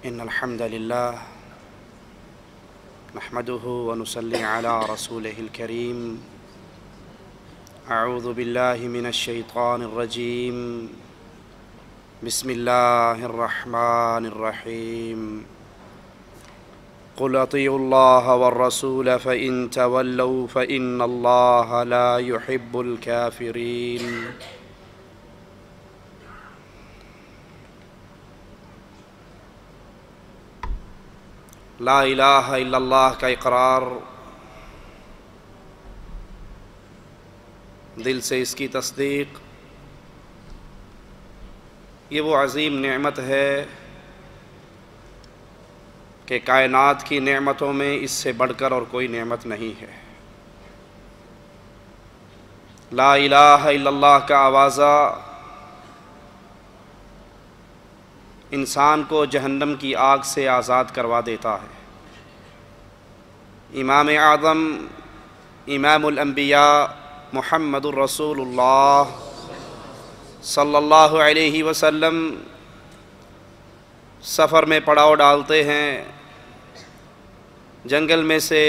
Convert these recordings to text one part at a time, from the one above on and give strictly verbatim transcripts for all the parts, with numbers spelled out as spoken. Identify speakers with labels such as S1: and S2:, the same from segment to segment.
S1: إن الحمد لله نحمده ونصلي على رسوله الكريم أعوذ بالله من الشيطان الرجيم بسم الله الرحمن الرحيم قل أطيعوا الله والرسول فإن تولوا فإن الله لا يحب الكافرين لا الہ الا اللہ کا اقرار، دل سے اس کی تصدیق، یہ وہ عظیم نعمت ہے کہ کائنات کی نعمتوں میں اس سے بڑھ کر اور کوئی نعمت نہیں ہے۔ لا الہ الا اللہ کا آوازہ انسان کو جہنم کی آگ سے آزاد کروا دیتا ہے۔ امام اعظم امام الانبیاء محمد الرسول اللہ صلی اللہ علیہ وسلم سفر میں پڑاؤ ڈالتے ہیں، جنگل میں سے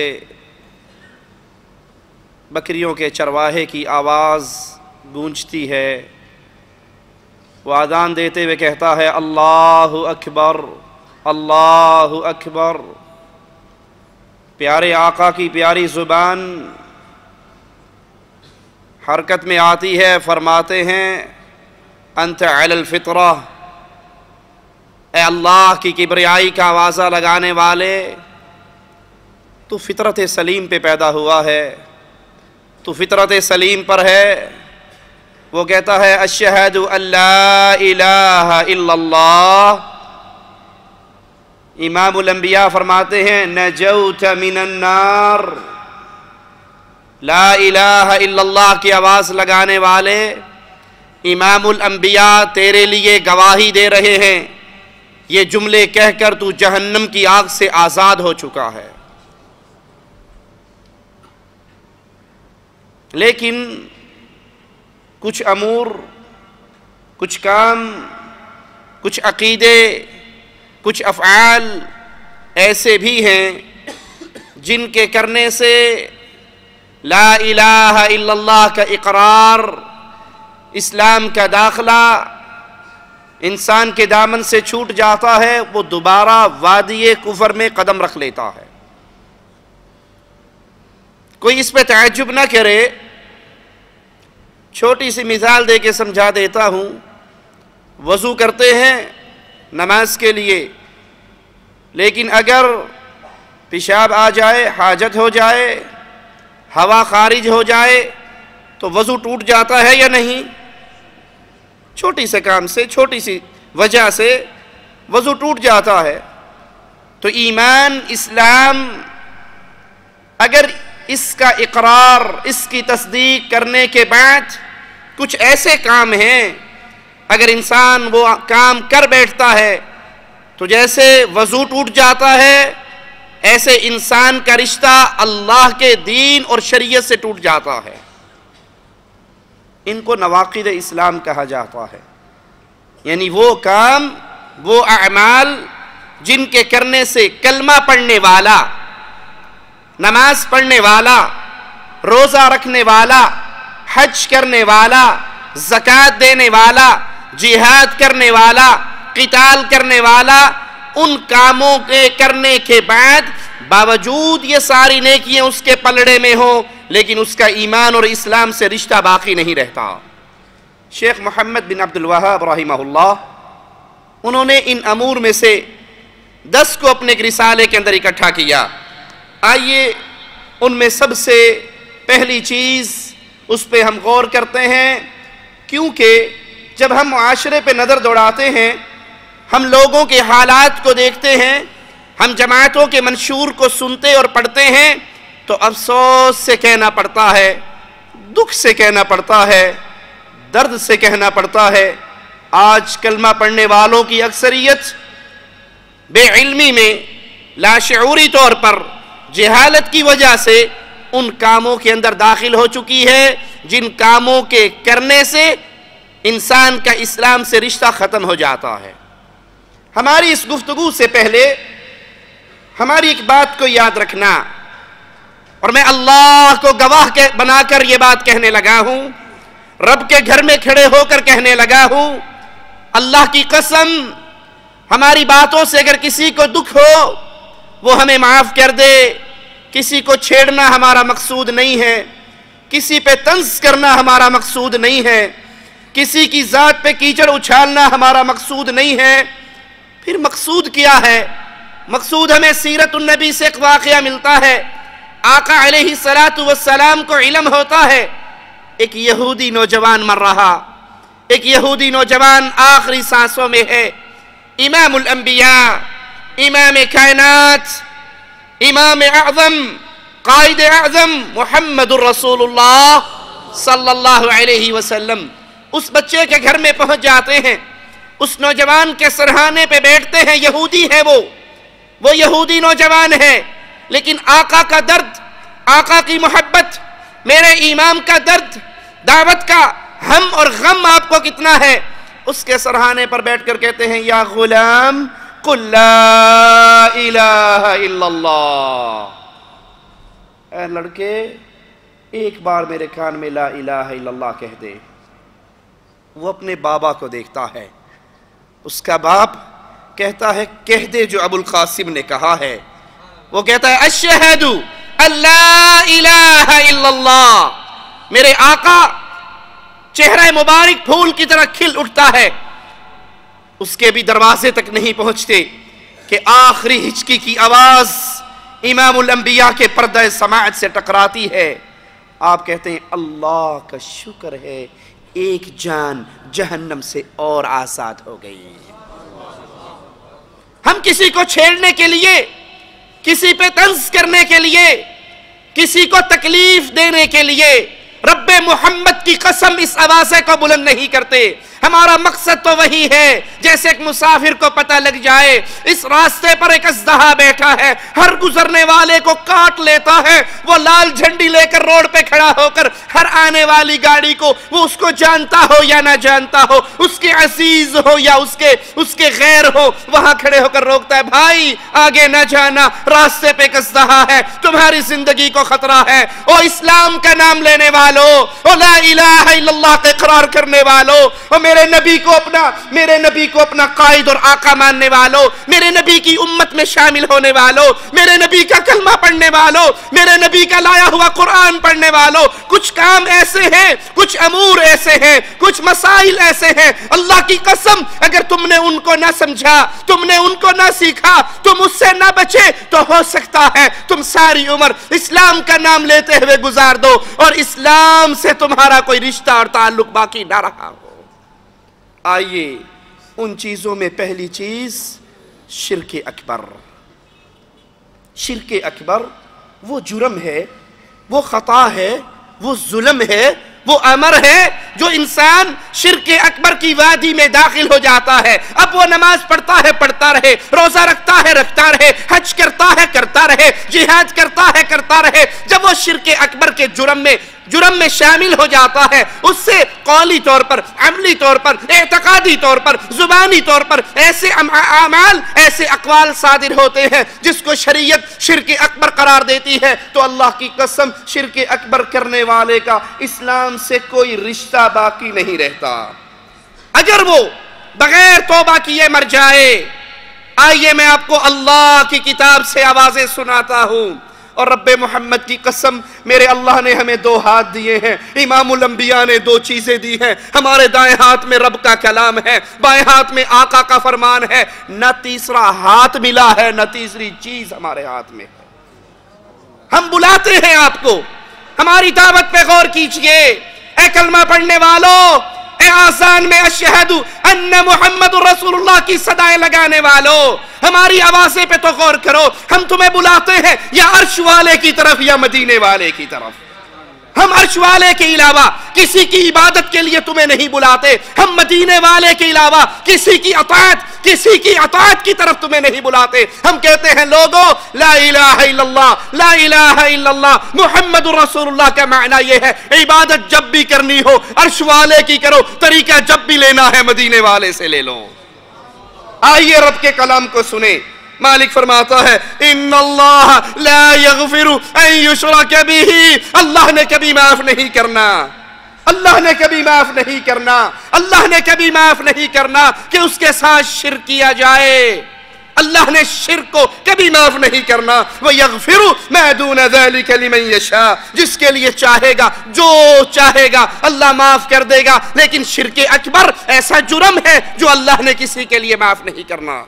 S1: بکریوں کے چرواہے کی آواز گونجتی ہے، وہ اذان دیتے ہوئے کہتا ہے اللہ اکبر اللہ اکبر۔ پیارے آقا کی پیاری زبان حرکت میں آتی ہے، فرماتے ہیں انت علی الفطرہ، اے اللہ کی کبریائی کا آوازہ لگانے والے، تو فطرت سلیم پہ پیدا ہوا ہے، تو فطرت سلیم پر ہے۔ وہ کہتا ہے اشہد ان لا الہ الا اللہ۔ امام الانبیاء فرماتے ہیں نجوت من النار۔ لا الہ الا اللہ کی آواز لگانے والے امام الانبیاء تیرے لیے گواہی دے رہے ہیں، یہ جملے کہہ کر تو جہنم کی آگ سے آزاد ہو چکا ہے۔ لیکن کچھ امور، کچھ کام، کچھ عقیدے، کچھ افعال ایسے بھی ہیں جن کے کرنے سے لا الہ الا اللہ کا اقرار، اسلام کا داخلہ انسان کے دامن سے چھوٹ جاتا ہے، وہ دوبارہ وادی کفر میں قدم رکھ لیتا ہے۔ کوئی اس پہ تعجب نہ کرے، چھوٹی سی مثال دے کے سمجھا دیتا ہوں۔ وضو کرتے ہیں نماز کے لیے، لیکن اگر پیشاب آ جائے، حاجت ہو جائے، ہوا خارج ہو جائے تو وضو ٹوٹ جاتا ہے یا نہیں؟ چھوٹی سے کام سے، چھوٹی سی وجہ سے وضو ٹوٹ جاتا ہے۔ تو ایمان، اسلام، اگر اس کا اقرار، اس کی تصدیق کرنے کے بعد کچھ ایسے کام ہیں اگر انسان وہ کام کر بیٹھتا ہے تو جیسے وضو ٹوٹ جاتا ہے، ایسے انسان کا رشتہ اللہ کے دین اور شریعت سے ٹوٹ جاتا ہے۔ ان کو نواقض اسلام کہا جاتا ہے، یعنی وہ کام، وہ اعمال جن کے کرنے سے کلمہ پڑھنے والا، نماز پڑھنے والا، روزہ رکھنے والا، حج کرنے والا، زکوٰۃ دینے والا، جہاد کرنے والا، قتال کرنے والا، ان کاموں کے کرنے کے بعد باوجود یہ ساری نیکیاں اس کے پلڑے میں ہوں، لیکن اس کا ایمان اور اسلام سے رشتہ باقی نہیں رہتا۔ شیخ محمد بن عبد الوہاب رحمہ اللہ، انہوں نے ان امور میں سے دس کو اپنے ایک رسالے کے اندر اکٹھا کیا۔ آئیے ان میں سب سے پہلی چیز اس پہ ہم غور کرتے ہیں، کیونکہ جب ہم معاشرے پہ نظر دوڑاتے ہیں، ہم لوگوں کے حالات کو دیکھتے ہیں، ہم جماعتوں کے منشور کو سنتے اور پڑھتے ہیں تو افسوس سے کہنا پڑتا ہے، دکھ سے کہنا پڑتا ہے، درد سے کہنا پڑتا ہے، آج کلمہ پڑھنے والوں کی اکثریت بے علمی میں، لاشعوری طور پر، جہالت کی وجہ سے ان کاموں کے اندر داخل ہو چکی ہے جن کاموں کے کرنے سے انسان کا اسلام سے رشتہ ختم ہو جاتا ہے۔ ہماری اس گفتگو سے پہلے ہماری ایک بات کو یاد رکھنا، اور میں اللہ کو گواہ بنا کر یہ بات کہنے لگا ہوں، رب کے گھر میں کھڑے ہو کر کہنے لگا ہوں، اللہ کی قسم ہماری باتوں سے اگر کسی کو دکھ ہو وہ ہمیں معاف کر دے۔ کسی کو چھیڑنا ہمارا مقصود نہیں ہے، کسی پہ طنز کرنا ہمارا مقصود نہیں ہے، کسی کی ذات پہ کیچڑ اچھالنا ہمارا مقصود نہیں ہے۔ پھر مقصود کیا ہے؟ مقصود ہمیں سیرت النبی سے ایک واقعہ ملتا ہے، آقا علیہ الصلاۃ والسلام کو علم ہوتا ہے ایک یہودی نوجوان مر رہا، ایک یہودی نوجوان آخری سانسوں میں ہے، امام الانبیاء، امام کائنات، امام اعظم، قائد اعظم محمد الرسول اللہ صلی اللہ علیہ وسلم اس بچے کے گھر میں پہنچ جاتے ہیں، اس نوجوان کے سرہانے پہ بیٹھتے ہیں۔ یہودی ہے وہ وہ یہودی نوجوان ہے، لیکن آقا کا درد، آقا کی محبت، میرے امام کا درد، دعوت کا ہم اور غم آپ کو کتنا ہے؟ اس کے سرہانے پر بیٹھ کر کہتے ہیں، یا غلام قل لا الہ الا اللہ، اے لڑکے ایک بار میرے کان میں لا الہ الا اللہ کہہ دے۔ وہ اپنے بابا کو دیکھتا ہے، اس کا باپ کہتا ہے کہہ دے جو ابو القاسم نے کہا ہے۔ وہ کہتا ہے اشہد ان لا الہ الا اللہ۔ میرے آقا چہرہ مبارک پھول کی طرح کھل اٹھتا ہے، اس کے بھی دروازے تک نہیں پہنچتے کہ آخری ہچکی کی آواز امام الانبیاء کے پردہ سماعت سے ٹکراتی ہے۔ آپ کہتے ہیں اللہ کا شکر ہے ایک جان جہنم سے اور آزاد ہو گئی۔ ہم کسی کو چھیڑنے کے لیے، کسی پہ طنز کرنے کے لیے، کسی کو تکلیف دینے کے لیے رب محمد کی قسم اس آوازے کو بلند نہیں کرتے۔ ہمارا مقصد تو وہی ہے جیسے ایک مسافر کو پتہ لگ جائے اس راستے پر ایک اژدہا بیٹھا ہے، ہر گزرنے والے کو کاٹ لیتا ہے، وہ لال جھنڈی لے کر روڈ پہ کھڑا ہو کر ہر آنے والی گاڑی کو، وہ اس کو جانتا ہو یا نہ جانتا ہو، اس کے عزیز ہو یا اس کے اس کے غیر ہو، وہاں کھڑے ہو کر روکتا ہے، بھائی آگے نہ جانا، راستے پہ ایک اژدہا ہے، تمہاری زندگی کو خطرہ ہے۔ او اسلام کا نام لینے والو، او لا الہ الا اللہ کا اقرار کرنے والو، او میرے نبی کو اپنا میرے نبی کو اپنا قائد اور آقا ماننے والوں، میرے نبی کی امت میں شامل ہونے والوں، میرے نبی کا کلمہ پڑھنے والوں، میرے نبی کا لایا ہوا قرآن پڑھنے والوں، کچھ کام ایسے ہیں، کچھ امور ایسے ہیں، کچھ مسائل ایسے ہیں، اللہ کی قسم اگر تم نے ان کو نہ سمجھا، تم نے ان کو نہ سیکھا، تم اس سے نہ بچے تو ہو سکتا ہے تم ساری عمر اسلام کا نام لیتے ہوئے گزار دو اور اسلام سے تمہارا کوئی رشتہ اور تعلق باقی نہ رہا ہو۔ آئیے ان چیزوں میں پہلی چیز شرک اکبر۔ شرک اکبر وہ جرم ہے، وہ خطا ہے، وہ ظلم ہے، وہ امر ہے جو انسان شرک اکبر کی وادی میں داخل ہو جاتا ہے۔ اب وہ نماز پڑھتا ہے پڑھتا رہے، روزہ رکھتا ہے رکھتا رہے، حج کرتا ہے کرتا رہے، جہاد کرتا ہے کرتا رہے، جب وہ شرک اکبر کے جرم میں جرم میں شامل ہو جاتا ہے، اس سے قولی طور پر، عملی طور پر، اعتقادی طور پر، زبانی طور پر ایسے اعمال، ایسے اقوال صادر ہوتے ہیں جس کو شریعت شرک اکبر قرار دیتی ہے، تو اللہ کی قسم شرک اکبر کرنے والے کا اسلام سے کوئی رشتہ باقی نہیں رہتا۔ اگر وہ بغیر توبہ کیے مر جائے، آئیے میں آپ کو اللہ کی کتاب سے آوازیں سناتا ہوں، اور رب محمد کی قسم میرے اللہ نے ہمیں دو ہاتھ دیے ہیں، امام الانبیاء نے دو چیزیں دی ہیں، ہمارے دائیں ہاتھ میں رب کا کلام ہے، بائیں ہاتھ میں آقا کا فرمان ہے، نہ تیسرا ہاتھ ملا ہے، نہ تیسری چیز ہمارے ہاتھ میں ہے۔ ہم بلاتے ہیں آپ کو، ہماری دعوت پہ غور کیجئے، اے کلمہ پڑھنے والوں، اے آذان میں اشہد ان محمد رسول اللہ کی صدائیں لگانے والوں، ہماری آوازیں پہ تو غور کرو۔ ہم تمہیں بلاتے ہیں یا عرش والے کی طرف یا مدینے والے کی طرف۔ ہم عرش والے کے علاوہ کسی کی عبادت کے لیے تمہیں نہیں بلاتے، ہم مدینے والے کے علاوہ کسی کی اطاعت کسی کی اطاعت کی طرف تمہیں نہیں بلاتے۔ ہم کہتے ہیں لوگوں لا الہ الا اللہ، لا الہ الا اللہ محمد رسول اللہ کا معنی یہ ہے عبادت جب بھی کرنی ہو عرش والے کی کرو، طریقہ جب بھی لینا ہے مدینے والے سے لے لو۔ آئیے رب کے کلام کو سنیں۔ مالک فرماتا ہے ان اللہ لا یغفر ان یشرک بہ، اللہ نے کبھی معاف نہیں کرنا، اللہ نے کبھی معاف نہیں کرنا، اللہ نے کبھی معاف نہیں کرنا کہ اس کے ساتھ شرک کیا جائے۔ اللہ نے شرک کو کبھی معاف نہیں کرنا۔ وَيَغْفِرُ مَا دُونَ ذَلِكَ لِمَنْ يَشَاءُ، جس کے لیے چاہے گا، جو چاہے گا اللہ معاف کر دے گا، لیکن شرک اکبر ایسا جرم ہے جو اللہ نے کسی کے لیے معاف نہیں کرنا۔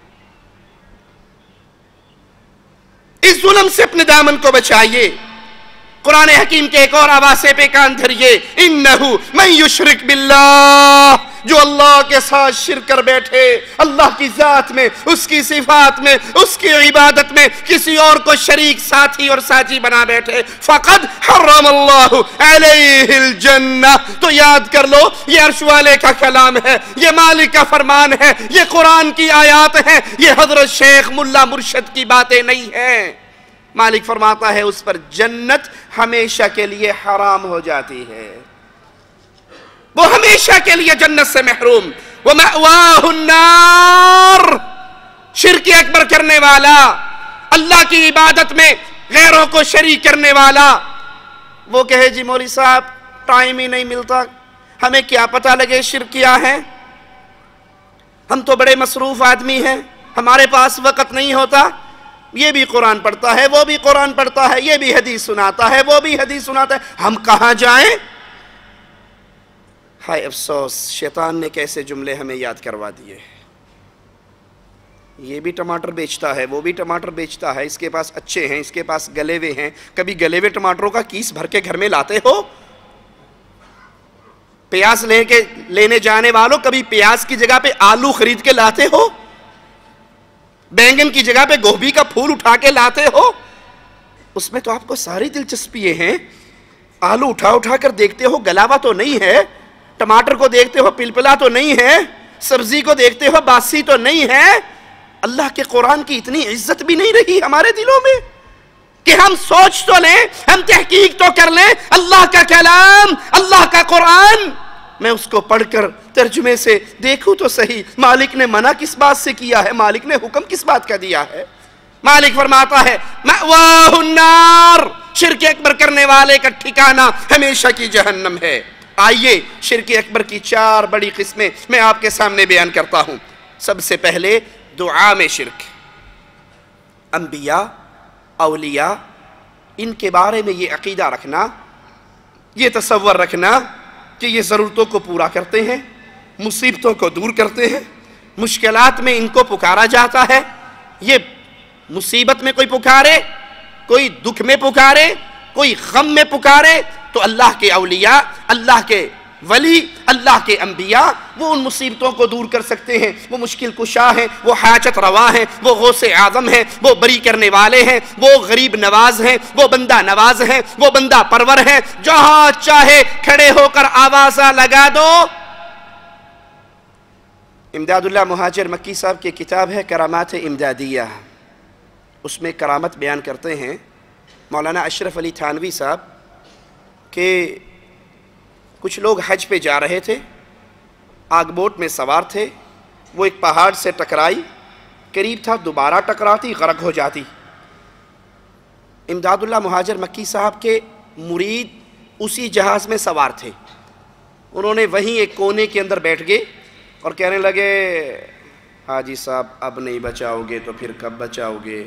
S1: اس ظلم سے اپنے دامن کو بچائیے۔ قرآن حکیم کے ایک اور آوازے پہ کان دھریے، انہو من یشرک باللہ، جو اللہ کے ساتھ شرک کر بیٹھے، اللہ کی ذات میں، اس کی صفات میں، اس کی عبادت میں کسی اور کو شریک ساتھی اور ساتھی بنا بیٹھے، فقد حرم اللہ علیہ الجنہ، تو یاد کر لو یہ عرش والے کا کلام ہے، یہ مالک کا فرمان ہے، یہ قرآن کی آیات ہیں، یہ حضرت شیخ ملا مرشد کی باتیں نہیں ہیں۔ مالک فرماتا ہے اس پر جنت ہمیشہ کے لیے حرام ہو جاتی ہے، وہ ہمیشہ کے لیے جنت سے محروم۔ وَمَأْوَاهُ النَّارِ، شرک اکبر کرنے والا، اللہ کی عبادت میں غیروں کو شریک کرنے والا، وہ کہے جی مولوی صاحب ٹائم ہی نہیں ملتا، ہمیں کیا پتہ لگے شرک کیا ہے، ہم تو بڑے مصروف آدمی ہیں، ہمارے پاس وقت نہیں ہوتا۔ یہ بھی قرآن پڑھتا ہے، وہ بھی قرآن پڑھتا ہے، یہ بھی حدیث سناتا ہے، وہ بھی حدیث سناتا ہے، ہم کہاں جائیں؟ ہائے افسوس، شیطان نے کیسے جملے ہمیں یاد کروا دیے۔ یہ بھی ٹماٹر بیچتا ہے، وہ بھی ٹماٹر بیچتا ہے، اس کے پاس اچھے ہیں، اس کے پاس گلے ہوئے ہیں، کبھی گلے ہوئے ٹماٹروں کا کیس بھر کے گھر میں لاتے ہو؟ پیاز لے کے لینے جانے والوں کبھی پیاز کی جگہ پہ آلو خرید کے لاتے ہو؟ بینگن کی جگہ پہ گوبھی کا پھول اٹھا کے لاتے ہو؟ اس میں تو آپ کو ساری دلچسپی ہیں، آلو اٹھا اٹھا کر دیکھتے ہو گلاوا تو نہیں ہے، ٹماٹر کو دیکھتے ہو پلپلا تو نہیں ہے، سبزی کو دیکھتے ہو باسی تو نہیں ہے۔ اللہ کے قرآن کی اتنی عزت بھی نہیں رہی ہمارے دلوں میں کہ ہم سوچ تو لیں، ہم تحقیق تو کر لیں، اللہ کا کلام، اللہ کا قرآن، میں اس کو پڑھ کر ترجمے سے دیکھوں تو صحیح مالک نے منع کس بات سے کیا ہے، مالک نے حکم کس بات کا دیا ہے۔ مالک فرماتا ہے مأواہ النار، شرک اکبر کرنے والے کا ٹھکانہ ہمیشہ کی جہنم ہے۔ آئیے شرک اکبر کی چار بڑی قسمیں میں آپ کے سامنے بیان کرتا ہوں۔ سب سے پہلے دعا میں شرک۔ انبیاء، اولیاء، ان کے بارے میں یہ عقیدہ رکھنا، یہ تصور رکھنا کہ یہ ضرورتوں کو پورا کرتے ہیں، مصیبتوں کو دور کرتے ہیں، مشکلات میں ان کو پکارا جاتا ہے، یہ مصیبت میں کوئی پکارے، کوئی دکھ میں پکارے، کوئی غم میں پکارے تو اللہ کے اولیاء، اللہ کے ولی، اللہ کے انبیاء وہ ان مصیبتوں کو دور کر سکتے ہیں، وہ مشکل کشا ہیں، وہ حاجت روا ہیں، وہ غوث اعظم ہیں، وہ بری کرنے والے ہیں، وہ غریب نواز ہیں، وہ بندہ نواز ہیں، وہ بندہ پرور ہیں، جہاں چاہے کھڑے ہو کر آوازہ لگا دو۔ امداد اللہ مہاجر مکی صاحب کی کتاب ہے کرامات امدادیہ، اس میں کرامت بیان کرتے ہیں مولانا اشرف علی تھانوی صاحب کہ کچھ لوگ حج پہ جا رہے تھے، آگ بوٹ میں سوار تھے، وہ ایک پہاڑ سے ٹکرائی، قریب تھا دوبارہ ٹکراتی غرق ہو جاتی۔ امداد اللہ مہاجر مکی صاحب کے مرید اسی جہاز میں سوار تھے، انہوں نے وہیں ایک کونے کے اندر بیٹھ گئے اور کہنے لگے حاجی صاحب اب نہیں بچاؤ گے تو پھر کب بچاؤ گے؟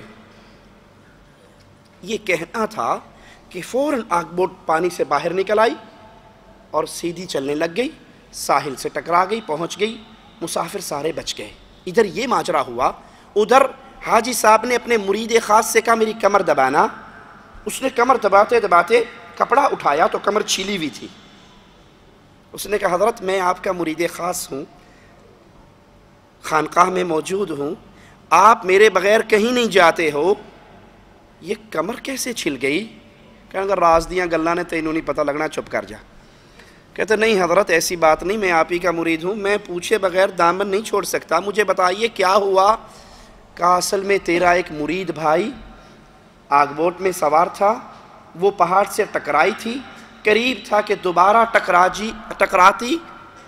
S1: یہ کہنا تھا کہ فوراً آگ بوٹ پانی سے باہر نکل آئی اور سیدھی چلنے لگ گئی، ساحل سے ٹکرا گئی، پہنچ گئی، مسافر سارے بچ گئے۔ ادھر یہ ماجرا ہوا، ادھر حاجی صاحب نے اپنے مرید خاص سے کہا میری کمر دبانا، اس نے کمر دباتے دباتے کپڑا اٹھایا تو کمر چھیلی ہوئی تھی۔ اس نے کہا حضرت میں آپ کا مرید خاص ہوں، خانقاہ میں موجود ہوں، آپ میرے بغیر کہیں نہیں جاتے ہو، یہ کمر کیسے چھل گئی؟ کہنے لگا راز دیاں گلاں نے تینوں نہیں پتہ لگنا، چپ کر جا۔ کہتے نہیں حضرت ایسی بات نہیں، میں آپ ہی کا مرید ہوں، میں پوچھے بغیر دامن نہیں چھوڑ سکتا، مجھے بتائیے کیا ہوا؟ کہا اصل میں تیرا ایک مرید بھائی آگ بوٹ میں سوار تھا، وہ پہاڑ سے ٹکرائی تھی، قریب تھا کہ دوبارہ ٹکرا جی ٹکراتی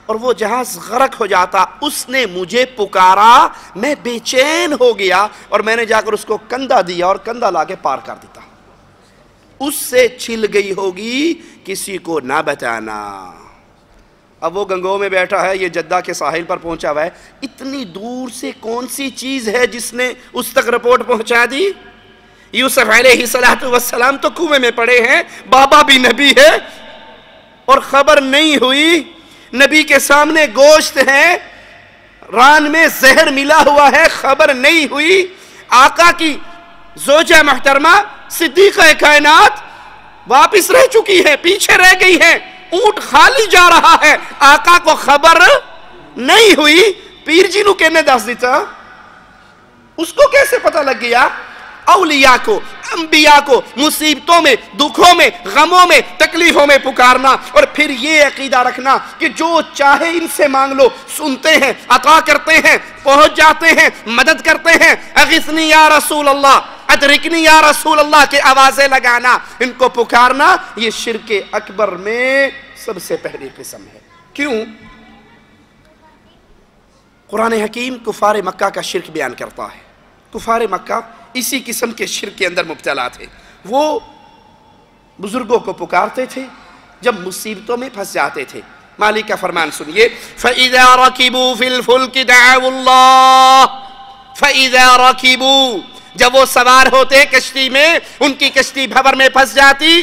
S1: اور وہ جہاز غرق ہو جاتا، اس نے مجھے پکارا، میں بے چین ہو گیا اور میں نے جا کر اس کو کندھا دیا اور کندھا لا کے پار کر دیتا۔ اس سے چھل گئی ہوگی، کسی کو نہ بتانا۔ اب وہ گنگو میں بیٹھا ہے، یہ جدہ کے ساحل پر پہنچا ہوا ہے، اتنی دور سے کون سی چیز ہے جس نے اس تک رپورٹ پہنچا دی؟ یوسف علیہ السلام تو کنویں میں پڑے ہیں، بابا بھی نبی ہے اور خبر نہیں ہوئی۔ نبی کے سامنے گوشت ہے، ران میں زہر ملا ہوا ہے، خبر نہیں ہوئی۔ آقا کی زوجہ محترمہ صدیقہ کائنات واپس رہ چکی ہے، پیچھے رہ گئی ہے، اونٹ خالی جا رہا ہے، آقا کو خبر نہیں ہوئی۔ پیر جی نو کہنے دس دیتا، اس کو کیسے پتہ لگ گیا؟ اولیاء کو، انبیاء کو مصیبتوں میں، دکھوں میں، غموں میں، تکلیفوں میں پکارنا، اور پھر یہ عقیدہ رکھنا کہ جو چاہے ان سے مانگ لو، سنتے ہیں، عطا کرتے ہیں، پہنچ جاتے ہیں، مدد کرتے ہیں۔ اغثنی یا رسول اللہ، ادرکنی یا رسول اللہ کے آوازیں لگانا، ان کو پکارنا، یہ شرک اکبر میں سب سے پہلی قسم ہے۔ کیوں؟ قرآن حکیم کفار مکہ کا شرک بیان کرتا ہے۔ کفار مکہ اسی قسم کے شرک کے اندر مبتلا تھے۔ وہ بزرگوں کو پکارتے تھے جب مصیبتوں میں پھنس جاتے تھے۔ مالک کا فرمان سنیے، فَإِذَا رَكِبُوا فِي الْفُلْكِ دَعَوُا اللَّهَ فَإِذَا رَكِبُوا، جب وہ سوار ہوتے کشتی میں، ان کی کشتی بھور میں پھنس جاتی،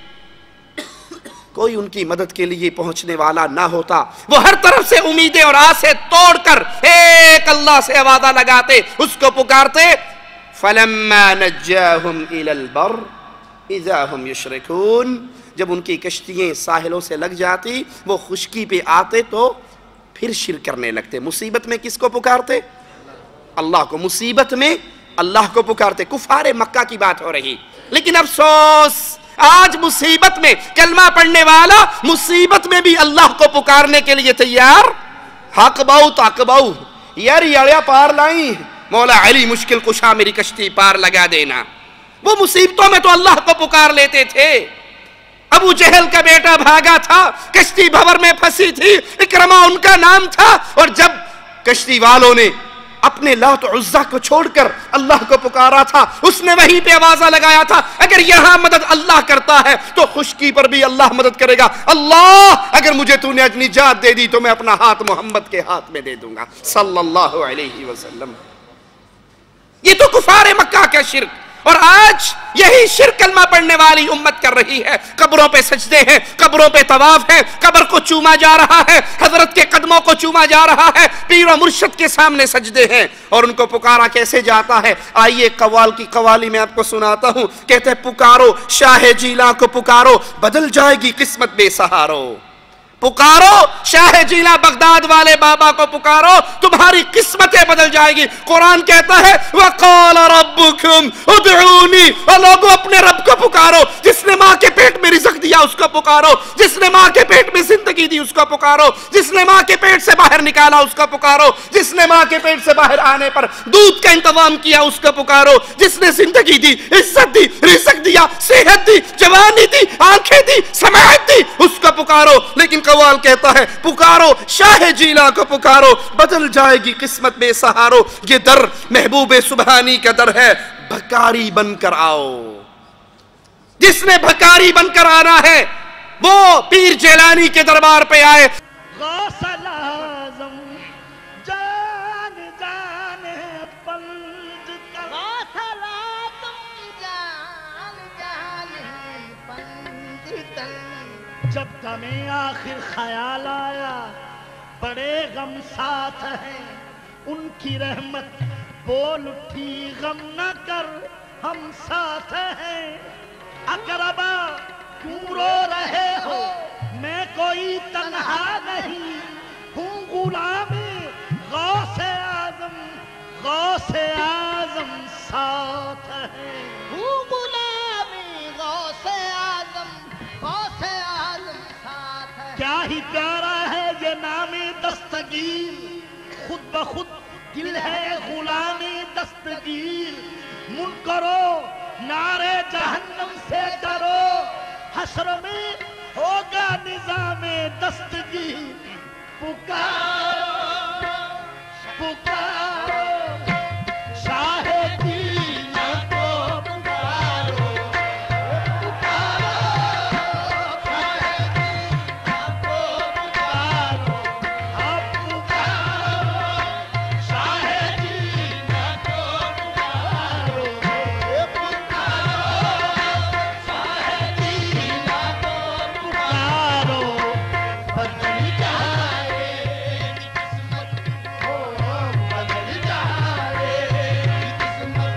S1: کوئی ان کی مدد کے لیے پہنچنے والا نہ ہوتا، وہ ہر طرف سے امیدیں اور آسیں توڑ کر ایک اللہ سے آوازہ لگاتے، اس کو پکارتے۔ فَلَمَّا نَجَّاهُمْ إِلَى الْبَرِّ إِذَا هُمْ يُشْرِكُونَ، جب ان کی کشتیاں ساحلوں سے لگ جاتی، وہ خشکی پہ آتے تو پھر شرک کرنے لگتے۔ مصیبت میں کس کو پکارتے؟ اللہ کو۔ مصیبت میں اللہ کو پکارتے۔ کفار مکہ کی بات ہو رہی، لیکن افسوس آج مصیبت میں کلمہ پڑھنے والا مصیبت میں بھی اللہ کو پکارنے کے لیے تیار۔ حق باؤ تاک باؤ، یار یڑیا پار لائیں، مولا علی مشکل کشا میری کشتی پار لگا دینا۔ وہ مصیبتوں میں تو اللہ کو پکار لیتے تھے۔ ابو جہل کا بیٹا بھاگا تھا، کشتی بھور میں پھنسی تھی، اکرمہ ان کا نام تھا، اور جب کشتی والوں نے اپنے لات عزا کو چھوڑ کر اللہ کو پکارا تھا، اس نے وہیں پہ آوازہ لگایا تھا، اگر یہاں مدد اللہ کرتا ہے تو خشکی پر بھی اللہ مدد کرے گا۔ اللہ اگر مجھے تو نے نجات دے دی تو میں اپنا ہاتھ محمد کے ہاتھ میں دے دوں گا صلی اللہ علیہ وسلم۔ یہ تو کفار مکہ کا شرک، اور آج یہی شرک کلمہ پڑھنے والی امت کر رہی ہے۔ قبروں پہ سجدے ہیں، قبروں پہ طواف ہے، قبر کو چوما جا رہا ہے، حضرت کے قدموں کو چوما جا رہا ہے، پیر و مرشد کے سامنے سجدے ہیں، اور ان کو پکارا کیسے جاتا ہے؟ آئیے قوال کی قوالی میں آپ کو سناتا ہوں۔ کہتے ہیں پکارو شاہ جیلاں کو پکارو، بدل جائے گی قسمت بے سہارو۔ پکارو شاہ جیلا بغداد والے بابا کو پکارو، تمہاری قسمتیں بدل جائے گی۔ قرآن کہتا ہے وَقَالَ رَبُّكُمْ اُدْعُونِي، اور لوگوں اپنے رب کو پکارو، جس نے ماں کے پیٹ میں رزق دیا اس کو پکارو، جس نے ماں کے پیٹ میں زندگی دی اس کو پکارو، جس نے ماں کے پیٹ سے باہر نکالا اس کو پکارو، جس نے ماں کے پیٹ سے باہر آنے پر دودھ کا انتظام کیا اس کو پکارو، جس نے زندگی دی، عزت دی، رزق دیا، صحت دی، جوانی دی، آنکھیں دی، سماعت دی، اس کو پکارو۔ لیکن قوال کہتا ہے پکارو شاہ جیلا کو پکارو، بدل جائے گی قسمت بے سہارو۔ یہ در محبوب سبحانی کا در ہے، بھکاری بن کر آؤ۔ جس نے بھکاری بن کر آنا ہے وہ پیر جیلانی کے دربار پہ آئے۔
S2: غوث الاعظم جان جان پنج تل، غوث الاعظم جان جان پنج تل، جب دمیں آخر خیال آیا بڑے غم ساتھ ہیں، ان کی رحمت بول اٹھی غم نہ کر ہم ساتھ ہیں۔ اقربا کیوں رو رہے ہو، میں کوئی تنہا نہیں ہوں، غلام غوث اعظم، غوث اعظم ساتھ ہے، ہوں غلام غوث اعظم، غوث اعظم ساتھ ہے۔ کیا ہی پیارا ہے یہ نام دستگیر، خود بخود دل ہے غلام دستگیر۔ منکرو نعرے جہنم سے ڈرو، حشر میں ہوگا نظام دستگیر۔ पुकारो पुकारो शाह दीना को पुकारो पुकारो शाह दीना को पुकारो अब पुकारो शाह दीना को पुकारो पुकारो शाह दीना को पुकारो बदल जाए किस्मत हो बदल जाए किस्मत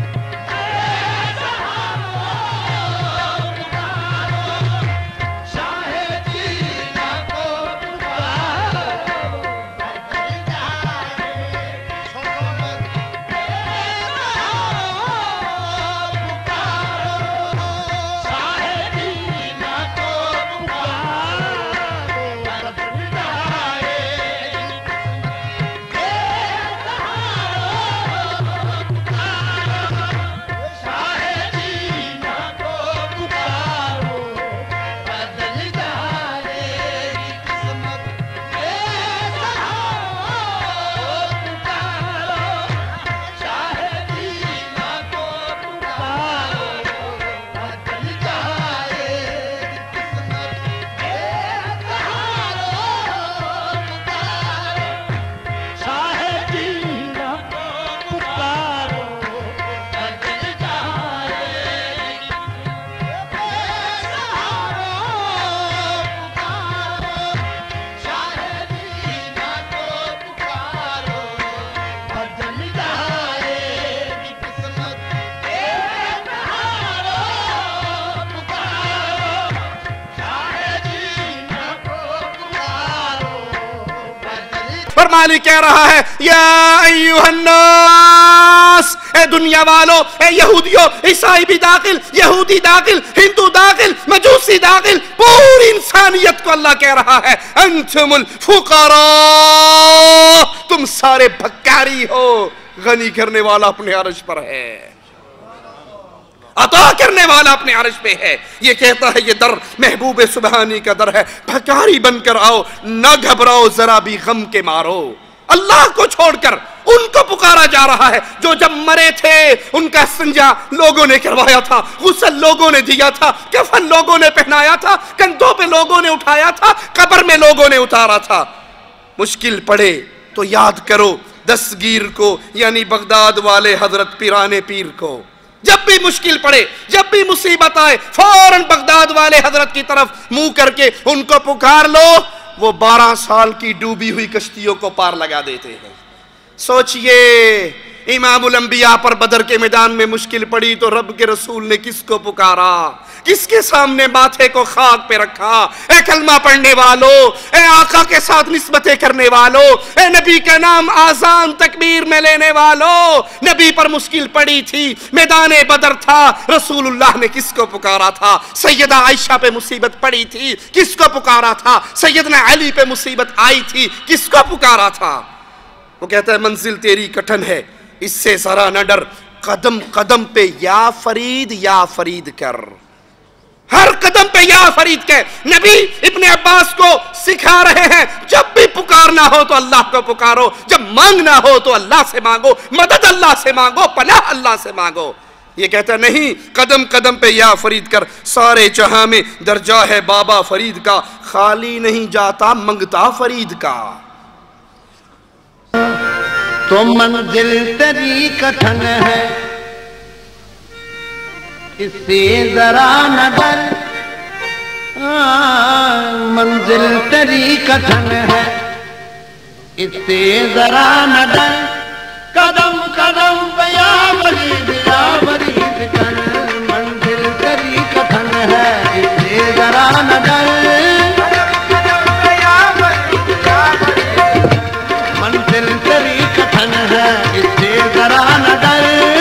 S2: पुकारो शाह दीना को पुकारो बदल जाए किस्मत
S1: پر مالک کہہ رہا ہے یا ایوہ الناس، اے دنیا والو، اے یہودیوں، عیسائی بھی داخل، یہودی داخل، ہندو داخل، مجوسی داخل، پوری انسانیت کو اللہ کہہ رہا ہے انتم الفقراء، تم سارے بھکاری ہو، غنی کرنے والا اپنے عرش پر ہے، عطا کرنے والا اپنے عرش پہ ہے۔ یہ کہتا ہے یہ در محبوب سبحانی کا در ہے، بھکاری بن کر آؤ، نہ گھبراؤ ذرا بھی غم کے مارو۔ اللہ کو چھوڑ کر ان کو پکارا جا رہا ہے جو جب مرے تھے ان کا استنجا لوگوں نے کروایا تھا، غسل لوگوں نے دیا تھا، کفن لوگوں نے پہنایا تھا، کندھوں پہ لوگوں نے اٹھایا تھا، قبر میں لوگوں نے اتارا تھا۔ مشکل پڑے تو یاد کرو دستگیر کو، یعنی بغداد والے حضرت پیرانے پیر کو۔ جب بھی مشکل پڑے، جب بھی مصیبت آئے، فوراً بغداد والے حضرت کی طرف منہ کر کے ان کو پکار لو، وہ بارہ سال کی ڈوبی ہوئی کشتیوں کو پار لگا دیتے ہیں۔ سوچئے امام الانبیاء پر بدر کے میدان میں مشکل پڑی تو رب کے رسول نے کس کو پکارا، کس کے سامنے ماتھے کو خاک پہ رکھا؟ اے کلمہ پڑھنے والو، اے آقا کے ساتھ نسبتیں کرنے والو، اے نبی کا نام آزان تکبیر میں لینے والو، نبی پر مشکل پڑی تھی، میدان بدر تھا، رسول اللہ نے کس کو پکارا تھا؟ سیدہ عائشہ پہ مصیبت پڑی تھی، کس کو پکارا تھا؟ سیدنا علی پہ مصیبت آئی تھی، کس کو پکارا تھا؟ وہ کہتا ہے منزل تیری کٹھن ہے، اس سے ذرا نہ ڈر، قدم قدم پہ یا فرید یا فرید کر، ہر قدم پہ یا فرید کہ نبی ابن عباس کو سکھا رہے ہیں جب بھی پکارنا ہو تو اللہ کو پکارو، جب مانگنا ہو تو اللہ سے مانگو، مدد اللہ سے مانگو، پناہ اللہ سے مانگو۔ یہ کہتا ہے نہیں، قدم قدم پہ یا فرید کر، سارے جہاں میں درجہ ہے بابا فرید کا، خالی نہیں جاتا منگتا فرید کا۔
S2: تو منزل تری کٹھن ہے، اس سے ذرا نہ ڈر، منزل تری کٹھن ہے، اس سے ذرا نہ ڈر، قدم قدم پہ یا فرید یا فرید کر، منزل تری کٹھن ہے، اس سے ذرا نہ ڈر، منزل تری کٹھن ہے، اس سے ذرا نہ ڈر۔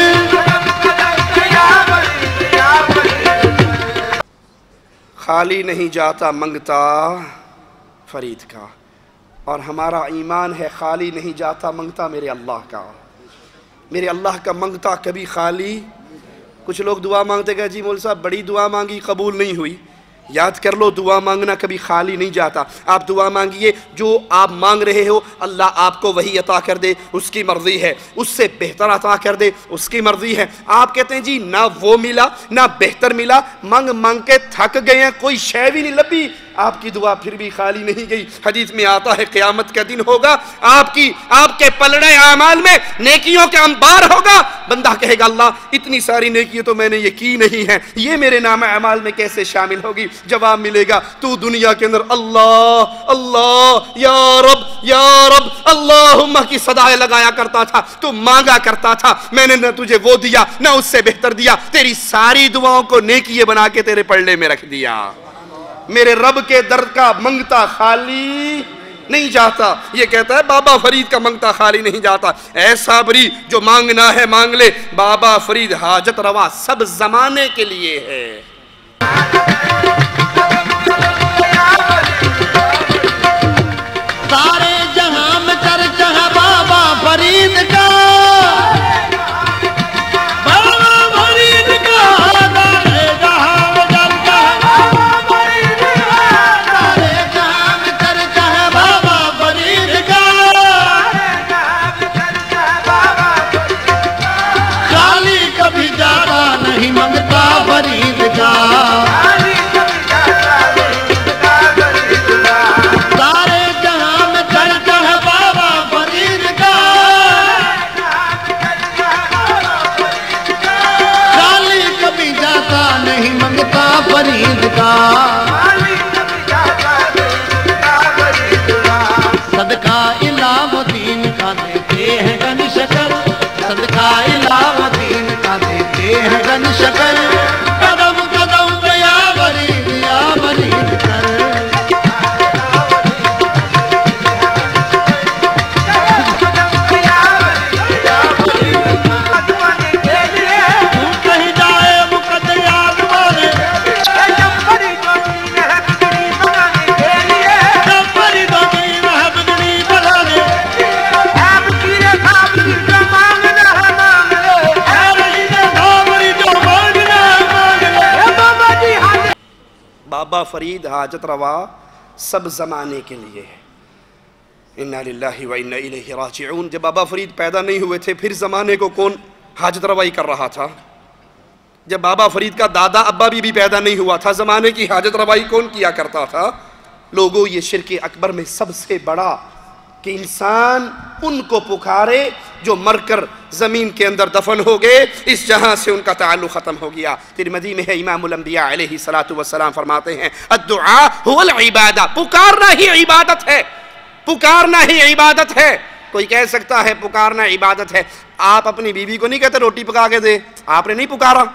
S1: خالی نہیں جاتا منگتا فرید کا، اور ہمارا ایمان ہے خالی نہیں جاتا منگتا میرے اللہ کا، میرے اللہ کا منگتا کبھی خالی۔ کچھ لوگ دعا مانگتے گئے جی مول صاحب بڑی دعا مانگی قبول نہیں ہوئی، یاد کر لو، دعا مانگنا کبھی خالی نہیں جاتا. آپ دعا مانگیے، جو آپ مانگ رہے ہو اللہ آپ کو وہی عطا کر دے، اس کی مرضی ہے. اس سے بہتر عطا کر دے، اس کی مرضی ہے. آپ کہتے ہیں جی نہ وہ ملا نہ بہتر ملا، مانگ مانگ کے تھک گئے ہیں، کوئی شے بھی نہیں لبھی، آپ کی دعا پھر بھی خالی نہیں گئی. حدیث میں آتا ہے قیامت کا دن ہوگا، آپ کی آپ کے پلڑے اعمال میں نیکیوں کا انبار ہوگا. بندہ کہے گا اللہ اتنی ساری نیکیاں تو میں نے یہ کی نہیں ہیں، یہ میرے نام اعمال میں کیسے شامل ہوگی؟ جواب ملے گا تو دنیا کے اندر اللہ اللہ یا رب یا رب اللہم کی صدائیں لگایا کرتا تھا، تو مانگا کرتا تھا، میں نے نہ تجھے وہ دیا نہ اس سے بہتر دیا، تیری ساری دعاؤں کو نیکی بنا کے تیرے پلڑے میں رکھ دیا. میرے رب کے در کا منگتا خالی نہیں جاتا. یہ کہتا ہے بابا فرید کا منگتا خالی نہیں جاتا. اے صابری جو مانگنا ہے مانگ لے، بابا فرید حاجت روا سب زمانے کے لیے ہے.
S2: سارے جہاں میں چرچا ہے بابا فرید کا، بابا فرید کا، سارے جہاں میں چرچا ہے بابا فرید کا، سارے جہاں میں چرچا ہے بابا فرید کا، خالی کبھی جاتا نہیں منگتا فرید کا. فرید کا صدقہ الہ دین کا دیتے ہیں گن شکر، صدقہ الہ دین کا دیتے ہیں گن شکر. قدم قدم پہ یا فرید یا فرید کر،
S1: بابا فرید حاجت روا سب زمانے کے لیے ہے. انا للہ و انا الیہ راجعون. جب بابا فرید پیدا نہیں ہوئے تھے پھر زمانے کو کون حاجت روائی کر رہا تھا؟ جب بابا فرید کا دادا ابا بھی, بھی پیدا نہیں ہوا تھا زمانے کی حاجت روائی کون کیا کرتا تھا؟ لوگوں یہ شرک اکبر میں سب سے بڑا کہ انسان ان کو پکارے جو مر کر زمین کے اندر دفن ہو گئے، اس جہاں سے ان کا تعلق ختم ہو گیا. ترمذی میں ہے امام الانبیاء علیہ الصلوۃ والسلام فرماتے ہیں الدعاء هو العبادہ، پکارنا ہی عبادت ہے، پکارنا ہی عبادت ہے. کوئی کہہ سکتا ہے پکارنا عبادت ہے، آپ اپنی بیوی کو نہیں کہتے روٹی پکا کے دے، آپ نے نہیں پکارا،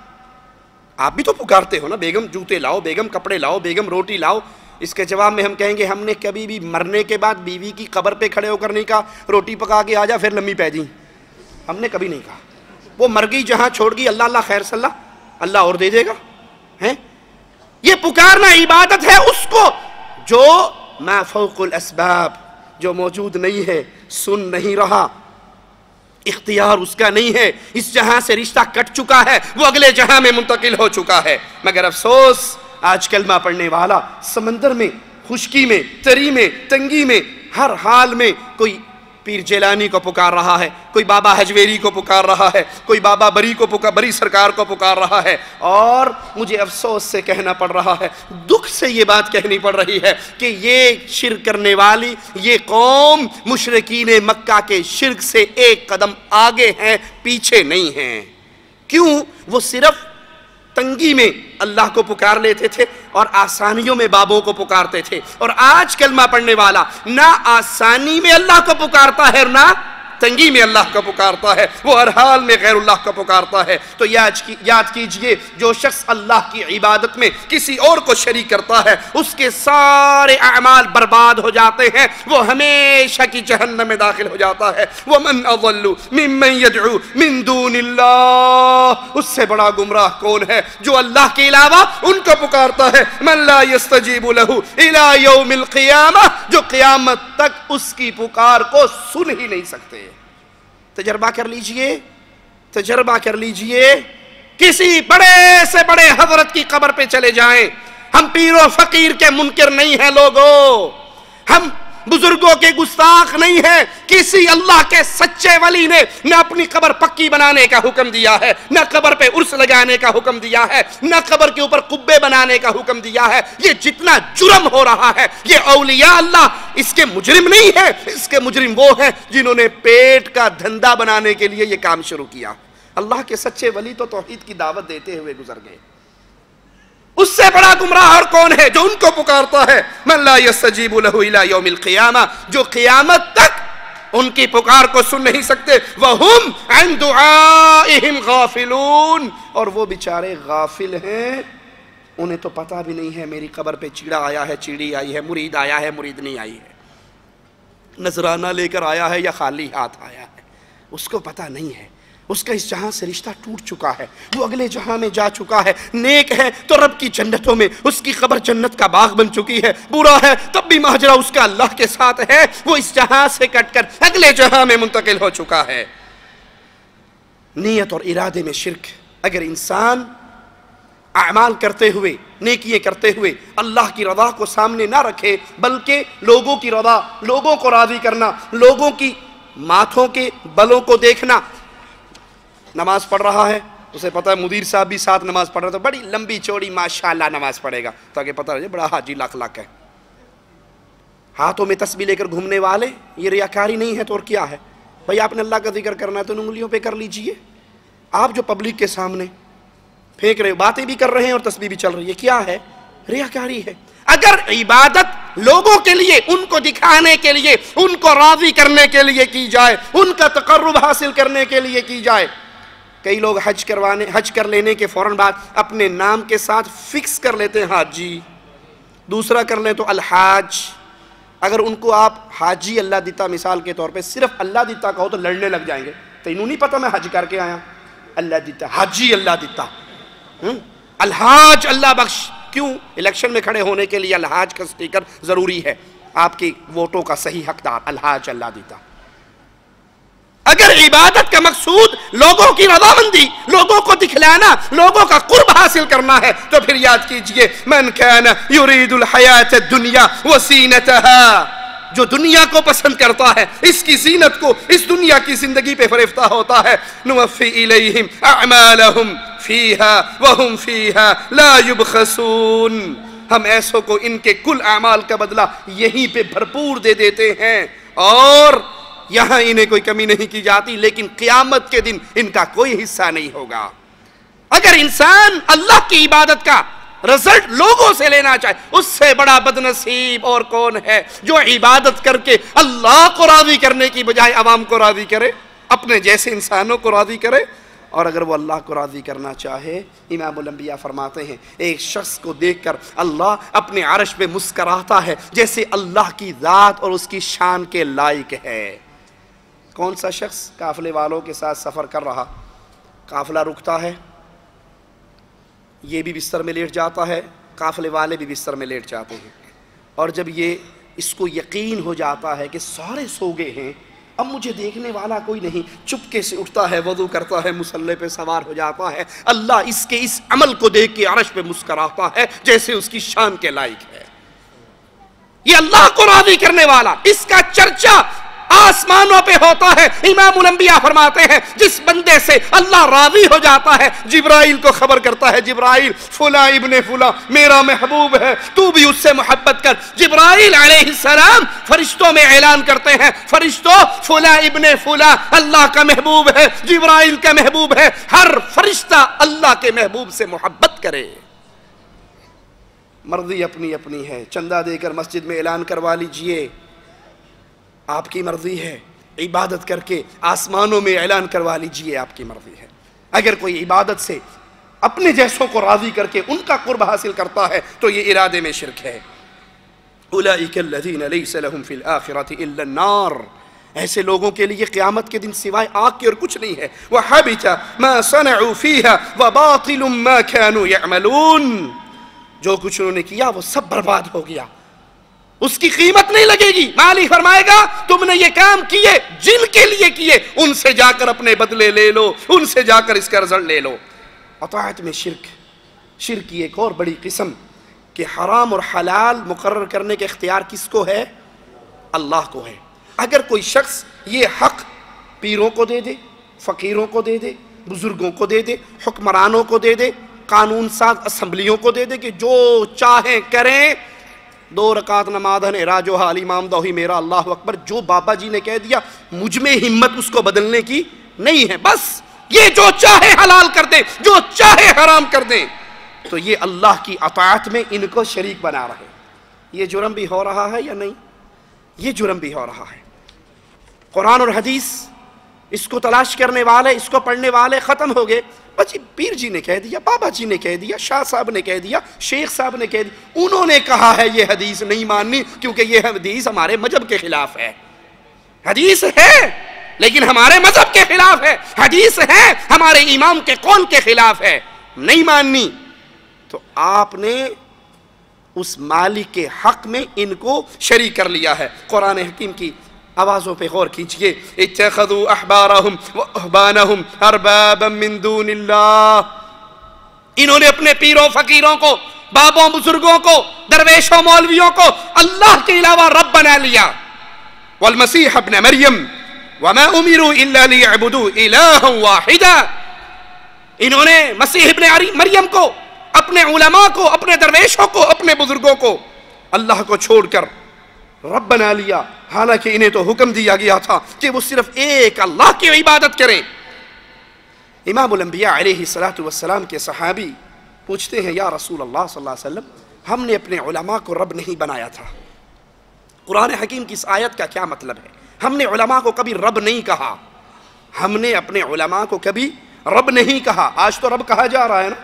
S1: آپ بھی تو پکارتے ہو نا، بیگم جوتے لاؤ، بیگم کپڑے لاؤ، بیگم روٹی لاؤ. اس کے جواب میں ہم کہیں گے ہم نے کبھی بھی مرنے کے بعد بیوی کی قبر پہ کھڑے ہو کر نہیں کہا روٹی پکا کے آ جا پھر لمبی پہ جی، ہم نے کبھی نہیں کہا. وہ مر گئی جہاں چھوڑ گئی، اللہ اللہ خیر صلی اللہ اللہ اور دے دے گا. ہیں یہ پکارنا عبادت ہے اس کو جو ما فوق الاسباب، جو موجود نہیں ہے، سن نہیں رہا، اختیار اس کا نہیں ہے، اس جہاں سے رشتہ کٹ چکا ہے، وہ اگلے جہاں میں منتقل ہو چکا ہے. مگر افسوس آج کلمہ پڑھنے والا سمندر میں، خشکی میں، تری میں، تنگی میں، ہر حال میں کوئی پیر جیلانی کو پکار رہا ہے، کوئی بابا حجویری کو پکار رہا ہے، کوئی بابا بری کو پکار بری سرکار کو پکار رہا ہے. اور مجھے افسوس سے کہنا پڑ رہا ہے، دکھ سے یہ بات کہنی پڑ رہی ہے کہ یہ شرک کرنے والی یہ قوم مشرکین مکہ کے شرک سے ایک قدم آگے ہیں، پیچھے نہیں ہیں. کیوں؟ وہ صرف تنگی میں اللہ کو پکار لیتے تھے اور آسانیوں میں بابوں کو پکارتے تھے. اور آج کلمہ پڑھنے والا نہ آسانی میں اللہ کو پکارتا ہے اور نہ تنگی میں اللہ کو پکارتا ہے، وہ ہر حال میں غیر اللہ کو پکارتا ہے. تو یاد کیجئے جو شخص اللہ کی عبادت میں کسی اور کو شریک کرتا ہے اس کے سارے اعمال برباد ہو جاتے ہیں، وہ ہمیشہ کی جہنم میں داخل ہو جاتا ہے. وَمَنْ أَضَلُّ مِمَّنْ يَدْعُو مِن دُونِ اللَّهِ، اس سے بڑا گمراہ کون ہے جو اللہ کے علاوہ ان کو پکارتا ہے. مَنْ لَا يَسْتَجِيبُ لَهُ إِلَى يَوْمِ الْقِيَامَةِ، جو قیامت تک اس کی پکار کو سن ہی نہیں سکتے. تجربہ کر لیجئے، تجربہ کر لیجئے، کسی بڑے سے بڑے حضرت کی قبر پہ چلے جائیں، ہم پیر و فقیر کے منکر نہیں ہیں لوگوں، ہم بزرگوں کے گستاخ نہیں ہیں۔ کسی اللہ کے سچے ولی نے نہ اپنی قبر پکی بنانے کا حکم دیا ہے، نہ قبر پہ عرس لگانے کا حکم دیا ہے، نہ قبر کے اوپر قبے بنانے کا حکم دیا ہے۔ یہ جتنا جرم ہو رہا ہے، یہ اولیاء اللہ اس کے مجرم نہیں ہے، اس کے مجرم وہ ہیں جنہوں نے پیٹ کا دھندا بنانے کے لیے یہ کام شروع کیا۔ اللہ کے سچے ولی تو توحید کی دعوت دیتے ہوئے گزر گئے۔ اس سے بڑا گمراہ اور کون ہے جو ان کو پکارتا ہے؟ من لا یستجیب لہ الی یوم القیامہ، جو قیامت تک ان کی پکار کو سن نہیں سکتے۔ وہم عن دعائہم غافلون، اور وہ بیچارے غافل ہیں، انہیں تو پتہ بھی نہیں ہے میری قبر پہ چیڑا آیا ہے، چیڑی آئی ہے، مرید آیا ہے، مرید نہیں آئی ہے، نذرانہ لے کر آیا ہے یا خالی ہاتھ آیا ہے، اس کو پتہ نہیں ہے۔ اس کا اس جہاں سے رشتہ ٹوٹ چکا ہے، وہ اگلے جہاں میں جا چکا ہے۔ نیک ہے تو رب کی جنتوں میں اس کی قبر جنت کا باغ بن چکی ہے، برا ہے تب بھی ماجرا اس کا اللہ کے ساتھ ہے، وہ اس جہاں سے کٹ کر اگلے جہاں میں منتقل ہو چکا ہے۔ نیت اور ارادے میں شرک۔ اگر انسان اعمال کرتے ہوئے، نیکیے کرتے ہوئے اللہ کی رضا کو سامنے نہ رکھے، بلکہ لوگوں کی رضا، لوگوں کو راضی کرنا، لوگوں کی ماتھوں کے بلوں کو دیکھنا۔ نماز پڑھ رہا ہے، اسے پتہ ہے مدیر صاحب بھی ساتھ نماز پڑھ رہا تو بڑی لمبی چوڑی ماشاءاللہ نماز پڑھے گا تاکہ پتہ رہے بڑا حاجی لاکھ لاکھ ہے۔ ہاتھوں میں تسبیح لے کر گھومنے والے، یہ ریاکاری نہیں ہے تو اور کیا ہے؟ بھائی آپ نے اللہ کا ذکر کرنا ہے تو انگلیوں پہ کر لیجئے۔ آپ جو پبلک کے سامنے پھینک رہے، باتیں بھی کر رہے ہیں اور تسبیح بھی چل رہی ہے، کیا ہے؟ ریاکاری ہے۔ اگر عبادت لوگوں کے لیے، ان کو دکھانے کے لیے، ان کو راضی کرنے کے لیے کی جائے، ان کا تقرب حاصل کرنے کے لیے کی جائے، کئی لوگ حج کروانے حج کر لینے کے فوراً بعد اپنے نام کے ساتھ فکس کر لیتے ہیں حاجی، دوسرا کر لیں تو الحاج۔ اگر ان کو آپ حاجی اللہ دیتا مثال کے طور پہ صرف اللہ دیتا کہو تو لڑنے لگ جائیں گے، تو انہوں نہیں پتہ میں حج کر کے آیا، اللہ دیتا، حاجی اللہ دیتا، الحاج اللہ بخش۔ کیوں؟ الیکشن میں کھڑے ہونے کے لیے الحاج کا سٹیکر ضروری ہے، آپ کی ووٹوں کا صحیح حقدار الحاج اللہ دیتا۔ اگر عبادت کا مقصود لوگوں کی رضامندی، لوگوں کو دکھلانا، لوگوں کا قرب حاصل کرنا ہے تو پھر یاد کیجئے من کان یرید الحیات الدنیا وزینتها، جو دنیا کو پسند کرتا ہے، اس کی زینت کو، اس دنیا کی زندگی پہ فریفتہ ہوتا ہے، نوفی الیہم اعمالہم فیہا وہم فیہا لا یبخسون، ہم ایسوں کو ان کے کل اعمال کا بدلہ یہیں پہ بھرپور دے دیتے ہیں اور یہاں انہیں کوئی کمی نہیں کی جاتی، لیکن قیامت کے دن ان کا کوئی حصہ نہیں ہوگا۔ اگر انسان اللہ کی عبادت کا رزلٹ لوگوں سے لینا چاہے، اس سے بڑا بدنصیب اور کون ہے جو عبادت کر کے اللہ کو راضی کرنے کی بجائے عوام کو راضی کرے، اپنے جیسے انسانوں کو راضی کرے۔ اور اگر وہ اللہ کو راضی کرنا چاہے، امام الانبیاء فرماتے ہیں ایک شخص کو دیکھ کر اللہ اپنے عرش پہ مسکراتا ہے جیسے اللہ کی ذات اور اس کی شان کے لائق ہے۔ کون سا شخص قافلے والوں کے ساتھ سفر کر رہا، قافلہ رکتا ہے، یہ بھی بستر میں لیٹ جاتا ہے، قافلے والے بھی بستر میں لیٹ جاتے ہیں، اور جب یہ اس کو یقین ہو جاتا ہے کہ سارے سو گئے ہیں، اب مجھے دیکھنے والا کوئی نہیں، چپکے سے اٹھتا ہے، وضو کرتا ہے، مصلی پہ سوار ہو جاتا ہے، اللہ اس کے اس عمل کو دیکھ کے عرش پہ مسکراتا ہے جیسے اس کی شان کے لائق ہے۔ یہ اللہ کو راضی کرنے والا، اس کا چرچا آسمانوں پہ ہوتا ہے۔ امام الانبیاء فرماتے ہیں جس بندے سے اللہ راضی ہو جاتا ہے، جبرائیل کو خبر کرتا ہے، جبرائیل فلاں ابن فلاں میرا محبوب ہے، تو بھی اس سے محبت کر۔ جبرائیل علیہ السلام فرشتوں میں اعلان کرتے ہیں، فرشتوں فلاں ابن فلاں اللہ کا محبوب ہے، جبرائیل کا محبوب ہے۔ ہر فرشتہ اللہ کے محبوب سے محبت کرے۔ مرضی اپنی اپنی ہے، چندہ دے کر مسجد میں اعلان کروا لیجئے، آپ کی مرضی ہے، عبادت کر کے آسمانوں میں اعلان کروا لیجئے، آپ کی مرضی ہے۔ اگر کوئی عبادت سے اپنے جیسوں کو راضی کر کے ان کا قرب حاصل کرتا ہے تو یہ ارادے میں شرک ہے۔ اولئک الذین لیس لہم فی الآخرۃ الا النار، ایسے لوگوں کے لیے قیامت کے دن سوائے آگ کے اور کچھ نہیں ہے۔ وحبط ما صنعوا فیہا وباطل ما كانوا یعملون، جو کچھ انہوں نے کیا وہ سب برباد ہو گیا، اس کی قیمت نہیں لگے گی۔ مالک فرمائے گا تم نے یہ کام کیے جن کے لیے کیے، ان سے جا کر اپنے بدلے لے لو، ان سے جا کر اس کا رزلٹ لے لو۔ اطاعت میں شرک، شرک کی ایک اور بڑی قسم کہ حرام اور حلال مقرر کرنے کے اختیار کس کو ہے؟ اللہ کو ہے۔ اگر کوئی شخص یہ حق پیروں کو دے دے، فقیروں کو دے دے، بزرگوں کو دے دے، حکمرانوں کو دے دے، قانون ساز اسمبلیوں کو دے دے کہ جو چاہیں کریں، دو رکعت نماز ہے راجو حال امام دوہی میرا اللہ اکبر، جو بابا جی نے کہہ دیا مجھ میں ہمت اس کو بدلنے کی نہیں ہے، بس یہ جو چاہے حلال کر دیں، جو چاہے حرام کر دیں، تو یہ اللہ کی اطاعت میں ان کو شریک بنا رہے۔ یہ جرم بھی ہو رہا ہے یا نہیں؟ یہ جرم بھی ہو رہا ہے۔ قرآن اور حدیث اس کو تلاش کرنے والے، اس کو پڑھنے والے ختم ہو گئے۔ بچی پیر جی نے کہہ دیا، بابا جی نے کہہ دیا، شاہ صاحب نے کہہ دیا، شیخ صاحب نے کہہ دیا، انہوں نے کہا ہے یہ حدیث نہیں ماننی کیونکہ یہ حدیث ہمارے مذہب کے خلاف ہے۔ حدیث ہے لیکن ہمارے مذہب کے خلاف ہے، حدیث ہے ہمارے امام کے قول کے خلاف ہے، نہیں ماننی۔ تو آپ نے اس مالک کے حق میں ان کو شریک کر لیا ہے۔ قرآن حکیم کی آوازوں پہ غور کیجئے، اتخذوا احبارہم واحبانہم اربابا من دون اللہ، انہوں نے اپنے پیروں فقیروں کو، بابوں بزرگوں کو، درویشوں مولویوں کو اللہ کے علاوہ رب بنا لیا۔ والمسیح ابن مریم وما امروا الا ليعبدوا الہا واحدا، انہوں نے مسیح ابن مریم کو، اپنے علماء کو، اپنے درویشوں کو، اپنے بزرگوں کو اللہ کو چھوڑ کر رب بنا لیا، حالانکہ انہیں تو حکم دیا گیا تھا کہ وہ صرف ایک اللہ کی عبادت کریں۔ امام الانبیاء علیہ السلام کے صحابی پوچھتے ہیں یا رسول اللہ صلی اللہ علیہ وسلم، ہم نے اپنے علماء کو رب نہیں بنایا تھا، قرآن حکیم کی اس آیت کا کیا مطلب ہے؟ ہم نے علماء کو کبھی رب نہیں کہا، ہم نے اپنے علماء کو کبھی رب نہیں کہا۔ آج تو رب کہا جا رہا ہے نا،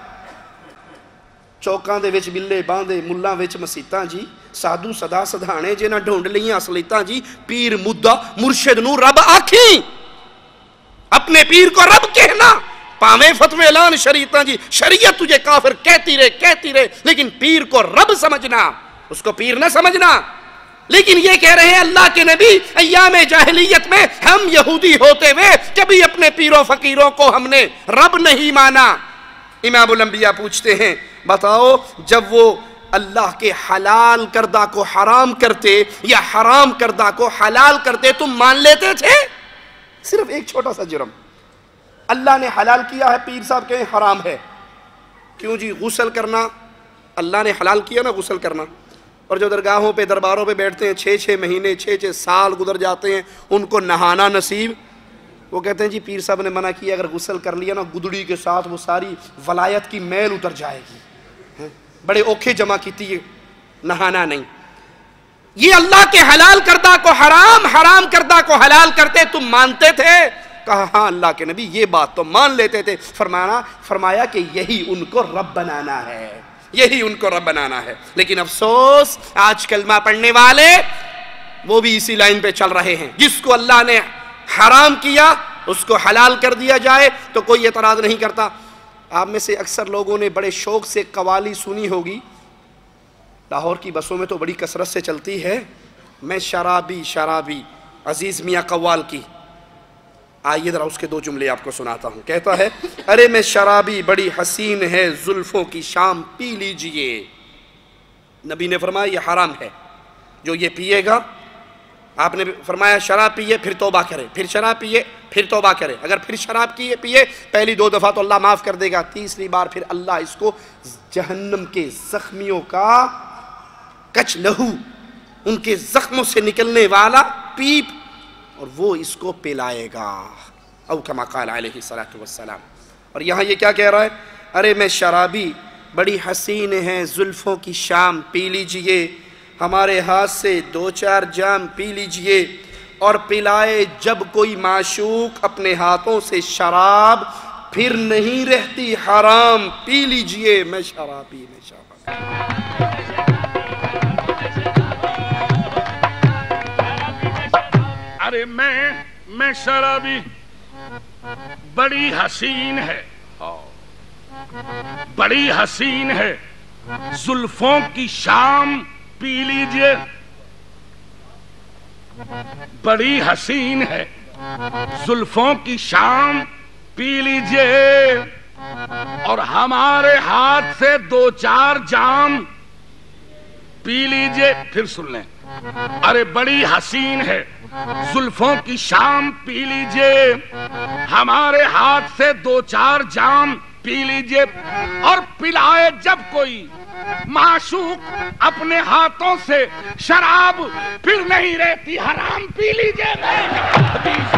S1: چوکاں دے وچ بلے باندھے، ملاں وچ مسیتاں جی، سادھو صدا سدھانے جنہاں ڈھونڈ لیاں اصلیتاں جی، پیر مدہ مرشد نو رب آکھیں، اپنے پیر کو رب کہنا، پاویں فتوے اعلان شریعتاں جی، شریعت تجھے کافر کہتی رہے کہتی رہے، لیکن پیر کو رب سمجھنا، اس کو پیر نہ سمجھنا۔ لیکن یہ کہہ رہے ہیں اللہ کے نبی ایام جاہلیت میں ہم یہودی ہوتے ہوئے کبھی اپنے پیروں فقیروں کو ہم نے رب نہیں مانا۔ امام الانبیاء پوچھتے ہیں بتاؤ جب وہ اللہ کے حلال کردہ کو حرام کرتے یا حرام کردہ کو حلال کرتے تم مان لیتے تھے؟ صرف ایک چھوٹا سا جرم، اللہ نے حلال کیا ہے، پیر صاحب کہیں حرام ہے، کیوں جی؟ غسل کرنا اللہ نے حلال کیا نا، غسل کرنا، اور جو درگاہوں پہ درباروں پہ بیٹھتے ہیں چھ چھ مہینے چھ چھ سال گزر جاتے ہیں ان کو نہانا نصیب، وہ کہتے ہیں جی پیر صاحب نے منع کیا، اگر غسل کر لیا نا گدڑی کے ساتھ وہ ساری ولایت کی میل اتر جائے گی، بڑے اوکھے جمع کیتی ہے، نہانا نہیں۔ یہ اللہ کے حلال کردہ کو حرام، حرام کردہ کو حلال کرتے تم مانتے تھے؟ کہا ہاں اللہ کے نبی یہ بات تو مان لیتے تھے۔ فرمانا فرمایا کہ یہی ان کو رب بنانا ہے، یہی ان کو رب بنانا ہے۔ لیکن افسوس آج کلمہ پڑھنے والے وہ بھی اسی لائن پہ چل رہے ہیں، جس کو اللہ نے حرام کیا اس کو حلال کر دیا جائے تو کوئی اعتراض نہیں کرتا۔ آپ میں سے اکثر لوگوں نے بڑے شوق سے قوالی سنی ہوگی، لاہور کی بسوں میں تو بڑی کثرت سے چلتی ہے، میں شرابی شرابی عزیز میاں قوال کی۔ آئیے ذرا اس کے دو جملے آپ کو سناتا ہوں۔ کہتا ہے ارے میں شرابی بڑی حسین ہے زلفوں کی شام پی لیجئے۔ نبی نے فرمایا یہ حرام ہے، جو یہ پیے گا، آپ نے فرمایا شراب پیے پھر توبہ کرے، پھر شراب پیے پھر توبہ کرے، اگر پھر شراب کیے پیے پہلی دو دفعہ تو اللہ معاف کر دے گا، تیسری بار پھر اللہ اس کو جہنم کے زخمیوں کا کچ لہو، ان کے زخموں سے نکلنے والا پیپ، اور وہ اس کو پلائے گا، او کما قال علیہ السلام۔ اور یہاں یہ کیا کہہ رہا ہے؟ ارے میں شرابی بڑی حسین ہے زلفوں کی شام پی لیجئے، ہمارے ہاتھ سے دو چار جام پی لیجئے، اور پلائے جب کوئی معشوق اپنے ہاتھوں سے شراب پھر نہیں رہتی حرام، پی لیجئے، میں شرابی میں شرابی۔
S3: ارے میں میں شرابی بڑی حسین ہے، بڑی حسین ہے زلفوں کی شام پی لیجئے، بڑی حسین ہے زلفوں کی شام پی لیجئے، اور ہمارے ہاتھ سے دو چار جام पी लीजिए, फिर सुन लें, अरे बड़ी हसीन है जुल्फों की शाम, पी लीजिए, हमारे हाथ से दो चार जाम पी लीजिए। और पिलाए जब कोई माशूक अपने हाथों से शराब, फिर नहीं रहती हराम, पी लीजिए।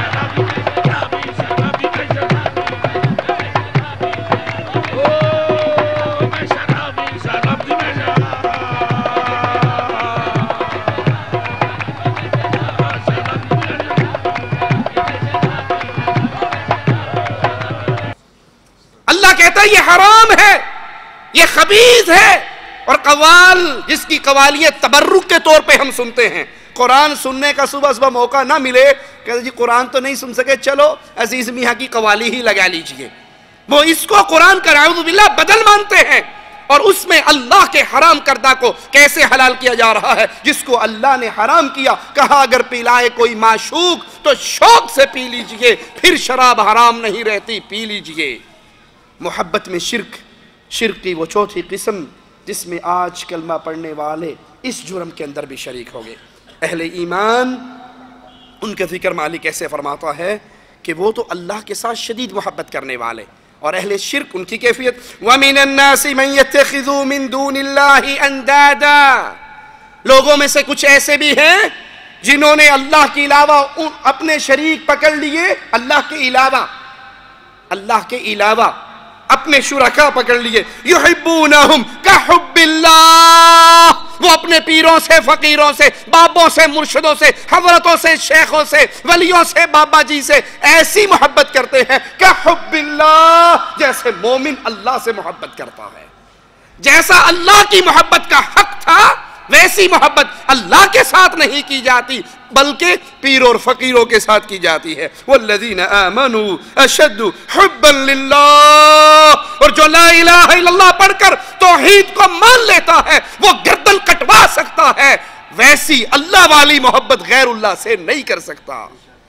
S1: अल्लाह कहता है ये हराम है, ये खबीज है। और कवाल जिसकी कवालियत तबर्रुक के तौर पे हम सुनते हैं, कुरान सुनने का सुबह सुबह मौका ना मिले, कहते जी कुरान तो नहीं सुन सके, चलो अजीज मियाँ की कवाली ही लगा लीजिए। वो इसको कुरान का नाउज़ु बिल्लाह बदल मानते हैं और उसमें अल्लाह के हराम करदा को कैसे हलाल किया जा रहा है, जिसको अल्लाह ने हराम किया। कहा अगर पिलाए कोई माशूक तो शौक से पी लीजिए, फिर शराब हराम नहीं रहती, पी लीजिए। मोहब्बत में शिर्क, शिर्क की वो चौथी किस्म जिसमें आज कलमा पढ़ने वाले इस जुर्म के अंदर भी शरीक हो गए। अहले ईमान उनके ज़िक्र मालिक ऐसे फरमाता है कि वो तो अल्लाह के साथ शदीद मोहब्बत करने वाले, और अहले शिर्क उनकी कैफियत वमिनन नासि मन यत्तखिज़ु मिन दूनिल्लाहि अंदादा, लोगों में से कुछ ऐसे भी हैं जिन्होंने अल्लाह के अलावा अपने शरीक पकड़ लिए, अल्लाह के अलावा अल्लाह के अलावा अपने शुरका पकड़ लिए। युहिब्बूनहुम कहुब्बिल्लाह, वो अपने पीरों से, फकीरों से, बाबों से, मुर्शिदों से, हजरतों से, शेखों से, वलियों से, बाबा जी से ऐसी मोहब्बत करते हैं कहुब्बिल्लाह, जैसे मोमिन अल्लाह से मोहब्बत करता है। जैसा अल्लाह की मोहब्बत का हक था वैसी मोहब्बत अल्लाह के साथ नहीं की जाती, बल्कि पीर और फकीरों के साथ की जाती है। वल्लज़ीना आमनू अशद्दु हुब्बन लिल्लाह, और जो ला इलाहा इल्लल्लाह पढ़कर तौहीद को मान लेता है वो गर्दन कटवा सकता है, वैसी अल्लाह वाली मोहब्बत गैरुल्लाह से नहीं कर सकता।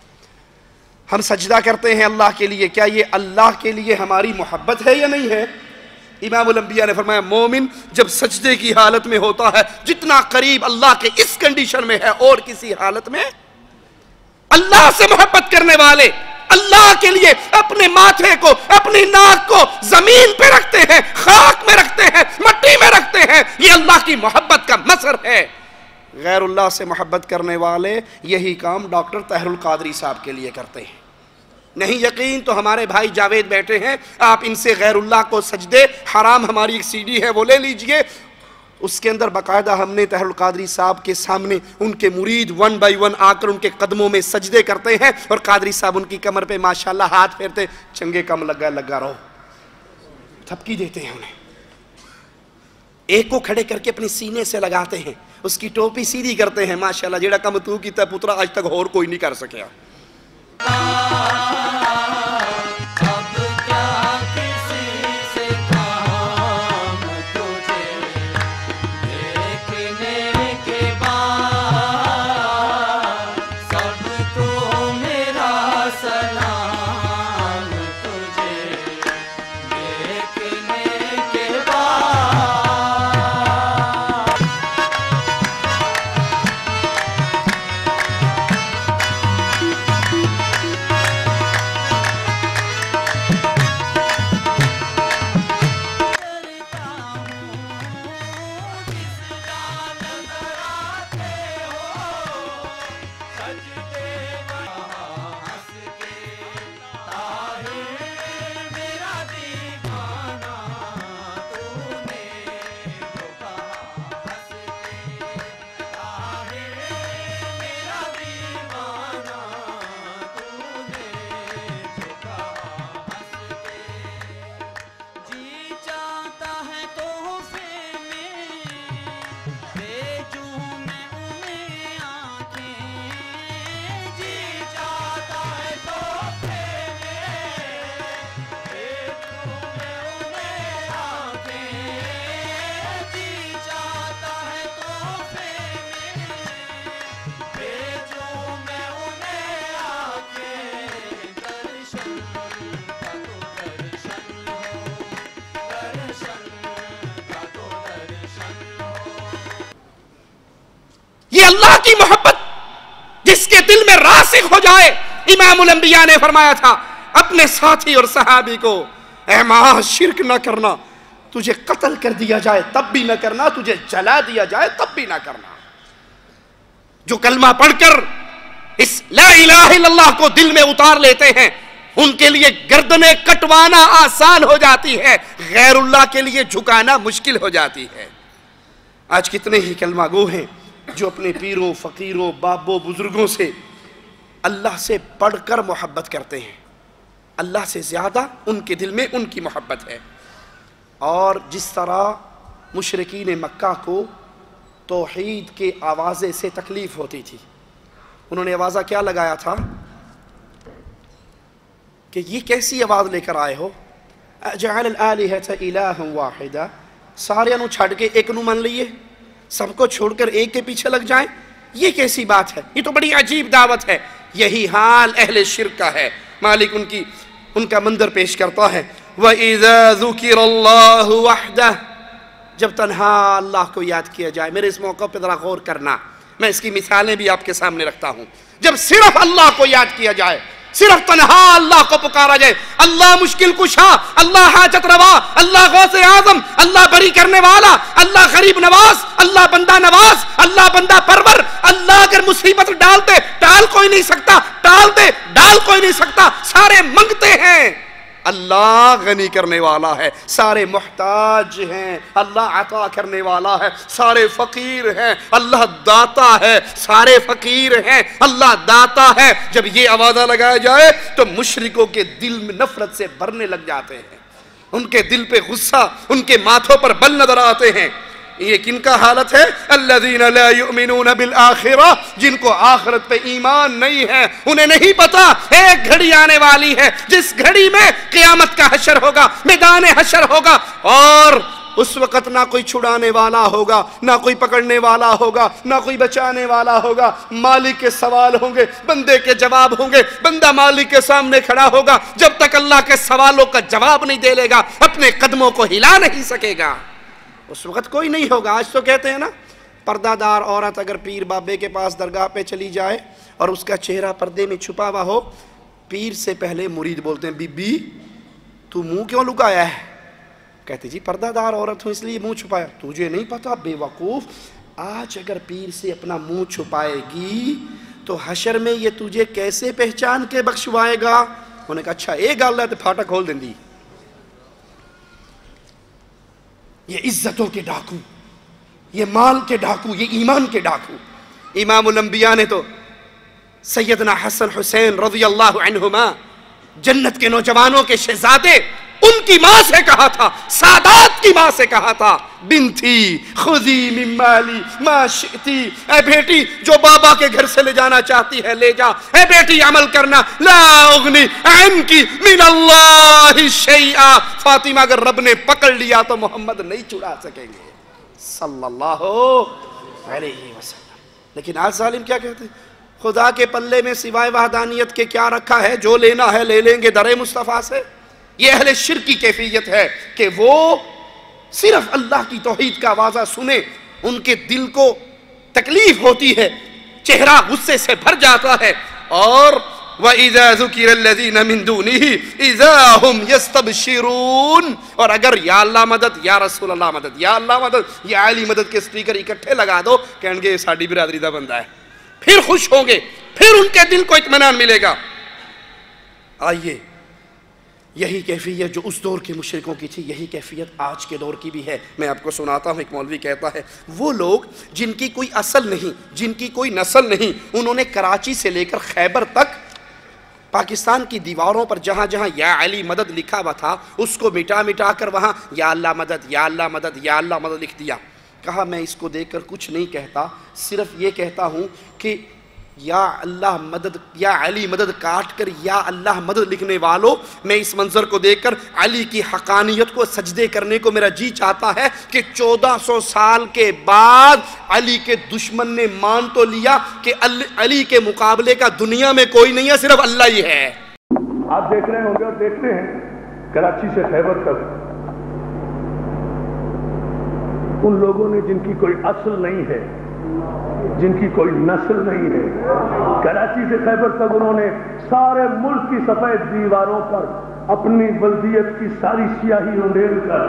S1: हम सजदा करते हैं अल्लाह के लिए, क्या ये अल्लाह के लिए हमारी मोहब्बत है या नहीं है? इमामुल अंबिया ने फरमाया मोमिन जब सजदे की हालत में होता है, जितना करीब अल्लाह के इस कंडीशन में है और किसी हालत में, अल्लाह से मोहब्बत करने वाले अल्लाह के लिए अपने माथे को, अपनी नाक को जमीन पे रखते हैं, खाक में रखते हैं, मट्टी में रखते हैं, ये अल्लाह की मोहब्बत का मसर है। गैरुल्लाह से मोहब्बत करने वाले यही काम डॉक्टर तहरुल कादरी साहब के लिए करते हैं। नहीं यकीन तो हमारे भाई जावेद बैठे हैं, आप इनसे गैरुल्लाह को सजदे हराम, हमारी एक सीडी है वो ले लीजिए, उसके अंदर बाकायदा हमने तहरुल कादरी साहब के सामने उनके मुरीद वन बाई वन आकर उनके कदमों में सजदे करते हैं, और कादरी साहब उनकी कमर पे माशाल्लाह हाथ फेरते, चंगे कम लगा लगा रहो, थपकी देते हैं उन्हें, एक को खड़े करके अपने सीने से लगाते हैं, उसकी टोपी सीधी करते हैं, माशाल्लाह जेड़ा कम तू कीता पुत्रा आज तक और कोई नहीं कर सकिया। اللہ کی محبت جس کے دل میں راسخ ہو جائے. امام الانبیاء نے فرمایا تھا اپنے ساتھی اور صحابی کو، اے ماں شرک نہ کرنا، تجھے قتل کر دیا جائے تب بھی نہ کرنا، تجھے جلا دیا جائے تب بھی نہ کرنا. جو کلمہ پڑھ کر اس لا الہ الا اللہ کو دل میں اتار لیتے ہیں ان کے لیے گردنیں کٹوانا آسان ہو جاتی ہے، غیر اللہ کے لیے جھکانا مشکل ہو جاتی ہے. آج کتنے ہی کلمہ گو ہیں جو اپنے پیروں فقیروں بابوں بزرگوں سے اللہ سے بڑھ کر محبت کرتے ہیں. اللہ سے زیادہ ان کے دل میں ان کی محبت ہے. اور جس طرح مشرکین مکہ کو توحید کے آوازے سے تکلیف ہوتی تھی، انہوں نے آوازہ کیا لگایا تھا کہ یہ کیسی آواز لے کر آئے ہو، اجعل الآلہۃ الہا واحدا، سارے انو چھڑ کے ایک نو من لیے، سب کو چھوڑ کر ایک کے پیچھے لگ جائیں، یہ کیسی بات ہے، یہ تو بڑی عجیب دعوت ہے. یہی حال اہل شرک کا ہے. مالک ان کی ان کا منظر پیش کرتا ہے، وَإِذَا ذُكِرَ اللَّهُ وَحْدَهُ، جب تنہا اللہ کو یاد کیا جائے. میرے اس موقع پہ ذرا غور کرنا، میں اس کی مثالیں بھی آپ کے سامنے رکھتا ہوں. جب صرف اللہ کو یاد کیا جائے، صرف تنہا اللہ کو پکارا جائے، اللہ مشکل کشا، اللہ حاجت روا، اللہ غوث اعظم، اللہ بری کرنے والا، اللہ غریب نواز، اللہ بندہ نواز، اللہ بندہ پرور. اللہ اگر مصیبت ڈال دے ڈال کوئی نہیں سکتا، ڈال دے ڈال کوئی نہیں سکتا. سارے منگتے ہیں، اللہ غنی کرنے والا ہے. سارے محتاج ہیں، اللہ عطا کرنے والا ہے. سارے فقیر ہیں، اللہ داتا ہے. سارے فقیر ہیں، اللہ داتا ہے. جب یہ آوازہ لگایا جائے تو مشرکوں کے دل میں نفرت سے بھرنے لگ جاتے ہیں، ان کے دل پہ غصہ، ان کے ماتھوں پر بل نظر آتے ہیں. یہ کن کا حالت ہے؟ الذین لا یؤمنون بالآخرہ، جن کو آخرت پہ ایمان نہیں ہے. انہیں نہیں پتا ایک گھڑی آنے والی ہے جس گھڑی میں قیامت کا حشر ہوگا، میدان حشر ہوگا، اور اس وقت نہ کوئی چھڑانے والا ہوگا، نہ کوئی پکڑنے والا ہوگا، نہ کوئی بچانے والا ہوگا. مالک کے سوال ہوں گے، بندے کے جواب ہوں گے. بندہ مالک کے سامنے کھڑا ہوگا، جب تک اللہ کے سوالوں کا جواب نہیں دے لے گا اپنے قدموں کو ہلا نہیں سکے گا. اس وقت کوئی نہیں ہوگا. آج تو کہتے ہیں نا، پردہ دار عورت اگر پیر بابے کے پاس درگاہ پہ چلی جائے اور اس کا چہرہ پردے میں چھپا ہوا ہو، پیر سے پہلے مرید بولتے ہیں، بی بی تو منہ کیوں لکایا ہے؟ کہتے جی پردہ دار عورت ہوں اس لیے منہ چھپایا. تجھے نہیں پتا بے وقوف، آج اگر پیر سے اپنا منہ چھپائے گی تو حشر میں یہ تجھے کیسے پہچان کے بخشوائے گا؟ انہوں نے کہا اچھا ایک گل ہے تو پھاٹا کھول دیں دی. یہ عزتوں کے ڈاکو، یہ مال کے ڈاکو، یہ ایمان کے ڈاکو. امام الانبیاء نے تو سیدنا حسن حسین رضی اللہ عنہما، جنت کے نوجوانوں کے شہزادے، ان کی ماں سے کہا تھا، سادات کی ماں سے کہا تھا، بنتی خذی من مالی ما شئتی، اے بیٹی جو بابا کے گھر سے لے جانا چاہتی ہے لے جا. اے بیٹی عمل کرنا، لا اغنی عنکی من اللہ شیئا. فاطمہ اگر رب نے پکڑ لیا تو محمد نہیں چھڑا سکیں گے صلی اللہ علیہ وسلم. لیکن آج ظالم کیا کہتے ہیں؟ خدا کے پلے میں سوائے وحدانیت کے کیا رکھا ہے؟ جو لینا ہے لے لیں گے در مصطفیٰ سے. یہ اہل شرک کی کیفیت ہے کہ وہ صرف اللہ کی توحید کا آوازہ سنے، ان کے دل کو تکلیف ہوتی ہے، چہرہ غصے سے بھر جاتا ہے. اور وَإِذَا ذُكِرَ الَّذِينَ مِن دُونِهِ إِذَا هُمْ يَسْتَبْشِرُونَ. اور اگر یا اللہ مدد، یا رسول اللہ مدد، یا اللہ مدد، یا علی مدد کے سپیکر اکٹھے لگا دو، کہیں گے ساڑی برادری دا بندہ ہے، پھر خوش ہوں گے، پھر ان کے دل کو اطمینان ملے گا. آئیے، یہی کیفیت جو اس دور کے مشرکوں کی تھی، یہی کیفیت آج کے دور کی بھی ہے. میں آپ کو سناتا ہوں. ایک مولوی کہتا ہے وہ لوگ جن کی کوئی اصل نہیں، جن کی کوئی نسل نہیں، انہوں نے کراچی سے لے کر خیبر تک پاکستان کی دیواروں پر جہاں جہاں یا علی مدد لکھا ہوا تھا اس کو مٹا مٹا کر وہاں یا اللہ مدد، یا اللہ مدد، یا اللہ مدد لکھ دیا. کہا میں اس کو دیکھ کر کچھ نہیں کہتا، صرف یہ کہتا ہوں کہ یا اللہ مدد، یا علی مدد کاٹ کر یا اللہ مدد لکھنے والوں، میں اس منظر کو دیکھ کر علی کی حقانیت کو سجدے کرنے کو میرا جی چاہتا ہے کہ چودہ سو سال کے بعد علی کے دشمن نے مان تو لیا کہ علی کے مقابلے کا دنیا میں کوئی نہیں ہے، صرف اللہ ہی ہے.
S3: آپ دیکھ رہے ہوں گے اور دیکھتے ہیں کراچی سے خیبر تک ان لوگوں نے جن کی کوئی اصل نہیں ہے،
S4: جن کی کوئی نسل نہیں ہے. کراچی سے خیبر تک انہوں نے سارے ملک کی سفید دیواروں پر اپنی بلدیت کی ساری سیاہی انڈیل کر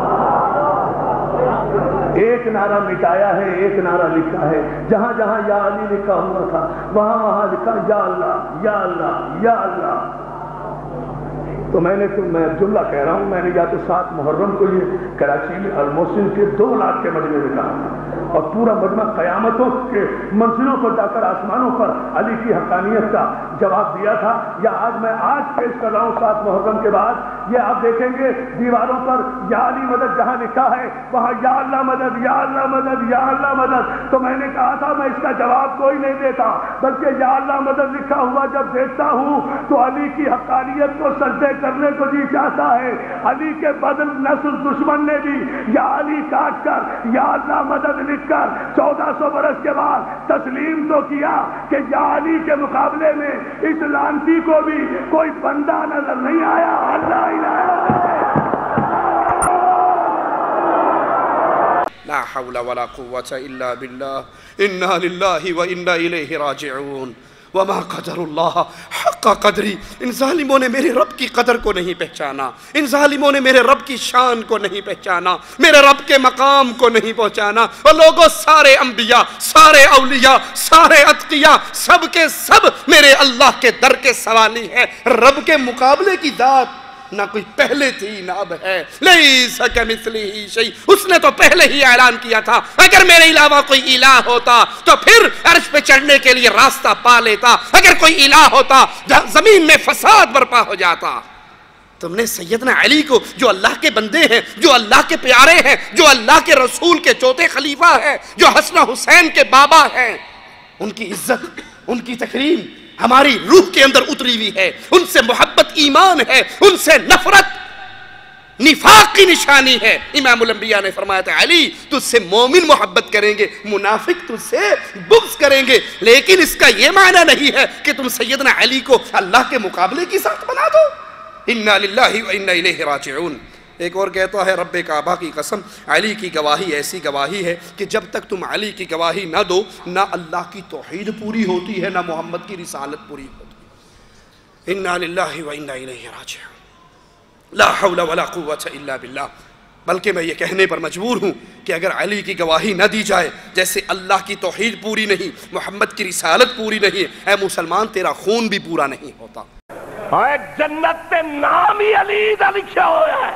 S4: ایک نعرہ مٹایا ہے، ایک نعرہ لکھا ہے. جہاں جہاں یا علی لکھا ہوا تھا وہاں وہاں لکھا یا اللہ یا اللہ یا اللہ. تو میں نے تو میں جملہ کہہ رہا ہوں، میں نے یا تو سات محرم کو یہ کراچی میں الموسن کے دو لاکھ کے مجمع میں کہا تھا، اور پورا مجمع قیامتوں کے منزلوں پر جا کر آسمانوں پر علی کی حقانیت کا جواب دیا تھا. یا آج میں آج پیش کر رہا ہوں سات محرم کے بعد، یہ آپ دیکھیں گے دیواروں پر یا علی مدد جہاں لکھا ہے وہاں یا اللہ مدد یا اللہ مدد یا اللہ مدد. تو میں نے کہا تھا میں اس کا جواب کوئی نہیں دیتا، بلکہ یا اللہ مدد لکھا ہوا جب دیکھتا ہوں تو علی کی حقانیت کو سجدے کرنے کو جی چاہتا ہے. علی کے بدل نسل دشمن نے بھی یا علی کاٹ کر یا اللہ مدد لکھ کر چودہ سو برس کے بعد تسلیم تو کیا کہ یا علی کے مقابلے میں اس لانتی کو بھی کوئی بندہ نظر نہیں آیا. اللہ الہ
S1: لا حول ولا قوة الا باللہ. انا للہ و انا الیہ راجعون. وما قدر اللہ حق قدری. ان ظالموں نے میرے رب کی قدر کو نہیں پہچانا، ان ظالموں نے میرے رب کی شان کو نہیں پہچانا، میرے رب کے مقام کو نہیں پہچانا. اور لوگوں سارے انبیاء، سارے اولیاء، سارے اتقیاء، سب کے سب میرے اللہ کے در کے سوالی ہیں. رب کے مقابلے کی ذات نہ کوئی پہلے تھی نہ اب ہے. لیس کمثلہ شیء. اس نے تو پہلے ہی اعلان کیا تھا اگر میرے علاوہ کوئی الہ ہوتا تو پھر عرش پہ چڑھنے کے لیے راستہ پا لیتا. اگر کوئی الہ ہوتا زمین میں فساد برپا ہو جاتا. تم نے سیدنا علی کو جو اللہ کے بندے ہیں، جو اللہ کے پیارے ہیں، جو اللہ کے رسول کے چوتھے خلیفہ ہیں، جو حسن حسین کے بابا ہیں، ان کی عزت، ان کی تکریم ہماری روح کے اندر اتری ہوئی ہے. ان سے محبت ایمان ہے، ان سے نفرت نفاق کی نشانی ہے. امام الانبیاء نے فرمایا تھا علی تجھ سے مومن محبت کریں گے، منافق تجھ سے بغض کریں گے، لیکن اس کا یہ معنی نہیں ہے کہ تم سیدنا علی کو اللہ کے مقابلے کی ذات بنا دو. انا للہ و انا الیہ راجعون. ایک اور کہتا ہے رب کعبہ کی قسم علی کی گواہی ایسی گواہی ہے کہ جب تک تم علی کی گواہی نہ دو نہ اللہ کی توحید پوری ہوتی ہے نہ محمد کی رسالت پوری ہوتی ہے. انا للہ و انا الیہ راجعون. لا حول ولا قوة الا باللہ. بلکہ میں یہ کہنے پر مجبور ہوں کہ اگر علی کی گواہی نہ دی جائے جیسے اللہ کی توحید پوری نہیں، محمد کی رسالت پوری نہیں، اے مسلمان تیرا خون بھی پورا نہیں ہوتا.
S3: جنت تے نام ہی علی دا لکھا ہوا ہے.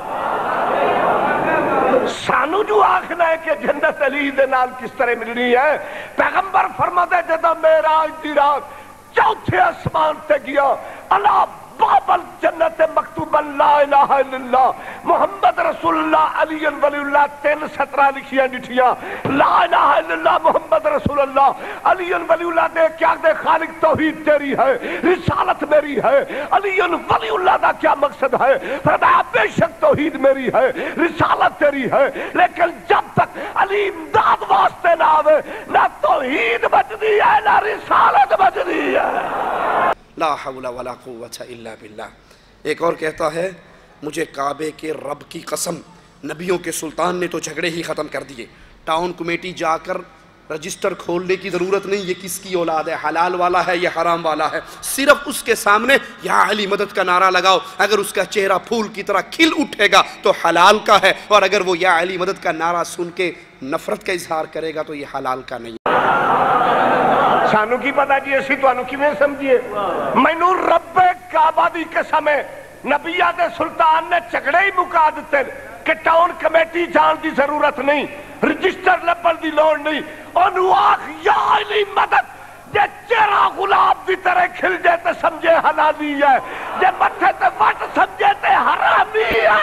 S3: سانو جو آخنا ہے کہ جنت علی دے نال کس طرح ملنی ہے، پیغمبر فرماتے جدا معراج دی رات چوتھے آسمان تے گیا، اللہ بابل جنت مکتوبا لا الہ الا اللہ محمد رسول اللہ علی ولی اللہ. تین سترہ لکھیاں ڈٹھیاں لا الہ الا اللہ محمد رسول اللہ علی ولی اللہ دے کیا دے خالق توحید تیری ہے، رسالت میری ہے. علی ولی اللہ دا کیا مقصد ہے؟ فرمایا بے شک توحید میری ہے، رسالت تیری ہے، لیکن جب تک علی امداد واسطے نہ آوے نہ توحید بچدی ہے نہ رسالت بچدی ہے.
S1: لا حول ولا قوة الا باللہ. ایک اور کہتا ہے مجھے کعبے کے رب کی قسم نبیوں کے سلطان نے تو جھگڑے ہی ختم کر دیے. ٹاؤن کمیٹی جا کر رجسٹر کھولنے کی ضرورت نہیں، یہ کس کی اولاد ہے، حلال والا ہے یا حرام والا ہے. صرف اس کے سامنے یا علی مدد کا نعرہ لگاؤ، اگر اس کا چہرہ پھول کی طرح کھل اٹھے گا تو حلال کا ہے، اور اگر وہ یا علی مدد کا نعرہ سن کے نفرت کا اظہار کرے گا تو یہ حلال کا نہیں.
S3: سانو کی پتا جی اسی تو انو کی میں سمجھئے. مینو رب کعبہ دی قسم ہے نبیہ دے سلطان نے چکڑے ہی مکا دیتے کہ ٹاؤن کمیٹی جان دی ضرورت نہیں، رجسٹر لبل دی لوڑ نہیں. انو آخ یا علی مدد جے چہرہ غلاب دی طرح کھل جائے تے سمجھے حلالی ہے، جے مٹھے تے وٹ سمجھے تے حرامی ہے.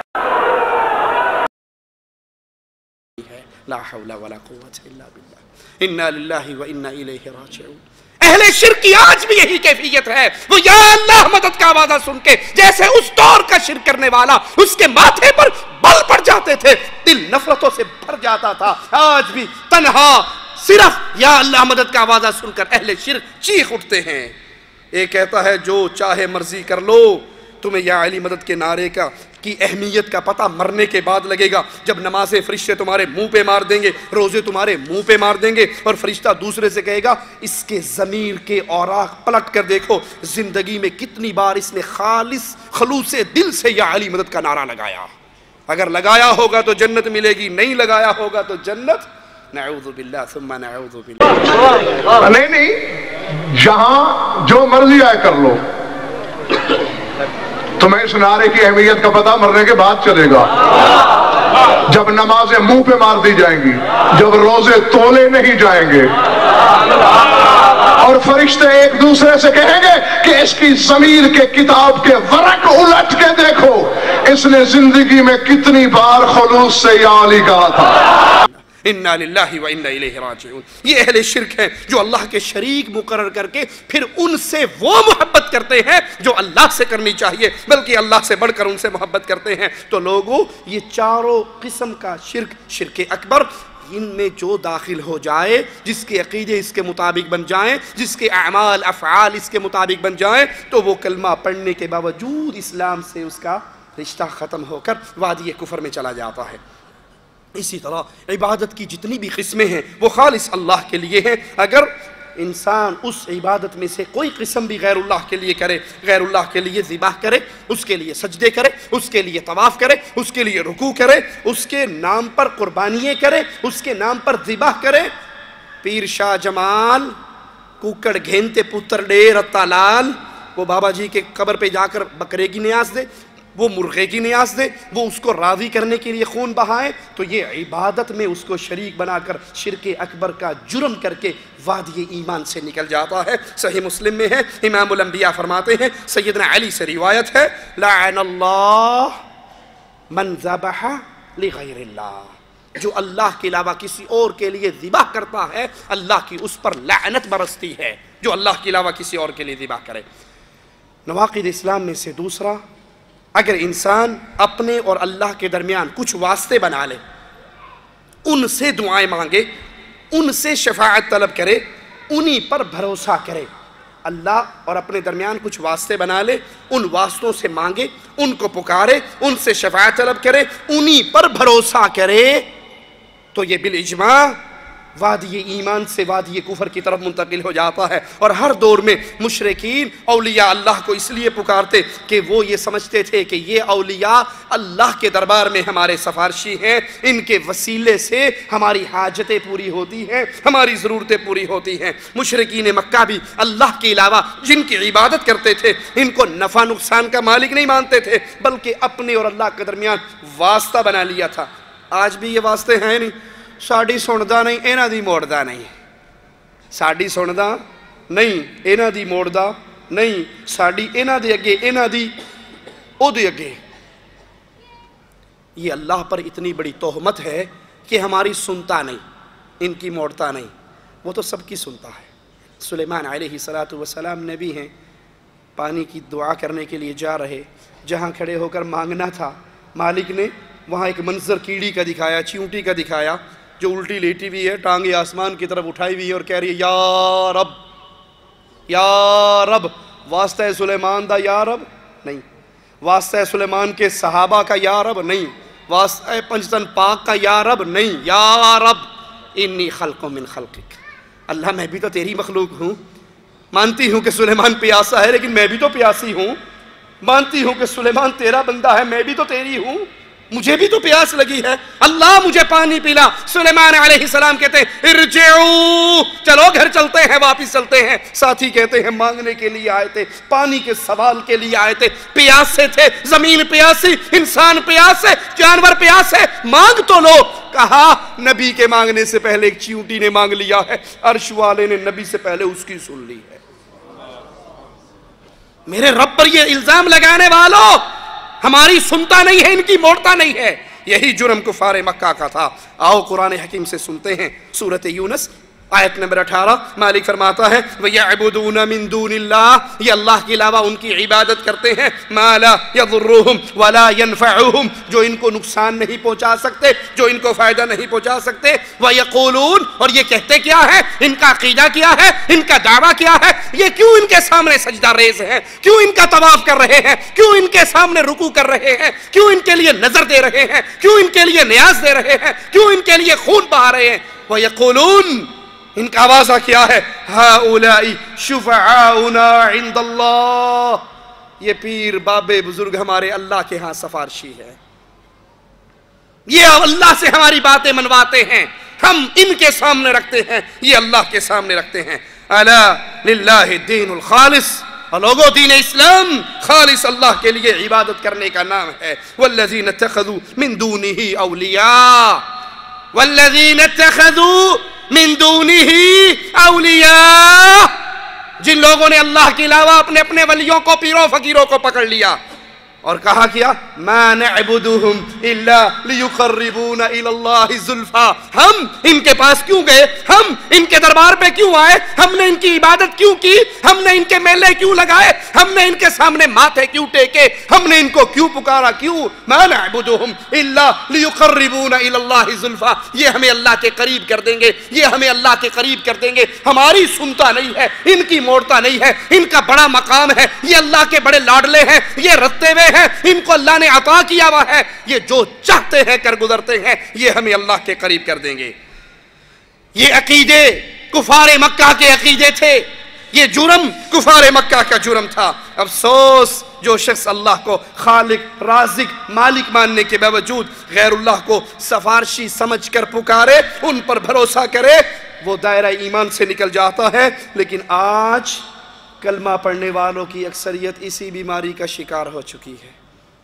S1: لا حول ولا قوة الا باللہ. انا للہ و انا الیہ راجعون. اہل شرک کی آج بھی یہی کیفیت ہے، وہ یا اللہ مدد کا آوازہ سن کے جیسے اس دور کا شرک کرنے والا اس کے ماتھے پر بل پڑ جاتے تھے، دل نفرتوں سے بھر جاتا تھا، آج بھی تنہا صرف یا اللہ مدد کا آوازہ سن کر اہل شرک چیخ اٹھتے ہیں. ایک کہتا ہے جو چاہے مرضی کر لو، تمہیں یا علی مدد کے نعرے کا کی اہمیت کا پتہ مرنے کے بعد لگے گا، جب نمازیں فرشتے تمہارے منہ پہ مار دیں گے، روزے تمہارے منہ پہ مار دیں گے، اور فرشتہ دوسرے سے کہے گا اس کے ضمیر کے اوراق پلٹ کر دیکھو زندگی میں کتنی بار اس نے خالص خلوص دل سے یا علی مدد کا نعرہ لگایا. اگر لگایا ہوگا تو جنت ملے گی، نہیں لگایا ہوگا تو جنت نعوذ باللہ ثم نعوذ باللہ.
S5: نہیں نہیں، جہاں جو مرضی آئے کر لو، تمہیں اس نعرے کی اہمیت کا پتہ مرنے کے بعد چلے گا. جب نمازیں منہ پہ مار دی جائیں گی، جب روزے تولے نہیں جائیں گے، اور فرشتے ایک دوسرے سے کہیں گے کہ اس کی ضمیر کے کتاب کے ورق الٹ کے دیکھو اس نے زندگی میں کتنی بار خلوص سے یا علی کہا تھا.
S1: انا للہ و انا الیہ راجعون. یہ اہل شرک ہیں جو اللہ کے شریک مقرر کر کے پھر ان سے وہ محبت کرتے ہیں جو اللہ سے کرنی چاہیے، بلکہ اللہ سے بڑھ کر ان سے محبت کرتے ہیں. تو لوگوں، یہ چاروں قسم کا شرک، شرک اکبر، ان میں جو داخل ہو جائے، جس کے عقیدے اس کے مطابق بن جائیں، جس کے اعمال افعال اس کے مطابق بن جائیں، تو وہ کلمہ پڑھنے کے باوجود اسلام سے اس کا رشتہ ختم ہو کر وادی کفر میں چلا جاتا ہے. اسی طرح عبادت کی جتنی بھی قسمیں ہیں وہ خالص اللہ کے لیے ہیں. اگر انسان اس عبادت میں سے کوئی قسم بھی غیر اللہ کے لیے کرے، غیر اللہ کے لیے ذبح کرے، اس کے لیے سجدے کرے، اس کے لیے طواف کرے، اس کے لیے رکوع کرے، اس کے نام پر قربانیاں کرے، اس کے نام پر ذبح کرے، پیر شاہ جمال، کوکڑ گھینتے پتر ڈیر تالال، وہ بابا جی کے قبر پہ جا کر بکرے کی نیاز دے، وہ مرغے کی نیاز دے، وہ اس کو راضی کرنے کے لیے خون بہائے، تو یہ عبادت میں اس کو شریک بنا کر شرک اکبر کا جرم کر کے وادی ایمان سے نکل جاتا ہے. صحیح مسلم میں ہے، امام الانبیاء فرماتے ہیں، سیدنا علی سے روایت ہے، لعن اللہ من ذبح لغیر اللہ، جو اللہ کے علاوہ کسی اور کے لیے ذبح کرتا ہے اللہ کی اس پر لعنت برستی ہے، جو اللہ کے علاوہ کسی اور کے لیے ذبح کرے. نواقض اسلام میں سے دوسرا، اگر انسان اپنے اور اللہ کے درمیان کچھ واسطے بنا لے، ان سے دعائیں مانگے، ان سے شفاعت طلب کرے، انہی پر بھروسہ کرے. اللہ اور اپنے درمیان کچھ واسطے بنا لے، ان واسطوں سے مانگے، ان کو پکارے، ان سے شفاعت طلب کرے، انہی پر بھروسہ کرے، تو یہ بالاجماع وادی ایمان سے وادی کفر کی طرف منتقل ہو جاتا ہے. اور ہر دور میں مشرکین اولیاء اللہ کو اس لیے پکارتے کہ وہ یہ سمجھتے تھے کہ یہ اولیاء اللہ کے دربار میں ہمارے سفارشی ہیں، ان کے وسیلے سے ہماری حاجتیں پوری ہوتی ہیں، ہماری ضرورتیں پوری ہوتی ہیں. مشرکین مکہ بھی اللہ کے علاوہ جن کی عبادت کرتے تھے ان کو نفع نقصان کا مالک نہیں مانتے تھے، بلکہ اپنے اور اللہ کے درمیان واسطہ بنا لیا تھا. آج بھی یہ واسطے ہیں نہیں، ساڑی سندا نہیں اینا دی موڑدا نہیں، ساڑی سندا نہیں اینا دی موڑدا نہیں، ساڑی اینا دی اگے اینا دی او دی اگے. یہ اللہ پر اتنی بڑی تہمت ہے کہ ہماری سنتا نہیں، ان کی موڑتا نہیں، وہ تو سب کی سنتا ہے. سلیمان علیہ السلام نبی ہیں، پانی کی دعا کرنے کے لیے جا رہے، جہاں کھڑے ہو کر مانگنا تھا مالک نے وہاں ایک منظر کیڑی کا دکھایا، چیونٹی کا دکھایا، جو الٹی لیٹی ہوئی ہے، ٹانگیں آسمان کی طرف اٹھائی ہوئی ہے اور کہہ رہی ہے یا رب یا رب. واسطہ سلیمان دا یا رب نہیں، واسطہ سلیمان کے صحابہ کا یا رب نہیں، واسطہ پنجتن پاک کا یا رب نہیں، یا رب انی خلق من خلقک، اللہ میں بھی تو تیری مخلوق ہوں، مانتی ہوں کہ سلیمان پیاسا ہے لیکن میں بھی تو پیاسی ہوں، مانتی ہوں کہ سلیمان تیرا بندہ ہے میں بھی تو تیری ہوں، مجھے بھی تو پیاس لگی ہے، اللہ مجھے پانی پلا. سلیمان علیہ السلام کہتے ہیں ارجعو، چلو گھر چلتے ہیں، واپس چلتے ہیں. ساتھی کہتے ہیں مانگنے کے لیے آئے تھے، پانی کے سوال کے لیے آئے تھے، پیاسے تھے، زمین پیاسی، انسان پیاسے، جانور پیاسے، مانگ تو لو. کہا نبی کے مانگنے سے پہلے ایک چیونٹی نے مانگ لیا ہے، عرش والے نے نبی سے پہلے اس کی سن لی ہے. میرے رب پر یہ الزام لگانے والوں، ہماری سنتا نہیں ہے، ان کی موڑتا نہیں ہے، یہی جرم کفار مکہ کا تھا. آؤ قرآن حکیم سے سنتے ہیں سورۃ یونس آیت نمبر اٹھارہ مالک فرماتا ہے وَيَعْبُدُونَ مِن دُونِ اللَّهِ، یہ اللہ کے علاوہ ان کی عبادت کرتے ہیں مَا لَا يَضُرُّهُمْ وَلَا يَنْفَعُهُمْ، جو ان کو نقصان نہیں پہنچا سکتے، جو ان کو فائدہ نہیں پہنچا سکتے. وَيَقُولُونَ، اور یہ کہتے کیا ہے، ان کا عقیدہ کیا ہے، ان کا دعویٰ کیا ہے، یہ کیوں ان کے سامنے سجدہ ریز ہیں، کیوں ان کا طواف کر رہے ہیں، کیوں ان کے سامنے رکوع کر رہے ہیں، کیوں ان کے لیے نظر دے رہے ہیں، کیوں ان کے لیے نیاز دے رہے ہیں، کیوں ان کے لیے خون بہا رہے ہیں. وَيَقُولُونَ، ان کا آوازہ کیا ہے، ہَؤُلَاءِ شُفَعَاؤُنَا عِندَ اللَّهِ، یہ پیر بابے بزرگ ہمارے اللہ کے ہاں سفارشی ہے، یہ اللہ سے ہماری باتیں منواتے ہیں، ہم ان کے سامنے رکھتے ہیں، یہ اللہ کے سامنے رکھتے ہیں. الا للہ الدین الخالص، اور لوگوں دین اسلام خالص اللہ کے لیے عبادت کرنے کا نام ہے. والذین اتخذوا من دونہ اولیاء، والذین اتخذوا من دونہ اولیاء، جن لوگوں نے اللہ کے علاوہ اپنے اپنے ولیوں کو، پیروں فقیروں کو پکڑ لیا اور کہا کیا، ما نعبدهم الا لیقربونا الی اللہ زلفا، ہم ان کے پاس کیوں گئے، ہم ان کے دربار پہ کیوں آئے، ہم نے ان کی عبادت کیوں کی، ہم نے ان کے میلے کیوں لگائے، ہم نے ان کے سامنے ماتھے کیوں ٹیکے، ہم نے ان کو کیوں پکارا، کیوں، ما نعبدهم الا لیقربونا الی اللہ زلفا، یہ ہمیں اللہ کے قریب کر دیں گے، یہ ہمیں اللہ کے قریب کر دیں گے. ہماری سنتا نہیں ہے، ان کی موڑتا نہیں ہے، ان کا بڑا مقام ہے، یہ اللہ کے بڑے لاڈلے ہیں، یہ رتے ہوئے ہیں، ان کو اللہ نے عطا کیا ہوا ہے، یہ جو چاہتے ہیں کر گزرتے ہیں، یہ ہمیں اللہ کے قریب کر دیں گے. یہ عقیدے کفار مکہ کے عقیدے تھے، یہ جرم کفار مکہ کا جرم تھا. افسوس جو شخص اللہ کو خالق، رازق، مالک ماننے کے باوجود غیر اللہ کو سفارشی سمجھ کر پکارے، ان پر بھروسہ کرے، وہ دائرہ ایمان سے نکل جاتا ہے. لیکن آج کلمہ پڑھنے والوں کی اکثریت اسی بیماری کا شکار ہو چکی ہے.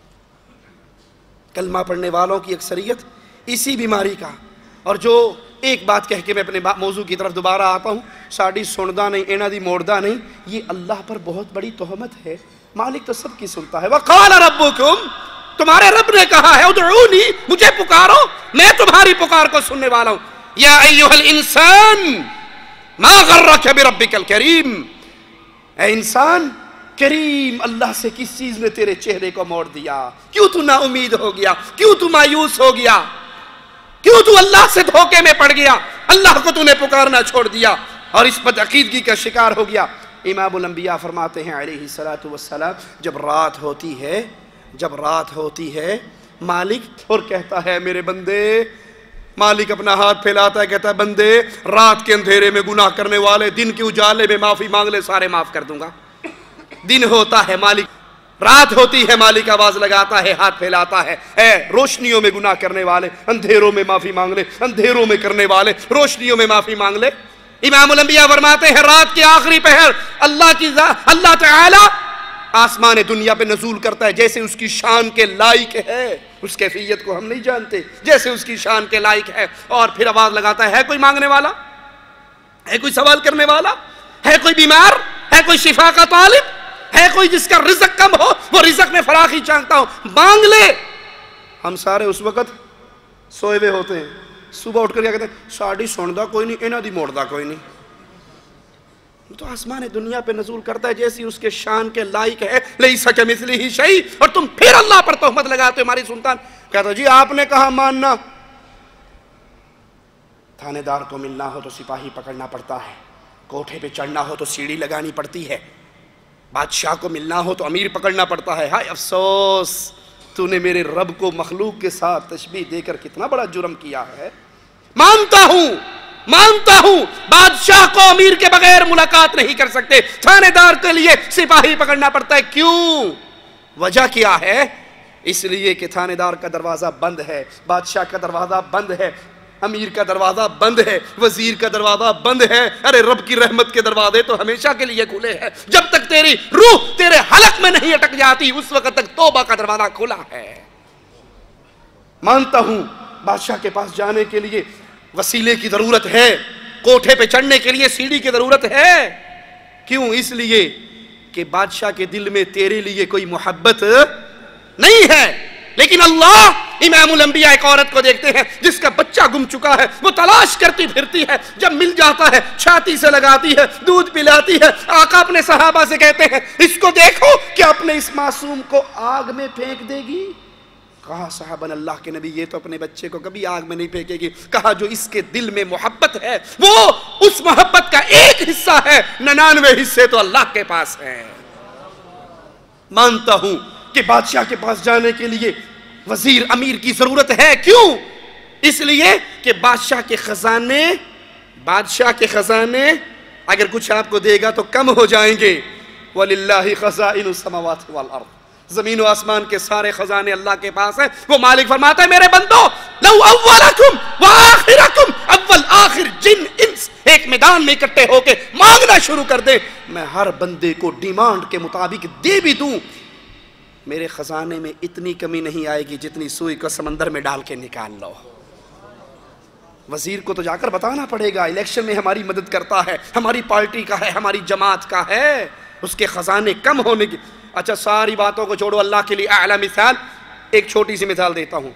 S1: کلمہ پڑھنے والوں کی اکثریت اسی بیماری کا. اور جو ایک بات کہہ کے میں اپنے موضوع کی طرف دوبارہ آتا ہوں، ساڑی سندا نہیں، اینا دی موڑدا نہیں، یہ اللہ پر بہت بڑی تہمت ہے. مالک تو سب کی سنتا ہے. وَقَالَ رَبُّكُمْ، تمہارے رب نے کہا ہے، ادعونی، مجھے پکارو، میں تمہاری پکار کو سننے والا ہوں. یا ایھا الانسان ما غرک بربک الکریم، اے انسان، کریم اللہ سے کس چیز نے تیرے چہرے کو موڑ دیا، کیوں تو نا امید ہو گیا، کیوں تو مایوس ہو گیا، کیوں تو اللہ سے دھوکے میں پڑ گیا، اللہ کو تو نے پکارنا چھوڑ دیا اور اس بدعقیدگی کا شکار ہو گیا. امام الانبیاء فرماتے ہیں علیہ الصلوۃ والسلام، جب رات ہوتی ہے جب رات ہوتی ہے مالک اور کہتا ہے میرے بندے، مالک اپنا ہاتھ پھیلاتا ہے، کہتا ہے بندے، رات کے اندھیرے میں گناہ کرنے والے دن کے اجالے میں معافی مانگ لے، سارے معاف کر دوں گا. دن ہوتا ہے مالک، رات ہوتی ہے مالک آواز لگاتا ہے، ہاتھ پھیلاتا ہے، اے روشنیوں میں گناہ کرنے والے اندھیروں میں معافی مانگ لے، اندھیروں میں کرنے والے روشنیوں میں معافی مانگ لے. امام الانبیاء فرماتے ہیں رات کے آخری پہر اللہ کی اللہ تعالی آسمان دنیا پہ نزول کرتا ہے جیسے اس کی شان کے لائق ہے، اس کیفیت کو ہم نہیں جانتے، جیسے اس کی شان کے لائق ہے، اور پھر آواز لگاتا ہے، ہے کوئی مانگنے والا، ہے کوئی سوال کرنے والا، ہے کوئی بیمار، ہے کوئی شفا کا طالب، ہے کوئی جس کا رزق کم ہو، وہ رزق میں فراخی چاہتا ہو، مانگ لے. ہم سارے اس وقت سوئے ہوئے ہوتے ہیں، صبح اٹھ کر کیا کہتے ہیں، ساڑی سندا کوئی نہیں، اینا دی موڑدا کوئی نہیں. تو آسمان دنیا پہ نزول کرتا ہے جیسی اس کے شان کے لائق ہے، لیس کمثلہ شیء، اور تم پھر اللہ پر تہمت لگاتے ہو ہماری سلطان. کہتا جی آپ نے کہا ماننا، تھانے دار کو ملنا ہو تو سپاہی پکڑنا پڑتا ہے، کوٹھے پہ چڑھنا ہو تو سیڑھی لگانی پڑتی ہے، بادشاہ کو ملنا ہو تو امیر پکڑنا پڑتا ہے. ہائے افسوس، تو نے میرے رب کو مخلوق کے ساتھ تشبیہ دے کر کتنا بڑا جرم کیا ہے. مانتا ہوں مانتا ہوں بادشاہ کو امیر کے بغیر ملاقات نہیں کر سکتے، تھانے دار کے لیے سپاہی پکڑنا پڑتا ہے. کیوں؟ وجہ کیا ہے؟ اس لیے کہ تھانے دار کا دروازہ بند ہے، بادشاہ کا دروازہ بند ہے، امیر کا دروازہ بند ہے، وزیر کا دروازہ بند ہے. ارے رب کی رحمت کے دروازے تو ہمیشہ کے لیے کھلے ہیں. جب تک تیری روح تیرے حلق میں نہیں اٹک جاتی اس وقت تک توبہ کا دروازہ کھلا ہے. مانتا ہوں بادشاہ کے پاس جانے کے لیے وسیلے کی ضرورت ہے، کوٹھے پہ چڑھنے کے لیے سیڑھی کی ضرورت ہے. کیوں؟ اس لیے کہ بادشاہ کے دل میں تیرے لیے کوئی محبت نہیں ہے. لیکن اللہ امام الانبیاء ایک عورت کو دیکھتے ہیں جس کا بچہ گم چکا ہے، وہ تلاش کرتی پھرتی ہے، جب مل جاتا ہے چھاتی سے لگاتی ہے، دودھ پلاتی ہے۔ آقا اپنے صحابہ سے کہتے ہیں اس کو دیکھو کہ اپنے اس معصوم کو آگ میں پھینک دے گی؟ کہا صحابہ اللہ کے نبی یہ تو اپنے بچے کو کبھی آگ میں نہیں پھینکے گی۔ کہا جو اس کے دل میں محبت ہے وہ اس محبت کا ایک حصہ ہے، ننانوے حصے تو اللہ کے پاس ہے۔ مانتا ہوں کہ بادشاہ کے پاس جانے کے لیے وزیر امیر کی ضرورت ہے، کیوں؟ اس لیے کہ بادشاہ کے خزانے بادشاہ کے خزانے اگر کچھ آپ کو دے گا تو کم ہو جائیں گے۔ وَلِلَّهِ خَزَائِنُ السَّمَاوَاتِ وَالْأَرْضِ، زمین و آسمان کے سارے خزانے اللہ کے پاس ہیں۔ وہ مالک فرماتا ہے میرے بندو، لو اولکم وآخرکم، اول آخر جن انس ایک میدان میں اکٹھے ہو کے مانگنا شروع کر دے، میں ہر بندے کو ڈیمانڈ کے مطابق دے بھی دوں، میرے خزانے میں اتنی کمی نہیں آئے گی جتنی سوئی کو سمندر میں ڈال کے نکال لو۔ وزیر کو تو جا کر بتانا پڑے گا، الیکشن میں ہماری مدد کرتا ہے، ہماری پارٹی کا ہے، ہماری جماعت کا ہے، اس کے خزانے کم ہونے کی۔ اچھا ساری باتوں کو چھوڑو، اللہ کے لیے اعلیٰ مثال ایک چھوٹی سی مثال دیتا ہوں۔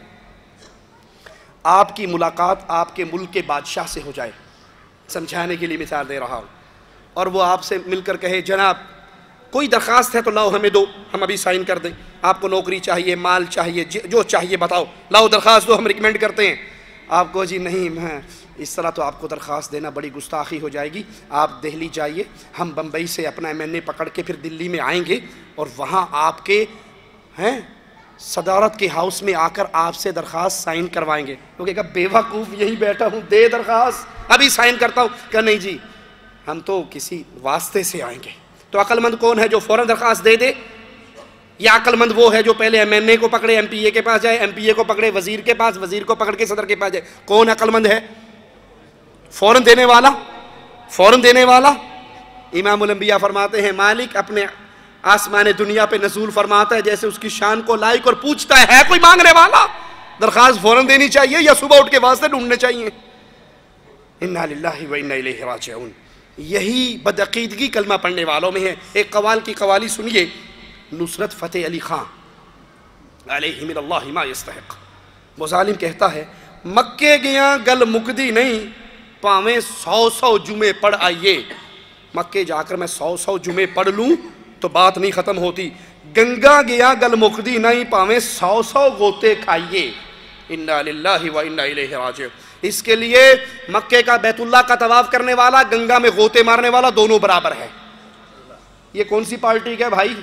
S1: آپ کی ملاقات آپ کے ملک کے بادشاہ سے ہو جائے، سمجھانے کے لیے مثال دے رہا ہوں، اور وہ آپ سے مل کر کہے جناب کوئی درخواست ہے تو لاؤ ہمیں دو، ہم ابھی سائن کر دیں، آپ کو نوکری چاہیے، مال چاہیے، جو چاہیے بتاؤ، لاؤ درخواست دو، ہم ریکمینڈ کرتے ہیں۔ آپ کو جی نہیں، میں اس طرح تو آپ کو درخواست دینا بڑی گستاخی ہو جائے گی، آپ دہلی جائیے، ہم بمبئی سے اپنا ایم این اے پکڑ کے پھر دلی میں آئیں گے اور وہاں آپ کے ہیں صدارت کے ہاؤس میں آ کر آپ سے درخواست سائن کروائیں گے۔ وہ کہے گا بے وقوف یہی بیٹھا ہوں، دے درخواست، ابھی سائن کرتا ہوں۔ کہا نہیں جی ہم تو کسی واسطے سے آئیں گے۔ تو عقل مند کون ہے جو فوراً درخواست دے دے، یا عقل مند وہ ہے جو پہلے ایم این اے کو پکڑے، ایم پی اے کے پاس جائے، ایم پی اے کو پکڑے وزیر کے پاس، وزیر کو پکڑ کے صدر کے پاس جائے؟ کون عقل مند ہے؟ فوراً دینے والا، فوراً دینے والا۔ امام الانبیاء فرماتے ہیں مالک اپنے آسمان دنیا پہ نزول فرماتا ہے جیسے اس کی شان کو لائق اور پوچھتا ہے ہے کوئی مانگنے والا؟ درخواست فوراً دینی چاہیے یا صبح اٹھ کے واسطے ڈھونڈنے چاہیے؟ انا للہ و انا الیہ راجعون۔ یہی بدعقیدگی کلمہ پڑھنے والوں میں ہے۔ ایک قوال کی قوالی سنیے، نصرت فتح علی خان علیہ من اللہ ما یستحق۔ وہ ظالم کہتا ہے مکے گیا گل مکدی نہیں، پاویں سو سو جمعے پڑھ آئیے۔ مکے جا کر میں سو سو جمعے پڑھ لوں تو بات نہیں ختم ہوتی۔ گنگا گیا گل مکدی نہیں، پاویں سو سو غوطے کھائیے۔ انا للہ و انا الیہ راجعون۔ اس کے لیے مکے کا بیت اللہ کا طواف کرنے والا، گنگا میں غوطے مارنے والا، دونوں برابر ہے۔ یہ کون سی پارٹی کا ہے بھائی؟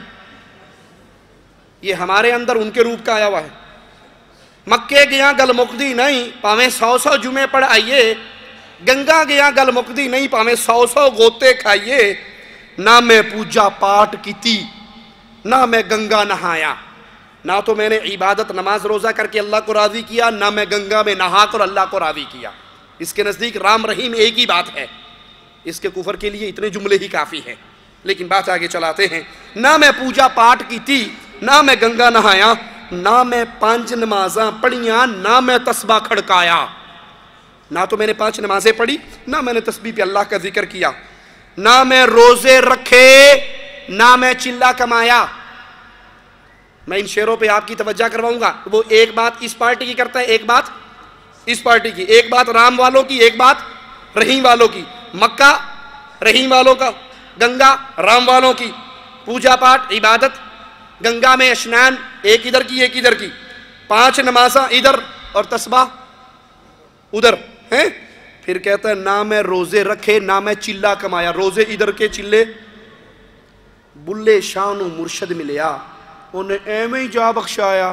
S1: یہ ہمارے اندر ان کے روپ کا آیا ہوا ہے۔ مکے گیا گل مکدی نہیں، پاویں سو سو جمعے پڑھ آئیے۔ گنگا گیا گل مکدی نہیں، پاویں سو سو غوطے کھائیے۔ نہ میں پوجا پاٹ کیتی، نہ میں گنگا نہایا، نہ تو میں نے عبادت نماز روزہ کر کے اللہ کو راضی کیا، نہ میں گنگا میں نہا کر اللہ کو راضی کیا۔ اس کے نزدیک رام رحیم ایک ہی بات ہے، اس کے کفر کے لیے اتنے جملے ہی کافی ہیں۔ لیکن بات آگے چلاتے ہیں۔ نہ میں پوجا پاٹ کی تھی، نہ میں گنگا نہایا، نہ میں پانچ نمازاں پڑھیاں، نہ میں تسبیح کھڑکایا۔ نہ تو میں نے پانچ نمازیں پڑھی، نہ میں نے تسبیح پہ اللہ کا ذکر کیا، نہ میں روزے رکھے، نہ میں چلہ کمایا۔ میں ان شعروں پہ آپ کی توجہ کرواؤں گا۔ وہ ایک بات اس پارٹی کی کرتا ہے، ایک بات اس پارٹی کی، ایک بات رام والوں کی، ایک بات رحیم والوں کی۔ مکہ رحیم والوں کا، گنگا رام والوں کی، پوجا پاٹ عبادت، گنگا میں اشنان ایک ادھر کی ایک ادھر کی، پانچ نمازاں ادھر اور تسبیح ادھر ہیں۔ پھر کہتا ہے نہ میں روزے رکھے، نہ میں چلہ کمایا۔ روزے ادھر کے، چلے بلے شاہ نو مرشد ملیا، انہیں ایویں ہی جا بخشایا۔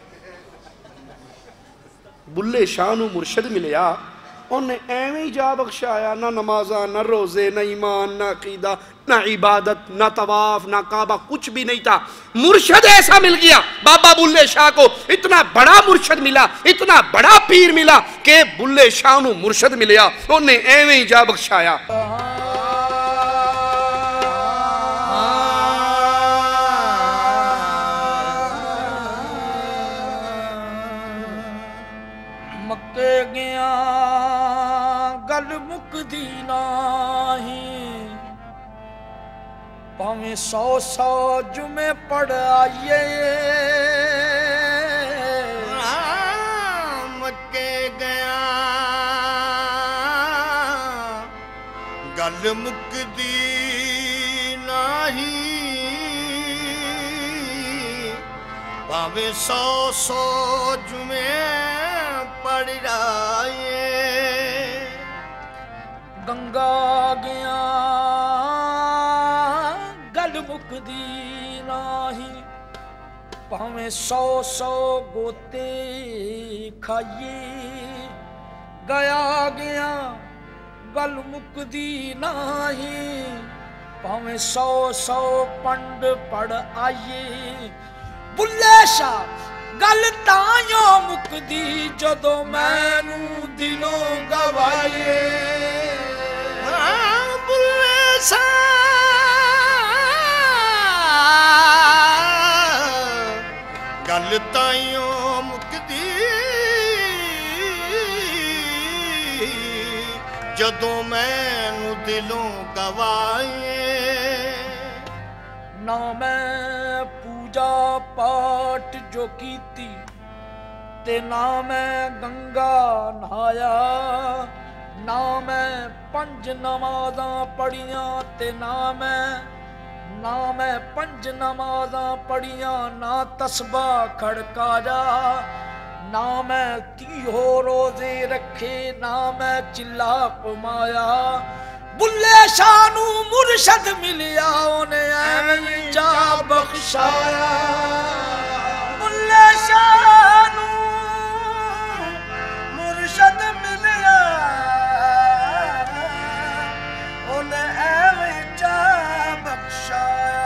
S1: بلے شاہ نو مرشد ملیا، انہیں ایویں ہی جا بخشایا۔ نہ نمازاں، نہ روزے، نہ ایمان، نہ عقیدہ، نہ عبادت، نہ طواف، نہ کعبہ، کچھ بھی نہیں تھا۔ مرشد ایسا مل گیا بابا بلے شاہ کو، اتنا بڑا مرشد ملا، اتنا بڑا پیر ملا کہ بلے شاہ نو مرشد ملیا، انہیں ایویں ہی جا بخشایا۔
S6: مکے گیا گل مکدی نہیں، پاویں سو سو جمعے پڑھ آئیے۔
S2: گل مکدی نہیں پاوے سو سو جمعے پڑھ رائے
S6: گنگا گیا گل مکدی نہیں پاویں سو سو گوتے کھائیے گیا گیا گل مکدی نہیں پاویں سو سو پنڈ پڑھ آئیے بلے شاہ گل تائیوں مکدی جدو مینوں دلوں گوائیے
S2: بلے شاہ گل تائیوں مکدی جدوں مینوں دلوں گوائیے
S6: نہ میں پوجا پاٹ جو کیتی تے نہ میں گنگا نہایا نہ میں پنج نمازاں پڑھیاں تے نہ میں نہ میں پنج نمازاں پڑھیاں نہ تسبیح کھڑکایا نہ میں تیہو روزے رکھے نہ میں چلا پمایا بلے شاہ نو مرشد ملیا انہیں ایویں جا بخشایا بلے شاہ نو مرشد ملیا انہیں ایویں جا بخشایا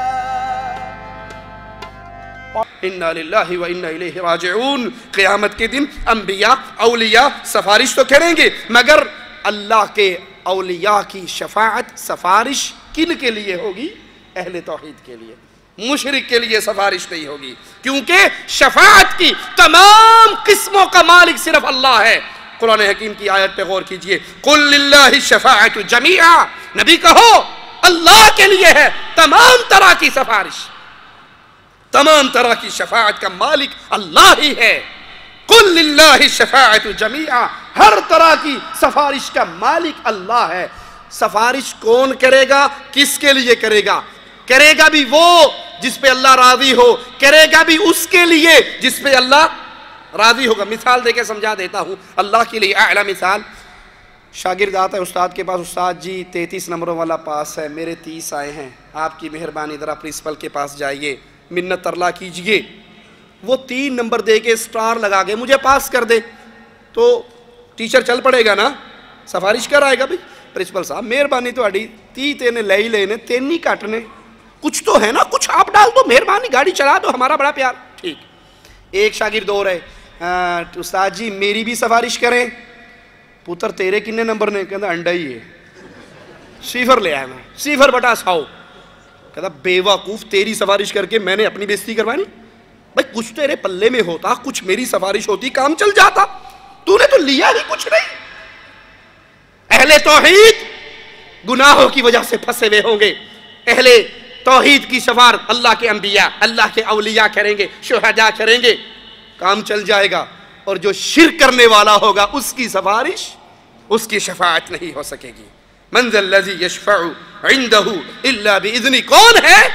S1: انا للہ و انا الیہ راجعون. قیامت کے دن انبیاء اولیاء سفارش تو کریں گے مگر اللہ کے اولیاء کی شفاعت سفارش کن کے لیے ہوگی؟ اہل توحید کے لیے. مشرک کے لیے سفارش نہیں ہوگی کیونکہ شفاعت کی تمام قسموں کا مالک صرف اللہ ہے. قرآن حکیم کی آیت پہ غور کیجئے. قل للہ الشفاعت جمیعا. نبی کہو اللہ کے لیے ہے تمام طرح کی سفارش. تمام طرح کی شفاعت کا مالک اللہ ہی ہے. قل للہ الشفاعت جمیعا. ہر طرح کی سفارش کا مالک اللہ ہے. سفارش کون کرے گا؟ کس کے لیے کرے گا؟ کرے گا بھی وہ جس پہ اللہ راضی ہو, کرے گا بھی اس کے لیے جس پہ اللہ راضی ہوگا. مثال دے کے سمجھا دیتا ہوں اللہ کے لیے اعلیٰ مثال. شاگرد آتا ہے استاد کے پاس, استاد جی تینتیس نمبروں والا پاس ہے, میرے تیس آئے ہیں, آپ کی مہربانی ذرا پرنسپل کے پاس جائیے, منت ترلا کیجئے, وہ تین نمبر دے کے سٹار لگا کے مجھے پاس کر دے. تو ٹیچر چل پڑے گا نا, سفارش کر آئے گا بھی پرنسپل صاحب مہربانی تو اڈی تی تینے لے ہی لینے تین نہیں کاٹنے, کچھ تو ہے نا, کچھ آپ ڈال دو, مہربانی گاڑی چلا دو, ہمارا بڑا پیار. ٹھیک. ایک شاگرد اور ہے, استاد جی میری بھی سفارش کریں. پتر تیرے کنے نمبر نے؟ کہتا انڈا ہی ہے, صفر لے آیا میں, صفر بٹا سو. کہتا بے وقوف تیری سفارش کر کے میں نے اپنی بےزتی کروانی؟ بھائی کچھ تیرے پلے میں ہوتا, کچھ میری سفارش ہوتی, کام چل جاتا. تو نے تو لیا ہی کچھ نہیں. اہل توحید گناہوں کی وجہ سے پھنسے ہوئے ہوں گے. اہل توحید کی شفاعت اللہ کے انبیاء, اللہ کے اولیاء کریں گے, شہداء کریں گے, کام چل جائے گا. اور جو شرک کرنے والا ہوگا اس کی سفارش, اس کی شفاعت نہیں ہو سکے گی. من ذا الذی یشفع عندہ الا باذنہ. کون ہے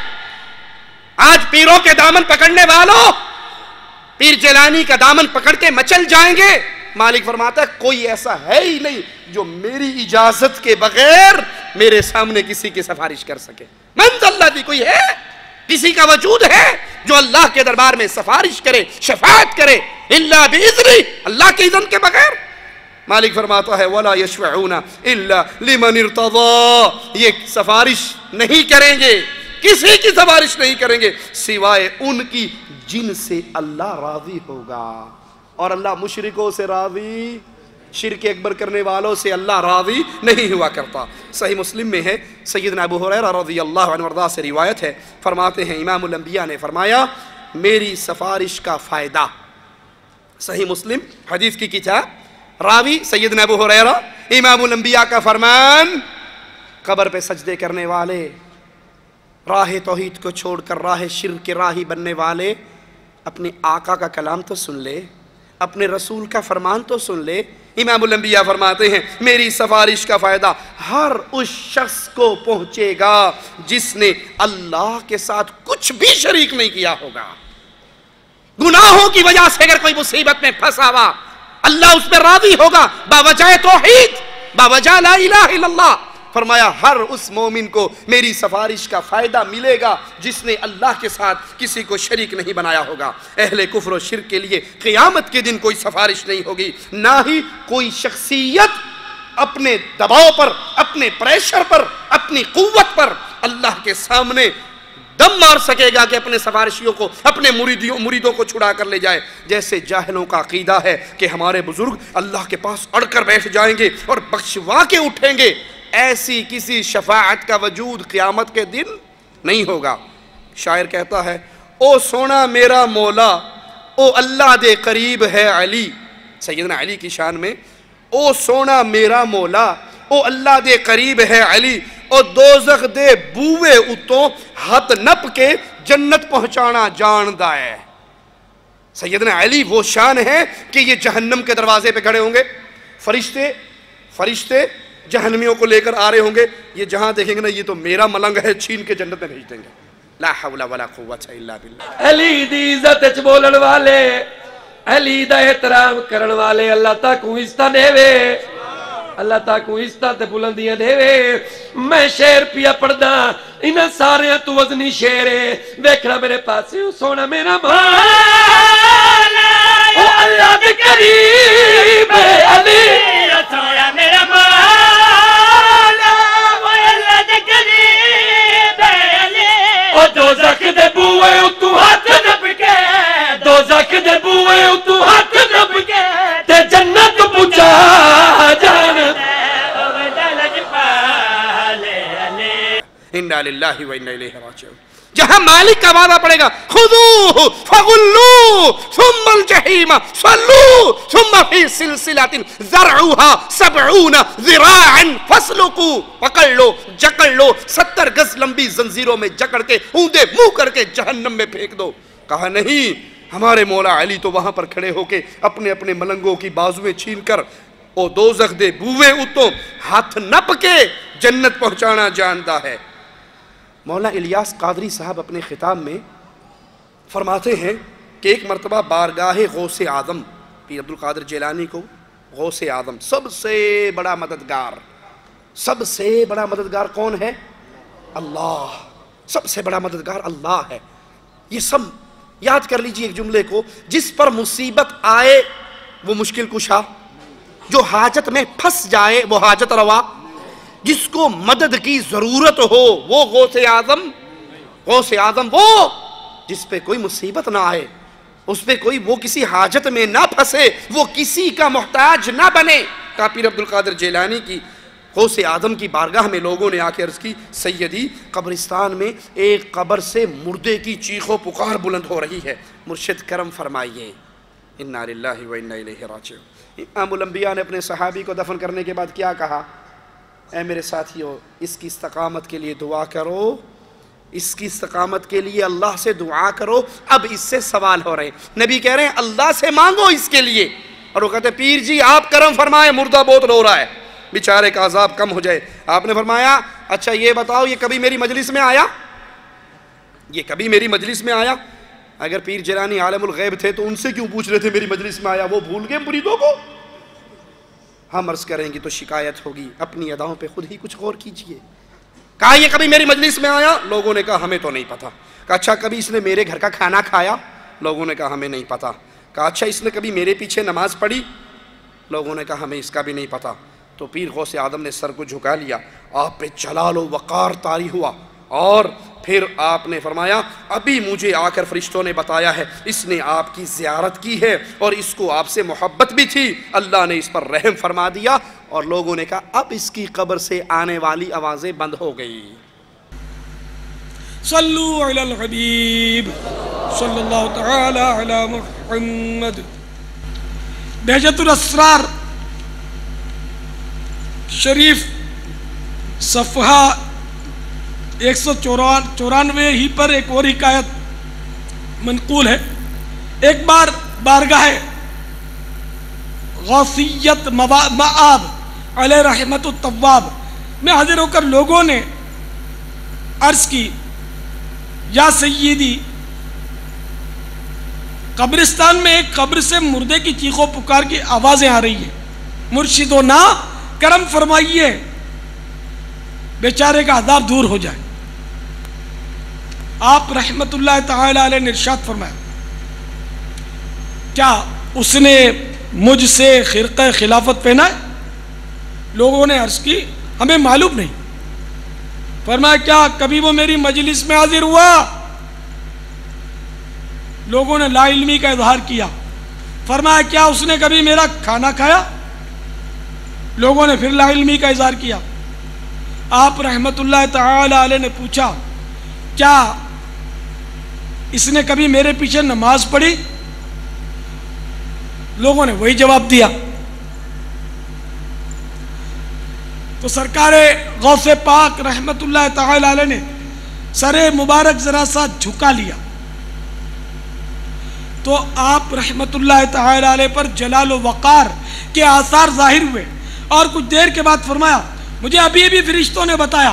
S1: آج پیروں کے دامن پکڑنے والوں؟ پیر جیلانی کا دامن پکڑ کے مچل جائیں گے. مالک فرماتا ہے کوئی ایسا ہے ہی نہیں جو میری اجازت کے بغیر میرے سامنے کسی کی سفارش کر سکے. من ذا الذی, کوئی ہے, کسی کا وجود ہے جو اللہ کے دربار میں سفارش کرے, شفاعت کرے, الا باذنہ, اللہ کے اذن کے بغیر. مالک فرماتا ہے ولا یشفعون الا لمن ارتضی. یہ سفارش نہیں کریں گے, کسی کی سفارش نہیں کریں گے سوائے ان کی جن سے اللہ راضی ہوگا. اور اللہ مشرکوں سے راضی, شرک اکبر کرنے والوں سے اللہ راضی نہیں ہوا کرتا. صحیح مسلم میں ہے, سیدنا ابو ہریرہ رضی اللہ عنہ وارضاہ سے روایت ہے, فرماتے ہیں امام الانبیاء نے فرمایا میری سفارش کا فائدہ. صحیح مسلم حدیث کی کتاب, راوی سیدنا ابو ہریرہ, امام الانبیاء کا فرمان, قبر پہ سجدے کرنے والے, راہ توحید کو چھوڑ کر راہ شرک کے راہی بننے والے اپنے آقا کا کلام تو سن لے, اپنے رسول کا فرمان تو سن لے, امام الانبیاء فرماتے ہیں میری سفارش کا فائدہ ہر اس شخص کو پہنچے گا جس نے اللہ کے ساتھ کچھ بھی شریک نہیں کیا ہوگا. گناہوں کی وجہ سے اگر کوئی مصیبت میں پھنسا ہوا اللہ اس پہ راضی ہوگا باوجہ توحید باوجہ لا الہ الا اللہ. فرمایا ہر اس مومن کو میری سفارش کا فائدہ ملے گا جس نے اللہ کے ساتھ کسی کو شریک نہیں بنایا ہوگا. اہل کفر و شرک کے لیے قیامت کے دن کوئی سفارش نہیں ہوگی، نہ ہی کوئی شخصیت اپنے دباؤ پر، اپنے پریشر پر، اپنی قوت پر اللہ کے سامنے دم مار سکے گا کہ اپنے سفارشیوں کو، اپنے مریدیوں مریدوں کو چھڑا کر لے جائے. جیسے جاہلوں کا عقیدہ ہے کہ ہمارے بزرگ اللہ کے پاس اڑ کر بیٹھ جائیں گے اور بخشوا کے اٹھیں گے، ایسی کسی شفاعت کا وجود قیامت کے دن نہیں ہوگا. شاعر کہتا ہے او سونا میرا مولا او اللہ دے قریب ہے علی. سیدنا علی کی شان میں او سونا میرا مولا او اللہ دے قریب ہے علی او دوزخ دے بوئے اتوں ہاتھ نپ کے جنت پہنچانا جاندا ہے. سیدنا علی وہ شان ہے کہ یہ جہنم کے دروازے پہ کھڑے ہوں گے، فرشتے فرشتے جہنمیوں کو لے کر آ رہے ہوں گے، یہ جہاں دیکھیں گے نا یہ تو میرا ملنگ ہے، چھین کے جنت میں بھیج دیں گے. لا حول ولا قوت الا باللہ.
S7: علی دی عزت وچ بولن والے، علی دا احترام کرن والے اللہ تاک عزت دے وے، اللہ تاک عزت تے بلندیاں دے وے. میں شعر پیا پڑھدا انہاں سارے تو وزنی شعر ہے، ویکھنا میرے پاسے سونا میرا مولا او اللہ دے قریب ہے علی سونا میرا مولا او اللہ دے قریب ہے علی او دوزخ دے بوئے تو ہاتھ نپ کے، دوزخ دے بوئے تو ہاتھ نپ کے تے جنت پہنچا جان.
S1: انا للہ و انا الیہ راجعون. جہاں مالک کا وعدہ پڑے گا خذوہ فغلوہ ثم الجحیم صلوہ ثم فی سلسلۃ ذرعھا سبعون ذراعا فاسلکوہ، پکڑ لو جکڑ لو، ستر گز لمبی زنجیروں میں جکڑ کے اوندے منہ کر کے جہنم میں پھینک دو. کہا نہیں، ہمارے مولا علی تو وہاں پر کھڑے ہو کے اپنے اپنے ملنگوں کی بازویں چھین کر او دوزخ دے بوئے اتوں ہاتھ نپ کے جنت پہنچانا جانتا ہے. مولا الیاس قادری صاحب اپنے خطاب میں فرماتے ہیں کہ ایک مرتبہ بارگاہ غوث اعظم پیر عبد القادر جیلانی کو غوث اعظم سب سے بڑا مددگار، سب سے بڑا مددگار کون ہے؟ اللہ. سب سے بڑا مددگار اللہ ہے. یہ سب یاد کر لیجئے ایک جملے کو، جس پر مصیبت آئے وہ مشکل کشا، جو حاجت میں پھنس جائے وہ حاجت روا، جس کو مدد کی ضرورت ہو وہ غوث اعظم. غوث اعظم وہ جس پہ کوئی مصیبت نہ آئے، اس پہ کوئی وہ کسی حاجت میں نہ پھنسے، وہ کسی کا محتاج نہ بنے. کہا پیر عبد القادر جیلانی کی غوث اعظم کی بارگاہ میں لوگوں نے آ کے عرض کی سیدی قبرستان میں ایک قبر سے مردے کی چیخ و پکار بلند ہو رہی ہے، مرشد کرم فرمائیے. انا للہ و انا الیہ راجعون. امام الانبیاء نے اپنے صحابی کو دفن کرنے کے بعد کیا کہا؟ اے میرے ساتھیو اس کی استقامت کے لیے دعا کرو، اس کی استقامت کے لیے اللہ سے دعا کرو. اب اس سے سوال ہو رہے ہیں، نبی کہہ رہے ہیں اللہ سے مانگو اس کے لیے، اور وہ کہتے ہیں پیر جی آپ کرم فرمائے مردہ بہت رو رہا ہے، بیچارے کا عذاب کم ہو جائے. آپ نے فرمایا اچھا یہ بتاؤ یہ کبھی میری مجلس میں آیا؟ یہ کبھی میری مجلس میں آیا؟ اگر پیر جیلانی عالم الغیب تھے تو ان سے کیوں پوچھ رہے تھے میری مجلس میں آیا؟ وہ بھول گئے مریدوں کو. ہم عرض کریں گے تو شکایت ہوگی، اپنی اداؤں پہ خود ہی کچھ غور کیجئے. کہا یہ کبھی میری مجلس میں آیا؟ لوگوں نے کہا ہمیں تو نہیں پتا. کہا اچھا کبھی اس نے میرے گھر کا کھانا کھایا؟ لوگوں نے کہا ہمیں نہیں پتا. کہا اچھا اس نے کبھی میرے پیچھے نماز پڑھی؟ لوگوں نے کہا ہمیں اس کا بھی نہیں پتا. تو پیر غوث اعظم نے سر کو جھکا لیا، آپ پہ جلال و وقار طاری ہوا، اور پھر آپ نے فرمایا ابھی مجھے آ کر فرشتوں نے بتایا ہے اس نے آپ کی زیارت کی ہے اور اس کو آپ سے محبت بھی تھی، اللہ نے اس پر رحم فرما دیا. اور لوگوں نے کہا اب اس کی قبر سے آنے والی آوازیں بند ہو گئی.
S8: صلو علی الحبیب صلی اللہ تعالی علی محمد. بہجت الاسرار شریف صفحہ ایک سو چورانوے ہی پر ایک اور حکایت منقول ہے. ایک بار بارگاہ غوثیت مآب علیہ رحمت الطواب میں حاضر ہو کر لوگوں نے عرض کی، یا سیدی، قبرستان میں ایک قبر سے مردے کی چیخ و پکار کی آوازیں آ رہی ہیں، مرشدو نا کرم فرمائیے بیچارے کا عذاب دور ہو جائے۔ آپ رحمت اللہ تعالی علیہ نے ارشاد فرمایا، کیا اس نے مجھ سے خرقہ خلافت پہنا ہے؟ لوگوں نے عرض کی ہمیں معلوم نہیں۔ فرمایا کیا کبھی وہ میری مجلس میں حاضر ہوا؟ لوگوں نے لا علمی کا اظہار کیا۔ فرمایا کیا اس نے کبھی میرا کھانا کھایا؟ لوگوں نے پھر لا علمی کا اظہار کیا۔ آپ رحمت اللہ تعالی علیہ نے پوچھا کیا اس نے کبھی میرے پیچھے نماز پڑھی؟ لوگوں نے وہی جواب دیا۔ تو سرکار غوث پاک رحمت اللہ تعالی علیہ نے سر مبارک ذرا سا جھکا لیا تو آپ رحمت اللہ تعالی علیہ پر جلال و وقار کے آثار ظاہر ہوئے، اور کچھ دیر کے بعد فرمایا مجھے ابھی ابھی فرشتوں نے بتایا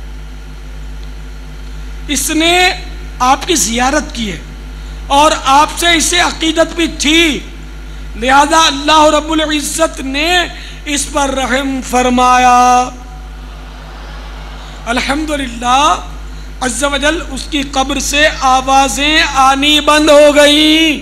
S8: اس نے آپ کی زیارت کی ہے اور آپ سے اسے عقیدت بھی تھی، لہذا اللہ رب العزت نے اس پر رحم فرمایا۔ الحمدللہ عز و جل اس کی قبر سے آوازیں آنی بند ہو گئیں۔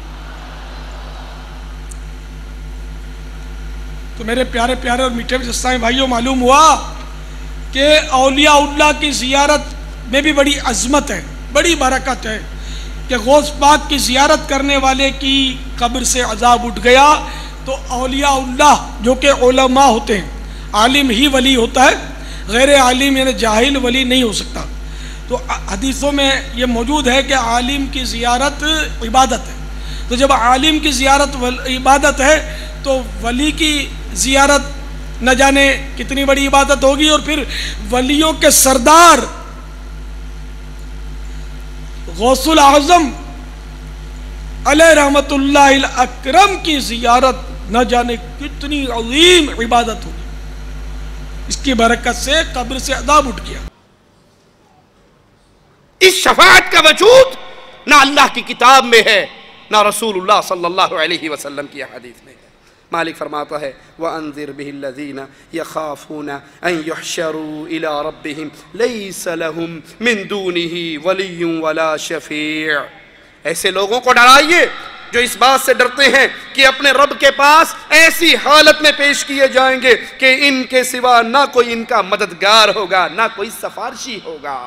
S8: تو میرے پیارے پیارے اور میٹھے جسائیں بھائیوں، معلوم ہوا کہ اولیاء اللہ کی زیارت میں بھی بڑی عظمت ہے، بڑی برکت ہے کہ غوث پاک کی زیارت کرنے والے کی قبر سے عذاب اٹھ گیا تو اولیاء اللہ جو کہ علماء ہوتے ہیں، عالم ہی ولی ہوتا ہے، غیر عالم یعنی جاہل ولی نہیں ہو سکتا۔ تو حدیثوں میں یہ موجود ہے کہ عالم کی زیارت عبادت ہے، تو جب عالم کی زیارت عبادت ہے تو ولی کی زیارت نہ جانے کتنی بڑی عبادت ہوگی۔ اور پھر ولیوں کے سردار غوث الاعظم علیہ رحمت اللہ الاکرم کی زیارت نہ جانے کتنی عظیم عبادت ہوگی، اس کی برکت سے قبر سے عذاب اٹھ گیا۔
S1: اس شفاعت کا وجود نہ اللہ کی کتاب میں ہے نہ رسول اللہ صلی اللہ علیہ وسلم کی حدیث میں ہے۔ مالک فرماتا ہے وَأَنذِرْ بِهِ الَّذِينَ يَخَافُونَ أَن يُحْشَرُوا إِلَىٰ رَبِّهِمْ لَيْسَ لَهُم مِّن دُونِهِ وَلِيٌّ وَلَا شَفِيعٌ۔ ایسے لوگوں کو ڈرائیے جو اس بات سے ڈرتے ہیں کہ اپنے رب کے پاس ایسی حالت میں پیش کیے جائیں گے کہ ان کے سوا نہ کوئی ان کا مددگار ہوگا، نہ کوئی سفارشی ہوگا،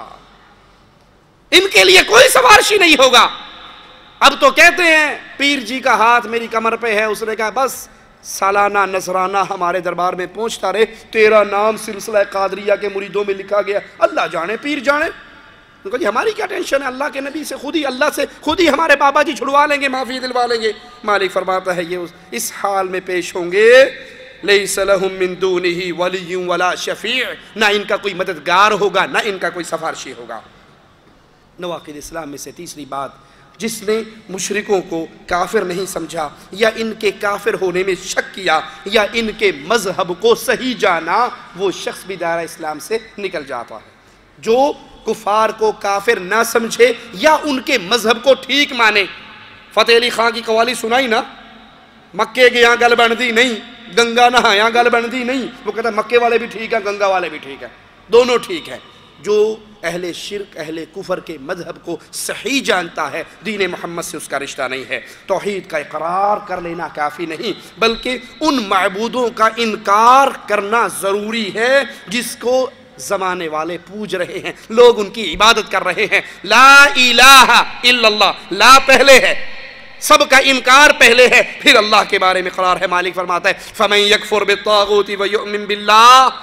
S1: ان کے لیے کوئی سفارشی نہیں ہوگا۔ اب تو کہتے ہیں پیر جی کا ہاتھ میری کمر پہ ہے، اس نے کہا بس سالانہ نذرانہ ہمارے دربار میں پہنچتا رہے، تیرا نام سلسلہ قادریہ کے مریدوں میں لکھا گیا، اللہ جانے پیر جانے۔ تو کہا جی ہماری کیا ٹینشن ہے، اللہ کے نبی سے خود ہی اللہ سے خود ہی ہمارے بابا جی چھڑوا لیں گے، معافی دلوا لیں گے۔ مالک فرماتا ہے یہ اس حال میں پیش ہوں گے لیس لہم من دونہ ولی ولا شفیع، نہ ان کا کوئی مددگار ہوگا نہ ان کا کوئی سفارشی ہوگا۔ نواقض اسلام میں سے تیسری بات، جس نے مشرکوں کو کافر نہیں سمجھا یا ان کے کافر ہونے میں شک کیا یا ان کے مذہب کو صحیح جانا، وہ شخص بھی دائرہ اسلام سے نکل جاتا ہے۔ جو کفار کو کافر نہ سمجھے یا ان کے مذہب کو ٹھیک مانے۔ فتح علی خان کی قوالی سنائی نا، مکے گیا گل بندی نہیں، گنگا نہایا گل بندی نہیں۔ وہ کہتا ہے مکے والے بھی ٹھیک ہے، گنگا والے بھی ٹھیک ہے، دونوں ٹھیک ہیں۔ جو اہل شرک اہل کفر کے مذہب کو صحیح جانتا ہے، دین محمد سے اس کا رشتہ نہیں ہے۔ توحید کا اقرار کر لینا کافی نہیں، بلکہ ان معبودوں کا انکار کرنا ضروری ہے جس کو زمانے والے پوج رہے ہیں، لوگ ان کی عبادت کر رہے ہیں۔ لا الہ الا اللہ، لا پہلے ہے، سب کا انکار پہلے ہے، پھر اللہ کے بارے میں اقرار ہے۔ مالک فرماتا ہے فَمَن يَكْفُرْ بِالطَّاغُوتِ وَيُؤْمِن بِاللَّهِ،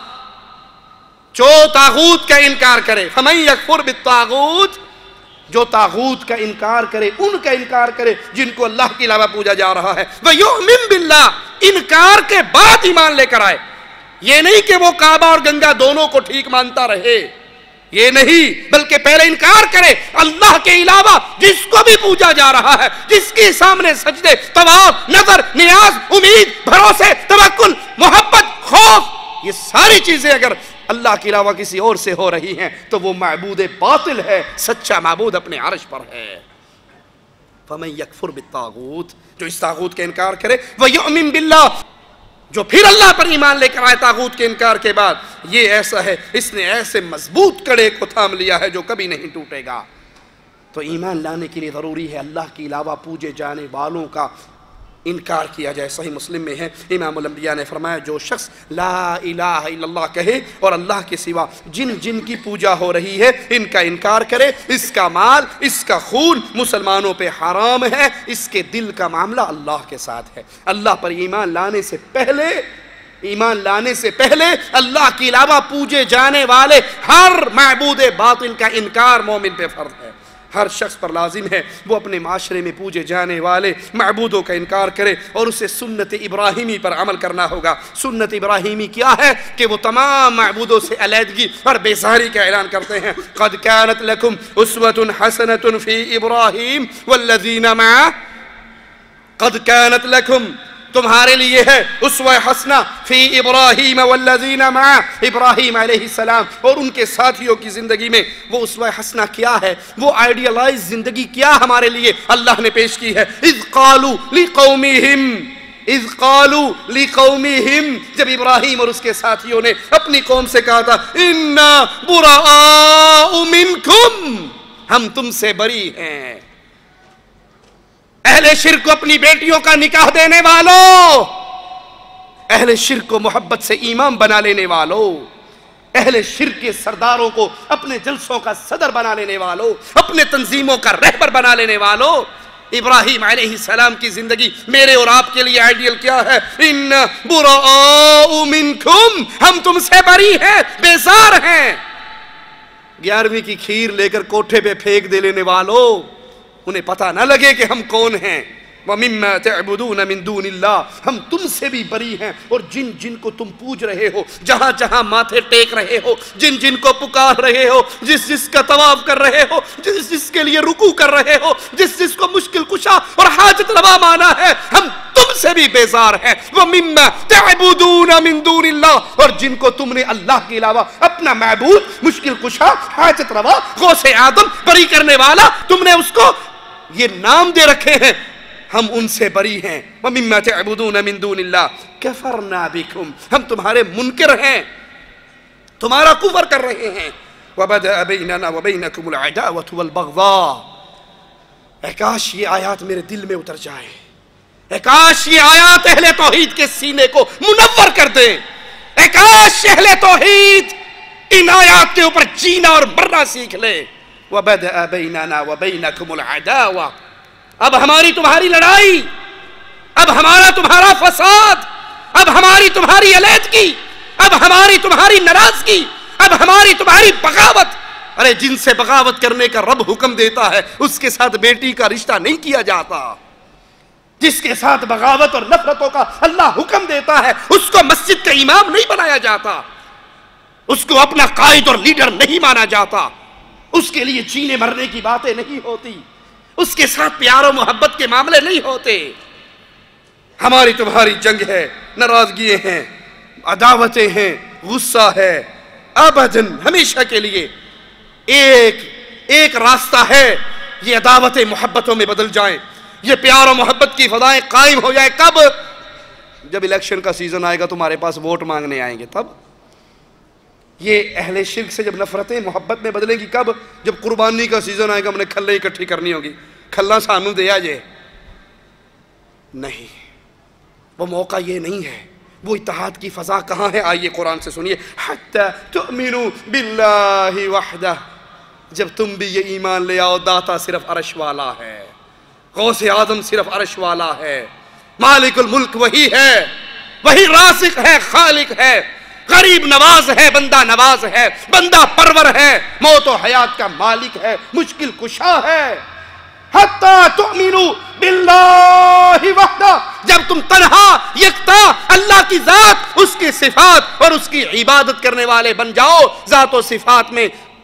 S1: جو تاغوت کا انکار کرے، فَمَن يَكْفُرْ بِالطَّاغُوتِ، جو تاغوت کا انکار کرے، ان کا انکار کرے جن کو اللہ کے علاوہ پوجا جا رہا ہے، وَيُؤْمِن بِاللَّهِ، انکار کے بعد ایمان لے کر آئے۔ یہ نہیں کہ وہ کعبہ اور گنگا دونوں کو ٹھیک مانتا رہے، یہ نہیں، بلکہ پہلے انکار کرے اللہ کے علاوہ جس کو بھی پوجا جا رہا ہے، جس کے سامنے سجدے، طواف، نظر، نیاز، امید، بھروسے، توکل، محبت، خوف، یہ ساری چیزیں اگر اللہ کے علاوہ کسی اور سے ہو رہی ہیں تو وہ معبود باطل ہے، سچا معبود اپنے عرش پر ہے۔ فَمَن يَكْفُرْ بِالطَّاغُوتِ، جو اس طاغوت کا انکار کرے، وَيُؤْمِن بِاللَّهِ، جو پھر اللہ پر ایمان لے کر آئے طاغوت کے انکار کے بعد، یہ ایسا ہے، اس نے ایسے مضبوط کڑے کو تھام لیا ہے جو کبھی نہیں ٹوٹے گا۔ تو ایمان لانے کے لیے ضروری ہے اللہ کے علاوہ پوجے جانے والوں کا انکار کیا جائے۔ صحیح مسلم میں ہے، امام الانبیاء نے فرمایا جو شخص لا الہ الا اللہ کہے اور اللہ کے سوا جن جن کی پوجا ہو رہی ہے ان کا انکار کرے، اس کا مال، اس کا خون مسلمانوں پہ حرام ہے، اس کے دل کا معاملہ اللہ کے ساتھ ہے۔ اللہ پر ایمان لانے سے پہلے ایمان لانے سے پہلے اللہ کے علاوہ پوجے جانے والے ہر معبود باطل کا انکار مومن پہ فرض ہے۔ ہر شخص پر لازم ہے وہ اپنے معاشرے میں پوجے جانے والے معبودوں کا انکار کرے اور اسے سنت ابراہیمی پر عمل کرنا ہوگا۔ سنت ابراہیمی کیا ہے کہ وہ تمام معبودوں سے علیحدگی اور بیزاری کا اعلان کرتے ہیں۔ قد كانت لكم اسوة حسنة في ابراہیم والذین معه، قد كانت لكم تمہارے لیے ہے اسوہ حسنہ فی ابراہیم والذین معہ، ابراہیم علیہ السلام اور ان کے ساتھیوں کی زندگی میں وہ اسوہ حسنہ کیا ہے، وہ آئیڈیلائز زندگی کیا ہمارے لیے اللہ نے پیش کی ہے۔ اذ قالوا لقومہم اذ قالوا لقومہم، جب ابراہیم اور اس کے ساتھیوں نے اپنی قوم سے کہا تھا انا براء منکم، ہم تم سے بری ہیں۔ اہل شرک کو اپنی بیٹیوں کا نکاح دینے والوں، اہل شرک کو محبت سے امام بنا لینے والوں، اہل شرک کے سرداروں کو اپنے جلسوں کا صدر بنا لینے والوں، اپنے تنظیموں کا رہبر بنا لینے والوں۔ ابراہیم علیہ السلام کی زندگی میرے اور آپ کے لیے آئیڈیل کیا ہے؟ ان براء منکم، ہم تم سے بری ہیں، بیزار ہیں۔ گیارہویں کی کھیر لے کر کوٹھے پہ پھینک دے لینے والوں، انہیں پتہ نہ لگے کہ ہم کون ہیں۔ وَمِمَّا تَعْبُدُونَ مِن دُونِ اللَّهِ، ہم تم سے بھی بری ہیں، اور جن جن کو تم پوج رہے ہو، جہاں جہاں ماتھے ٹیک رہے ہو، جن جن کو پکار رہے ہو، جس جس کا طواف کر رہے ہو، جس جس کے لیے رکوع کر رہے ہو، جس جس کو مشکل کشا اور حاجت روا مانا ہے، ہم تم سے بھی بیزار ہیں۔ وَمِمَّا تَعْبُدُونَ مِن دُونِ اللَّهِ، اور جن کو تم نے اللہ کے علاوہ اپنا معبود، مشکل کشا، حاجت روا، غوث آدم، بری کرنے والا، تم نے اس کو یہ نام دے رکھے ہیں، ہم ان سے بری ہیں۔ وَمِمَّا تَعْبُدُونَ مِن دُونِ اللَّهِ كَفَرْنَا بِكُمْ، ہم تمہارے منکر ہیں، تمہارا کفر کر رہے ہیں۔ وَبَدَأَ بَيْنَنَا وَبَيْنَكُمُ الْعَدَاوَةُ وَالْبَغْضَاءُ، اے کاش یہ آیات میرے دل میں اتر جائے، اے کاش یہ آیات اہل توحید کے سینے کو منور کر دیں، اے کاش اہل توحید ان آیات کے اوپر جینا اور مرنا سیکھ لے۔ وَبَدَأَ بَيْنَنَا وَبَيْنَكُمُ الْعَدَاوَةُ، اب ہماری تمہاری لڑائی، اب ہمارا تمہارا فساد، اب ہماری تمہاری علیحدگی، اب ہماری تمہاری ناراضگی، اب ہماری تمہاری بغاوت۔ ارے جن سے بغاوت کرنے کا رب حکم دیتا ہے اس کے ساتھ بیٹی کا رشتہ نہیں کیا جاتا، جس کے ساتھ بغاوت اور نفرتوں کا اللہ حکم دیتا ہے اس کو مسجد کا امام نہیں بنایا جاتا، اس کو اپنا قائد اور لیڈر نہیں مانا جاتا، اس کے لیے جینے مرنے کی باتیں نہیں ہوتی، اس کے ساتھ پیار و محبت کے معاملے نہیں ہوتے۔ ہماری تمہاری جنگ ہے، ناراضگیاں ہیں، عداوتیں ہیں، غصہ ہے، ابداً ہمیشہ کے لیے ایک ایک راستہ ہے، یہ عداوتیں محبتوں میں بدل جائیں، یہ پیار و محبت کی فضائیں قائم ہو جائے۔ کب؟ جب الیکشن کا سیزن آئے گا تمہارے پاس ووٹ مانگنے آئیں گے، تب یہ اہل شرک سے جب نفرتیں محبت میں بدلیں گی۔ کب؟ جب قربانی کا سیزن آئے گا، ہم نے کھلے اکٹھی کرنی ہوگی، کھلا سانو دیا جائے نہیں، وہ موقع یہ نہیں ہے۔ وہ اتحاد کی فضا کہاں ہے؟ آئیے قرآن سے سنیے، حتی تؤمنوا باللہ وحدہ، جب تم بھی یہ ایمان لے آؤ داتا صرف عرش والا ہے، غوث اعظم صرف عرش والا ہے، مالک الملک وہی ہے، وہی رازق ہے، خالق ہے، غریب نواز ہے، بندہ نواز ہے، بندہ پرور ہے، موت و حیات کا مالک ہے، مشکل کشا ہے۔ حتی تؤمنوا باللہ وحدہ، جب تم تنہا یکتا اللہ کی ذات، اس کی صفات اور اس کی عبادت کرنے والے بن جاؤ، ذات و صفات میں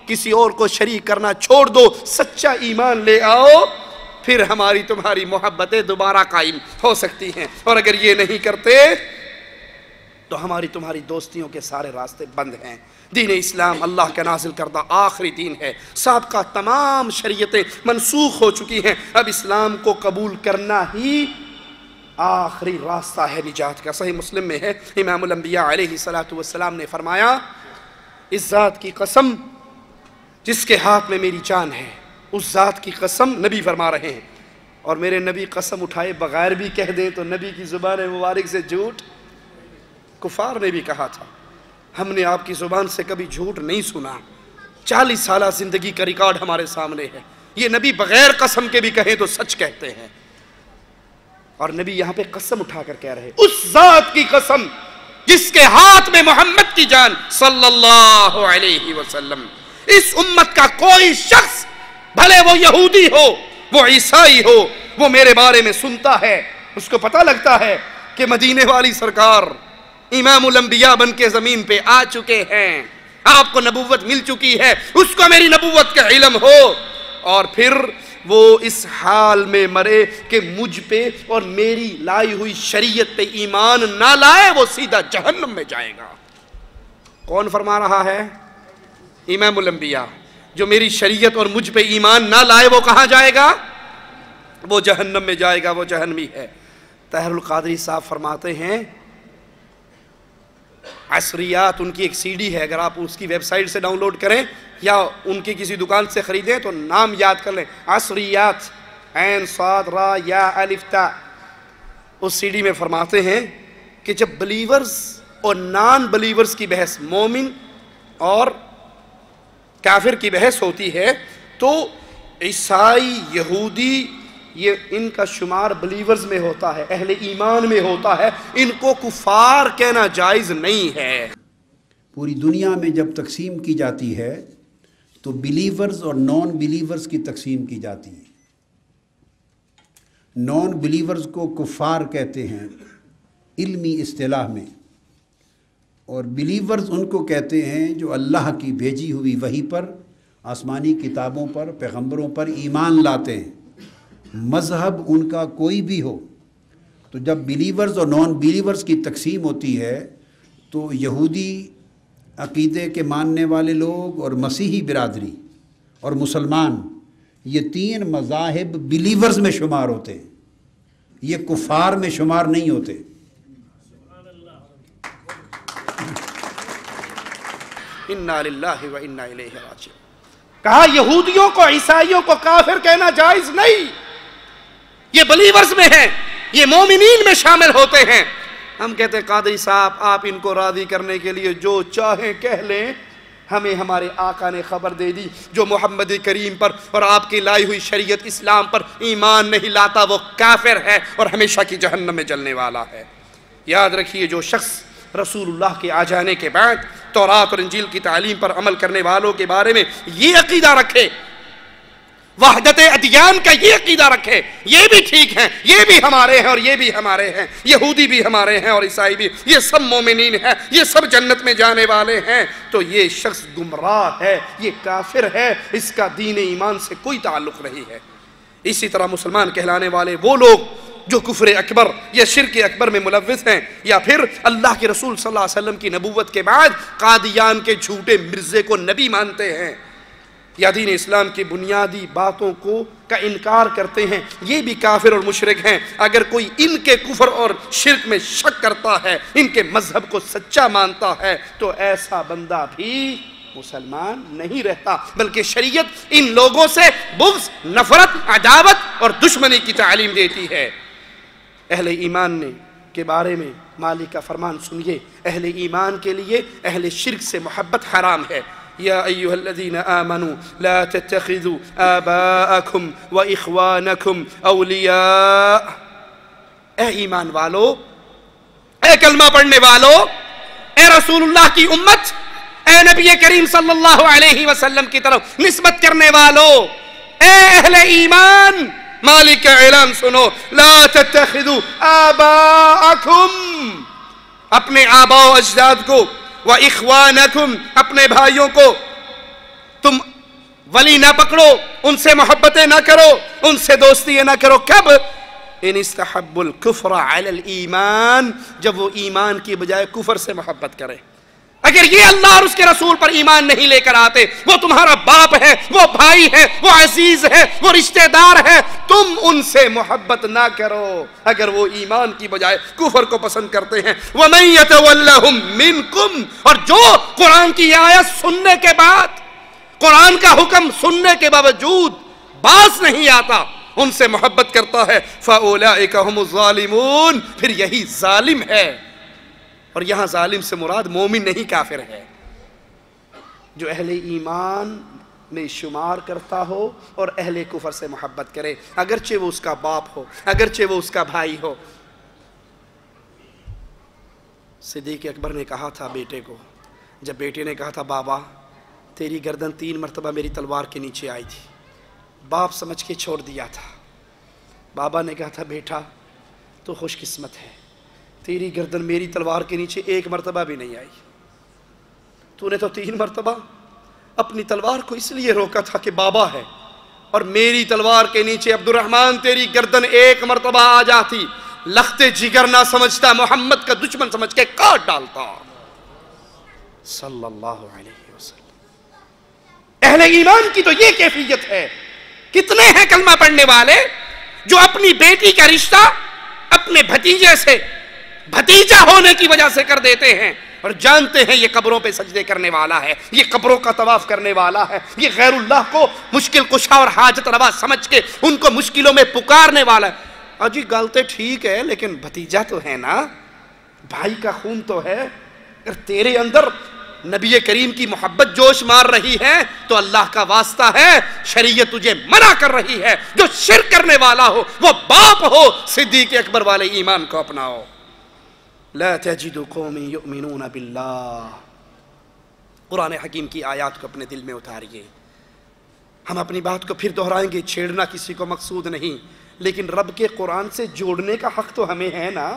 S1: کسی اور کو شریک کرنا چھوڑ دو، سچا ایمان لے آؤ، پھر ہماری تمہاری محبتیں دوبارہ قائم ہو سکتی ہیں۔ اور اگر یہ نہیں کرتے تو ہماری تمہاری دوستیوں کے سارے راستے بند ہیں۔ دین اسلام اللہ کا نازل کردہ آخری دین ہے، سابقہ تمام شریعتیں منسوخ ہو چکی ہیں، اب اسلام کو قبول کرنا ہی آخری راستہ ہے نجات کا۔ صحیح مسلم میں ہے، امام الانبیاء علیہ الصلوۃ والسلام نے فرمایا، اس ذات کی قسم جس کے ہاتھ میں میری جان ہے، اس ذات کی قسم، نبی فرما رہے ہیں، اور میرے نبی قسم اٹھائے بغیر بھی کہہ دیں تو نبی کی زبان مبارک سے جھوٹ، کفار نے بھی کہا تھا، ہم نے آپ کی زبان سے کبھی جھوٹ نہیں سنا، چالیس سالہ زندگی کا ریکارڈ ہمارے سامنے ہے، یہ نبی بغیر قسم کے بھی کہیں تو سچ کہتے ہیں۔ اور نبی یہاں پہ قسم اٹھا کر کہہ رہے ہیں، اس ذات کی قسم جس کے ہاتھ میں محمد کی جان صلی اللہ علیہ وسلم، اس امت کا کوئی شخص، بھلے وہ یہودی ہو، وہ عیسائی ہو، وہ میرے بارے میں سنتا ہے، اس کو پتہ لگتا ہے کہ مدینے والی سرکار امام الانبیاء بن کے زمین پہ آ چکے ہیں، آپ کو نبوت مل چکی ہے، اس کو میری نبوت کا علم ہو، اور پھر وہ اس حال میں مرے کہ مجھ پہ اور میری لائی ہوئی شریعت پہ ایمان نہ لائے، وہ سیدھا جہنم میں جائے گا۔ کون فرما رہا ہے؟ امام الانبیاء۔ جو میری شریعت اور مجھ پہ ایمان نہ لائے وہ کہاں جائے گا؟ وہ جہنم میں جائے گا، وہ جہنمی ہے۔ طاہر القادری صاحب فرماتے ہیں، عصریات ان کی ایک سی ڈی ہے، اگر آپ اس کی ویب سائٹ سے ڈاؤن لوڈ کریں یا ان کی کسی دکان سے خریدیں تو نام یاد کر لیں، عصریات، عین صاد را یا الف تا۔ اس سی ڈی میں فرماتے ہیں کہ جب بلیورز اور نان بلیورز کی بحث، مومن اور کافر کی بحث ہوتی ہے، تو عیسائی، یہودی، یہ ان کا شمار بلیورز میں ہوتا ہے، اہل ایمان میں ہوتا ہے، ان کو کفار کہنا جائز نہیں ہے۔
S9: پوری دنیا میں جب تقسیم کی جاتی ہے تو بلیورز اور نان بلیورز کی تقسیم کی جاتی ہے۔ نان بلیورز کو کفار کہتے ہیں علمی اصطلاح میں، اور بلیورز ان کو کہتے ہیں جو اللہ کی بھیجی ہوئی وحی پر، آسمانی کتابوں پر، پیغمبروں پر ایمان لاتے ہیں، مذہب ان کا کوئی بھی ہو۔ تو جب بلیورز اور نان بلیورز کی تقسیم ہوتی ہے تو یہودی عقیدے کے ماننے والے لوگ اور مسیحی برادری اور مسلمان، یہ تین مذاہب بلیورز میں شمار ہوتے ہیں، یہ کفار میں شمار نہیں ہوتے۔
S1: انا للہ و انا الیہ راجعون۔ کہا یہودیوں کو، عیسائیوں کو کافر کہنا جائز نہیں، یہ بلیورز میں ہیں، یہ مومنین میں شامل ہوتے ہیں۔ ہم کہتے ہیں قادری صاحب آپ ان کو راضی کرنے کے لیے جو چاہیں کہہ لیں، ہمیں ہمارے آقا نے خبر دے دی، جو محمد کریم پر اور آپ کی لائی ہوئی شریعت اسلام پر ایمان نہیں لاتا وہ کافر ہے اور ہمیشہ کی جہنم میں جلنے والا ہے۔ یاد رکھیے، جو شخص رسول اللہ کے آ جانے کے بعد تورات اور انجیل کی تعلیم پر عمل کرنے والوں کے بارے میں یہ عقیدہ رکھے، وحدت ادیان کا یہ عقیدہ رکھے، یہ بھی ٹھیک ہیں، یہ بھی ہمارے ہیں اور یہ بھی ہمارے ہیں، یہودی بھی ہمارے ہیں اور عیسائی بھی، یہ سب مومنین ہیں، یہ سب جنت میں جانے والے ہیں، تو یہ شخص گمراہ ہے، یہ کافر ہے، اس کا دین ایمان سے کوئی تعلق نہیں ہے۔ اسی طرح مسلمان کہلانے والے وہ لوگ جو کفر اکبر یا شرک اکبر میں ملوث ہیں، یا پھر اللہ کے رسول صلی اللہ علیہ وسلم کی نبوت کے بعد قادیان کے جھوٹے مرزے کو نبی مانتے ہیں، یا دین اسلام کی بنیادی باتوں کو کا انکار کرتے ہیں، یہ بھی کافر اور مشرک ہیں۔ اگر کوئی ان کے کفر اور شرک میں شک کرتا ہے، ان کے مذہب کو سچا مانتا ہے، تو ایسا بندہ بھی مسلمان نہیں رہتا، بلکہ شریعت ان لوگوں سے بغض، نفرت، عداوت اور دشمنی کی تعلیم دیتی ہے۔ اہل ایمان نے کے بارے میں مالک کا فرمان سنیے، اہل ایمان کے لیے اہل شرک سے محبت حرام ہے۔ یا ایہا الذین آمنوا لا تتخذوا آباءکم و اخوانکم اولیاء۔ اے ایمان والو، اے کلمہ پڑھنے والو، اے رسول اللہ کی امت، اے نبی کریم صلی اللہ علیہ وسلم کی طرف نسبت کرنے والو، اے اہل ایمان، مالک کا اعلان سنو، لا تتخذوا آباءکم، اپنے آباء و اجداد کو، و اخوانکم، اپنے بھائیوں کو، تم ولی نہ پکڑو، ان سے محبتیں نہ کرو، ان سے دوستیاں نہ کرو. کب؟ ان استحب الکفر علی الایمان، جب وہ ایمان کی بجائے کفر سے محبت کرے. اگر یہ اللہ اور اس کے رسول پر ایمان نہیں لے کر آتے، وہ تمہارا باپ ہے، وہ بھائی ہے، وہ عزیز ہے، وہ رشتہ دار ہے، تم ان سے محبت نہ کرو اگر وہ ایمان کی بجائے کفر کو پسند کرتے ہیں. وَمَن يَتَوَلَّهُم مِّنكُمْ، اور جو قرآن کی آیت سننے کے بعد، قرآن کا حکم سننے کے باوجود باز نہیں آتا، ان سے محبت کرتا ہے، فَأُولَئِكَ هُمُ الظَّالِمُونَ، پھر یہی ظالم ہے. اور یہاں ظالم سے مراد مومن نہیں کافر ہے، جو اہل ایمان میں شمار کرتا ہو اور اہل کفر سے محبت کرے، اگرچہ وہ اس کا باپ ہو، اگرچہ وہ اس کا بھائی ہو. صدیق اکبر نے کہا تھا بیٹے کو، جب بیٹے نے کہا تھا بابا تیری گردن تین مرتبہ میری تلوار کے نیچے آئی تھی، باپ سمجھ کے چھوڑ دیا تھا. بابا نے کہا تھا بیٹا تو خوش قسمت ہے، تیری گردن میری تلوار کے نیچے ایک مرتبہ بھی نہیں آئی. تو نے تو تین مرتبہ اپنی تلوار کو اس لیے روکا تھا کہ بابا ہے، اور میری تلوار کے نیچے عبد الرحمن تیری گردن ایک مرتبہ آ جاتی، لخت جگر نہ سمجھتا، محمد کا دشمن سمجھ کے کاٹ ڈالتا. صلی اللہ علیہ وسلم. اہل ایمان کی تو یہ کیفیت ہے. کتنے ہیں کلمہ پڑھنے والے جو اپنی بیٹی کا رشتہ اپنے بھتیجے سے بھتیجا ہونے کی وجہ سے کر دیتے ہیں، اور جانتے ہیں یہ قبروں پہ سجدے کرنے والا ہے، یہ قبروں کا طواف کرنے والا ہے، یہ غیر اللہ کو مشکل کشا اور حاجت روا سمجھ کے ان کو مشکلوں میں پکارنے والا ہے. اجی گالتے ٹھیک ہے لیکن بھتیجا تو ہے نا، بھائی کا خون تو ہے. اگر تیرے اندر نبی کریم کی محبت جوش مار رہی ہے تو اللہ کا واسطہ ہے، شریعت تجھے منع کر رہی ہے جو شرک کرنے والا ہو، وہ باپ ہو، صدیق اکبر والے ایمان کو اپناؤ. لا تجد قوم یؤمنون باللہ. قرآن حکیم کی آیات کو اپنے دل میں اتاریے. ہم اپنی بات کو پھر دہرائیں گے، چھیڑنا کسی کو مقصود نہیں، لیکن رب کے قرآن سے جوڑنے کا حق تو ہمیں ہے نا.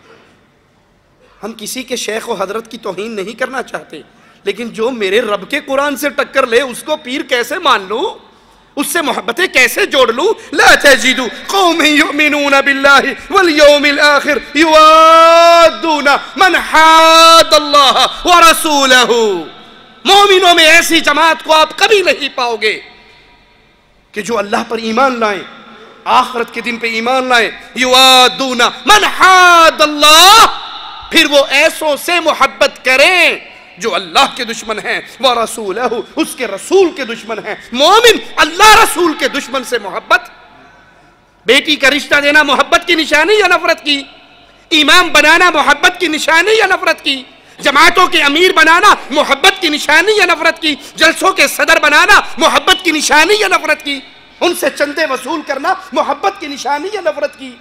S1: ہم کسی کے شیخ و حضرت کی توہین نہیں کرنا چاہتے، لیکن جو میرے رب کے قرآن سے ٹکر لے اس کو پیر کیسے مان لوں، اس سے محبتیں کیسے جوڑ لوں. لا تجد قوم یؤمنون باللہ والیوم الآخر یوادون من حاد اللہ ورسولہ. مومنوں میں ایسی جماعت کو آپ کبھی نہیں پاؤ گے کہ جو اللہ پر ایمان لائیں، آخرت کے دن پہ ایمان لائیں. یوادون من حاد اللہ، پھر وہ ایسوں سے محبت کریں جو اللہ کے دشمن ہیں، وَرَسُولَهُ، اس کے رسول کے دشمن ہیں. مومن اللہ رسول کے دشمن سے محبت. بیٹی کا رشتہ دینا محبت کی نشانی یا نفرت کی؟ امام بنانا محبت کی نشانی یا نفرت کی؟ جماعتوں کے امیر بنانا محبت کی نشانی یا نفرت کی؟ جلسوں کے صدر بنانا محبت کی نشانی یا نفرت کی؟ ان سے چندے وصول کرنا محبت کی نشانی یا نفرت کی؟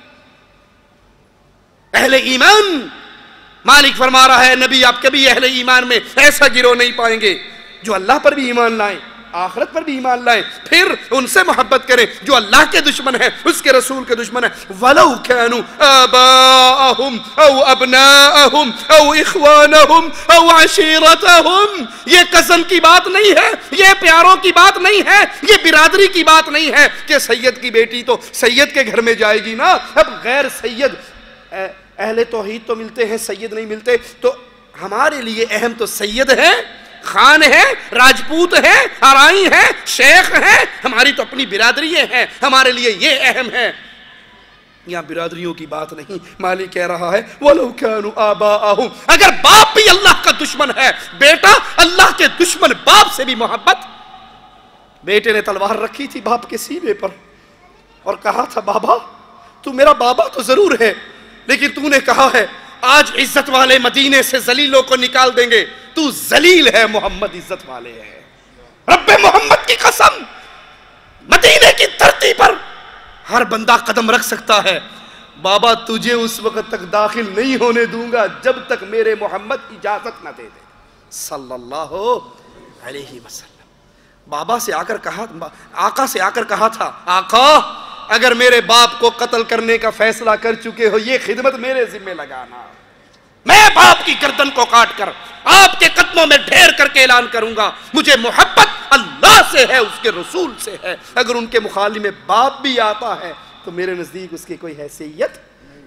S1: اہل ایمان، مالک فرما رہا ہے نبی آپ کبھی اہل ایمان میں ایسا گروہ نہیں پائیں گے جو اللہ پر بھی ایمان لائیں، آخرت پر بھی ایمان لائیں، پھر ان سے محبت کریں جو اللہ کے دشمن ہیں، اس کے رسول کے دشمن ہیں. وَلَوْ كَانُوا آبَاءَهُمْ أَوْ أَبْنَاءَهُمْ أَوْ إِخْوَانَهُمْ أَوْ عَشِيرَتَهُمْ. یہ کزن کی بات نہیں ہے، یہ پیاروں کی بات نہیں ہے، یہ برادری کی بات نہیں ہے کہ سید کی بیٹی تو سید کے گھر میں جائے گی نا. اب غیر سید اہل توحید تو ملتے ہیں، سید نہیں ملتے. تو ہمارے لیے اہم تو سید ہے، خان ہے، راجپوت ہے، آرائی ہے، شیخ ہے. ہماری تو اپنی برادری ہیں، ہمارے لیے یہ اہم ہے. یہاں برادریوں کی بات نہیں. مالک کہہ رہا ہے وَلَوْ كَانُوا آبَاءَهُمْ، اگر باپ بھی اللہ کا دشمن ہے، بیٹا اللہ کے دشمن باپ سے بھی محبت. بیٹے نے تلوار رکھی تھی باپ کے سینے پر اور کہا تھا بابا تو میرا بابا تو ضرور ہے، لیکن تو نے کہا ہے آج عزت والے مدینے سے ذلیلوں کو نکال دیں گے. تو ذلیل ہے، محمد عزت والے ہیں. رب محمد کی قسم، مدینے کی دھرتی پر ہر بندہ قدم رکھ سکتا ہے. بابا تجھے اس وقت تک داخل نہیں ہونے دوں گا جب تک میرے محمد اجازت نہ دے دے صلی اللہ علیہ وسلم. بابا سے آ کر کہا، آقا سے آ کر کہا تھا آقا اگر میرے باپ کو قتل کرنے کا فیصلہ کر چکے ہو یہ خدمت میرے ذمہ لگانا. میں باپ کی گردن کو کاٹ کر آپ کے قدموں میں ڈھیر کر کے اعلان کروں گا مجھے محبت اللہ سے ہے، اس کے رسول سے ہے۔ اگر ان کے مخالف میں باپ بھی آتا ہے تو میرے نزدیک اس کی کوئی حیثیت۔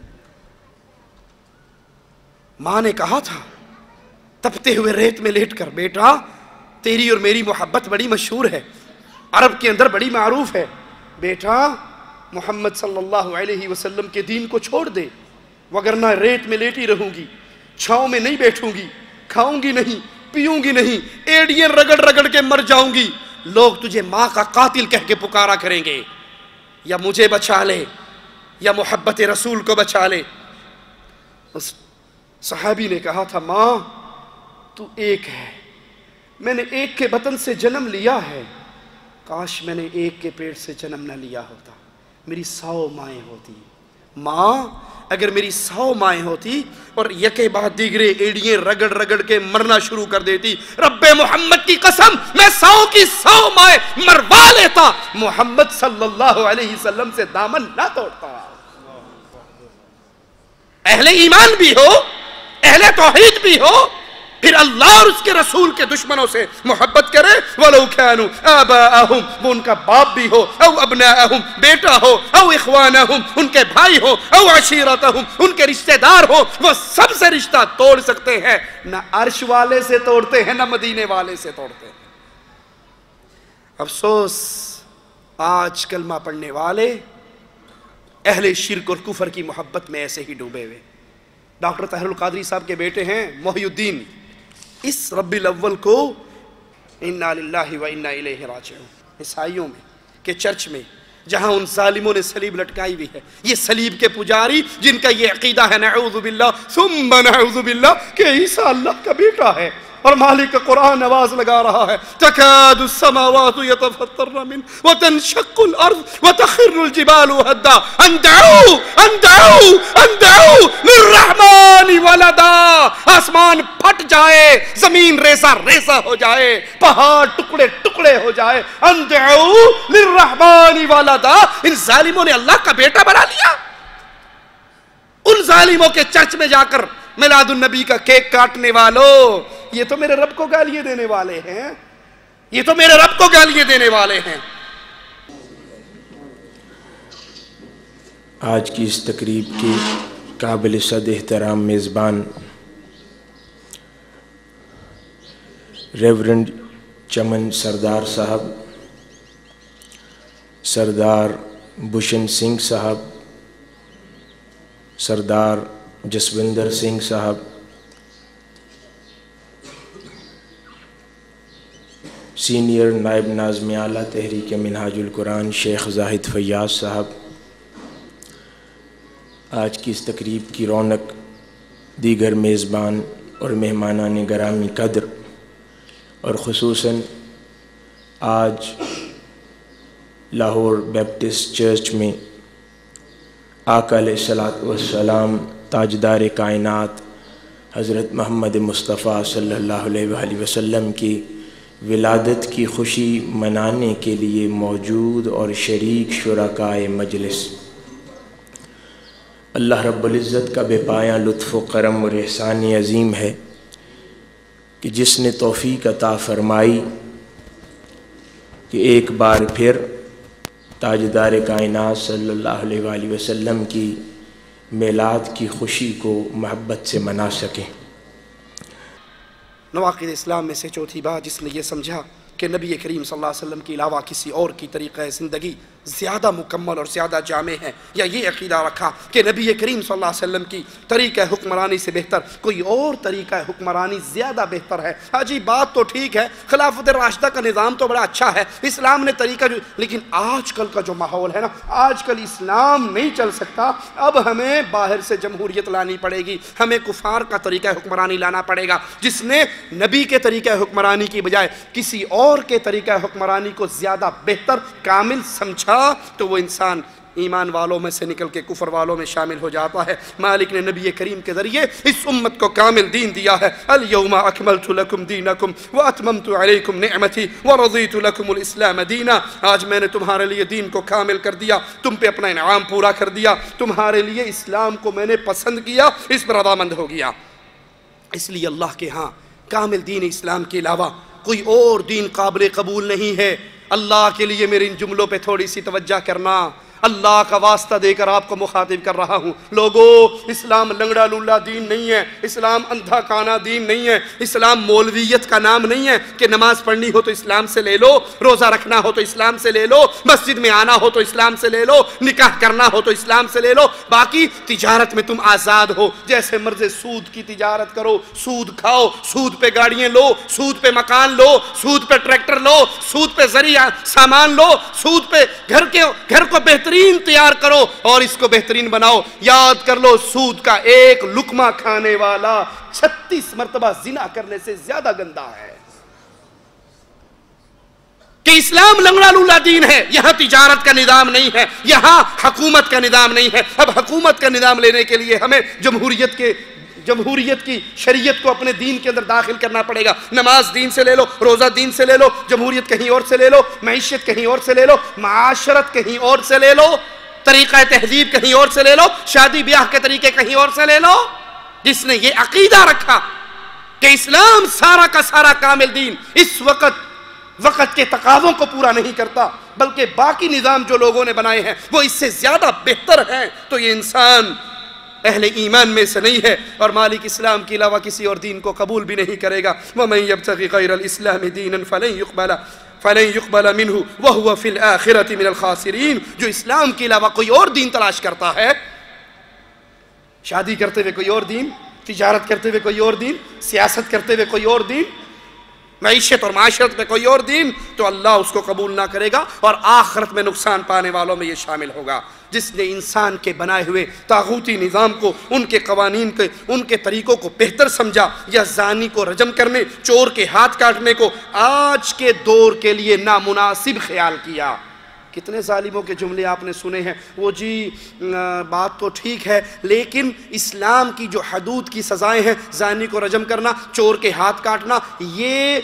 S1: ماں نے کہا تھا تپتے ہوئے ریت میں لیٹ کر، بیٹا تیری اور میری محبت بڑی مشہور ہے، عرب کے اندر بڑی معروف ہے، بیٹا محمد صلی اللہ علیہ وسلم کے دین کو چھوڑ دے، وگرنہ ریت میں لیٹی رہوں گی، چھاؤں میں نہیں بیٹھوں گی، کھاؤں گی نہیں، پیوں گی نہیں، ایڑیاں رگڑ رگڑ کے مر جاؤں گی، لوگ تجھے ماں کا قاتل کہہ کے پکارا کریں گے، یا مجھے بچا لے یا محبت رسول کو بچا لے۔ اس صحابی نے کہا تھا ماں تو ایک ہے، میں نے ایک کے بطن سے جنم لیا ہے، کاش میں نے ایک کے پیٹ سے جنم نہ لیا ہوتا، میری سو مائیں ہوتی۔ ماں اگر میری سو مائیں ہوتی اور یکے بعد دیگرے ایڑیاں رگڑ رگڑ کے مرنا شروع کر دیتی، رب محمد کی قسم میں سو کی سو مائیں مروا لیتا، محمد صلی اللہ علیہ وسلم سے دامن نہ توڑتا۔ اہل ایمان بھی ہو، اہل توحید بھی ہو، پھر اللہ اور اس کے رسول کے دشمنوں سے محبت کرے۔ وَلَوْ كَانُوا آبَاءَهُمْ، وہ ان کا باپ بھی ہو، او ابناءہم بیٹا ہو، او اخوانہم ان کے بھائی ہو، او عشیرتہم ان کے رشتہ دار ہو، وہ سب سے رشتہ توڑ سکتے ہیں، نہ عرش والے سے توڑتے ہیں نہ مدینے والے سے توڑتے ہیں۔ افسوس آج کلمہ پڑھنے والے اہل شرک اور کفر کی محبت میں ایسے ہی ڈوبے ہوئے۔ ڈاکٹر طاہر القادری صاحب کے بیٹے ہیں محی الدین، اس ربیع الاول کو انا للہ و انا الیہ راجعون عیسائیوں میں کے چرچ میں جہاں ان ظالموں نے صلیب لٹکائی ہوئی ہے، یہ صلیب کے پجاری جن کا یہ عقیدہ ہے نعوذ باللہ ثم نعوذ باللہ کہ عیسیٰ اللہ کا بیٹا ہے، اور مالک کا قرآن آواز لگا رہا ہے تکاد السماوات یتفطرن من وتنشق الارض وتخر الجبال هدا ان دعوا ان دعوا ان دعوا للرحمن ولدا، آسمان پھٹ جائے، زمین ریزہ ریزہ ہو جائے، پہاڑ ٹکڑے ٹکڑے ہو جائے، ان دعوا للرحمن ولدا، ان ظالموں نے اللہ کا بیٹا بنا لیا۔ ان ظالموں کے چرچ میں جا کر میلاد النبی کا کیک کاٹنے والوں، یہ تو میرے رب کو گالیاں دینے والے ہیں، یہ تو میرے رب کو گالیاں دینے والے ہیں۔
S10: آج کی اس تقریب کی قابل صد احترام میزبان ریورنڈ چمن سردار صاحب، سردار بھوشن سنگھ صاحب، سردار جسوندر سنگھ صاحب، سینئر نائب ناظم اعلیٰ تحریک منہاج القرآن شیخ زاہد فیاض صاحب، آج کی اس تقریب کی رونق دیگر میزبان اور مہمانان گرامی قدر، اور خصوصاً آج لاہور بیپٹسٹ چرچ میں آقا علیہ الصلوۃ والسلام تاجدار کائنات حضرت محمد مصطفیٰ صلی اللہ علیہ وآلہ وسلم کی ولادت کی خوشی منانے کے لیے موجود اور شریک شرکائے مجلس، اللہ رب العزت کا بے پایاں لطف و کرم اور احسان عظیم ہے کہ جس نے توفیق عطا فرمائی کہ ایک بار پھر تاجدار کائنات صلی اللہ علیہ وآلہ وسلم کی میلاد کی خوشی کو محبت سے منا سکیں۔
S1: نواقض-ے-اسلام میں سے چوتھی بات، جس نے یہ سمجھا کہ نبی کریم صلی اللہ علیہ وسلم کے علاوہ کسی اور کی طریقہ زندگی زیادہ مکمل اور زیادہ جامع ہے، یا یہ عقیدہ رکھا کہ نبی کریم صلی اللہ علیہ وسلم کی طریقہ حکمرانی سے بہتر کوئی اور طریقہ حکمرانی زیادہ بہتر ہے۔ ہاں جی بات تو ٹھیک ہے، خلافت راشدہ کا نظام تو بڑا اچھا ہے، اسلام نے طریقہ جو، لیکن آج کل کا جو ماحول ہے نا، آج کل اسلام نہیں چل سکتا، اب ہمیں باہر سے جمہوریت لانی پڑے گی، ہمیں کفار کا طریقہ حکمرانی لانا پڑے گا۔ جس نے نبی کے طریقہ حکمرانی کی بجائے کسی اور کے طریقہ حکمرانی کو زیادہ بہتر کامل سمجھا تو وہ انسان ایمان والوں میں سے نکل کے کفر والوں میں شامل ہو جاتا ہے۔ مالک نے نبی کریم کے ذریعے اس امت کو کامل دین دیا ہے۔ الیوم اکملت لکم دینکم واتممت علیکم نعمتی ورضیت لکم الاسلام دینا، آج میں نے تمہارے لیے دین کو کامل کر دیا، تم پہ اپنا انعام پورا کر دیا، تمہارے لیے اسلام کو میں نے پسند کیا، اس پر رضامند ہو گیا۔ اس لیے اللہ کے ہاں کامل دین اسلام کے علاوہ کوئی اور دین قابل قبول نہیں ہے۔ اللہ کے لیے میرے ان جملوں پہ تھوڑی سی توجہ کرنا، اللہ کا واسطہ دے کر آپ کو مخاطب کر رہا ہوں۔ لوگو، اسلام لنگڑا لولا دین نہیں ہے، اسلام اندھا کانا دین نہیں ہے، اسلام مولویت کا نام نہیں ہے کہ نماز پڑھنی ہو تو اسلام سے لے لو، روزہ رکھنا ہو تو اسلام سے لے لو، مسجد میں آنا ہو تو اسلام سے لے لو، نکاح کرنا ہو تو اسلام سے لے لو، باقی تجارت میں تم آزاد ہو، جیسے مرضی سود کی تجارت کرو، سود کھاؤ، سود پہ گاڑیاں لو، سود پہ مکان لو، سود پہ ٹریکٹر لو، سود پہ ذریعہ سامان لو، سود پہ گھر کے گھر کو بہتر بہترین تیار کرو اور اس کو بہترین بناؤ۔ یاد کر لو، سود کا ایک لقمہ کھانے والا چھتیس مرتبہ زنا کرنے سے زیادہ گندا ہے۔ کہ اسلام لنگڑا لولا دین ہے، یہاں تجارت کا نظام نہیں ہے، یہاں حکومت کا نظام نہیں ہے۔ اب حکومت کا نظام لینے کے لیے ہمیں جمہوریت کے جمہوریت کی شریعت کو اپنے دین کے اندر داخل کرنا پڑے گا۔ نماز دین سے لے لو، روزہ دین سے لے لو، جمہوریت کہیں اور سے لے لو، معیشت کہیں اور سے لے لو، معاشرت کہیں اور سے لے لو، طریقہ تہذیب کہیں اور سے لے لو، شادی بیاہ کے طریقے کہیں اور سے لے لو۔ جس نے یہ عقیدہ رکھا کہ اسلام سارا کا سارا کامل دین اس وقت وقت کے تقاضوں کو پورا نہیں کرتا، بلکہ باقی نظام جو لوگوں نے بنائے ہیں وہ اس سے زیادہ بہتر ہیں، تو یہ انسان اہل ایمان میں سے نہیں ہے اور مالک اسلام کے علاوہ کسی اور دین کو قبول بھی نہیں کرے گا۔ وَمَن يَبْتَغِ غَيْرَ الْإِسْلَامِ دِينًا فَلَن يُقْبَلَ فَلَن يُقْبَلَ مِنْهُ وَهُوَ فِي الْآخِرَةِ مِنَ الْخَاسِرِينَ۔ جو اسلام کے علاوہ کوئی اور دین تلاش کرتا ہے، شادی کرتے ہوئے کوئی اور دین، تجارت کرتے ہوئے کوئی اور دین، سیاست کرتے ہوئے کوئی اور دین، معیشت اور معاشرت میں کوئی اور دین، تو اللہ اس کو قبول نہ کرے گا اور آخرت میں نقصان پانے والوں میں یہ شامل ہوگا۔ جس نے انسان کے بنائے ہوئے طاغوتی نظام کو، ان کے قوانین کے، ان کے طریقوں کو بہتر سمجھا، یا زانی کو رجم کرنے، چور کے ہاتھ کاٹنے کو آج کے دور کے لیے نامناسب خیال کیا۔ کتنے ظالموں کے جملے آپ نے سنے ہیں، وہ جی بات تو ٹھیک ہے لیکن اسلام کی جو حدود کی سزائیں ہیں، زانی کو رجم کرنا، چور کے ہاتھ کاٹنا، یہ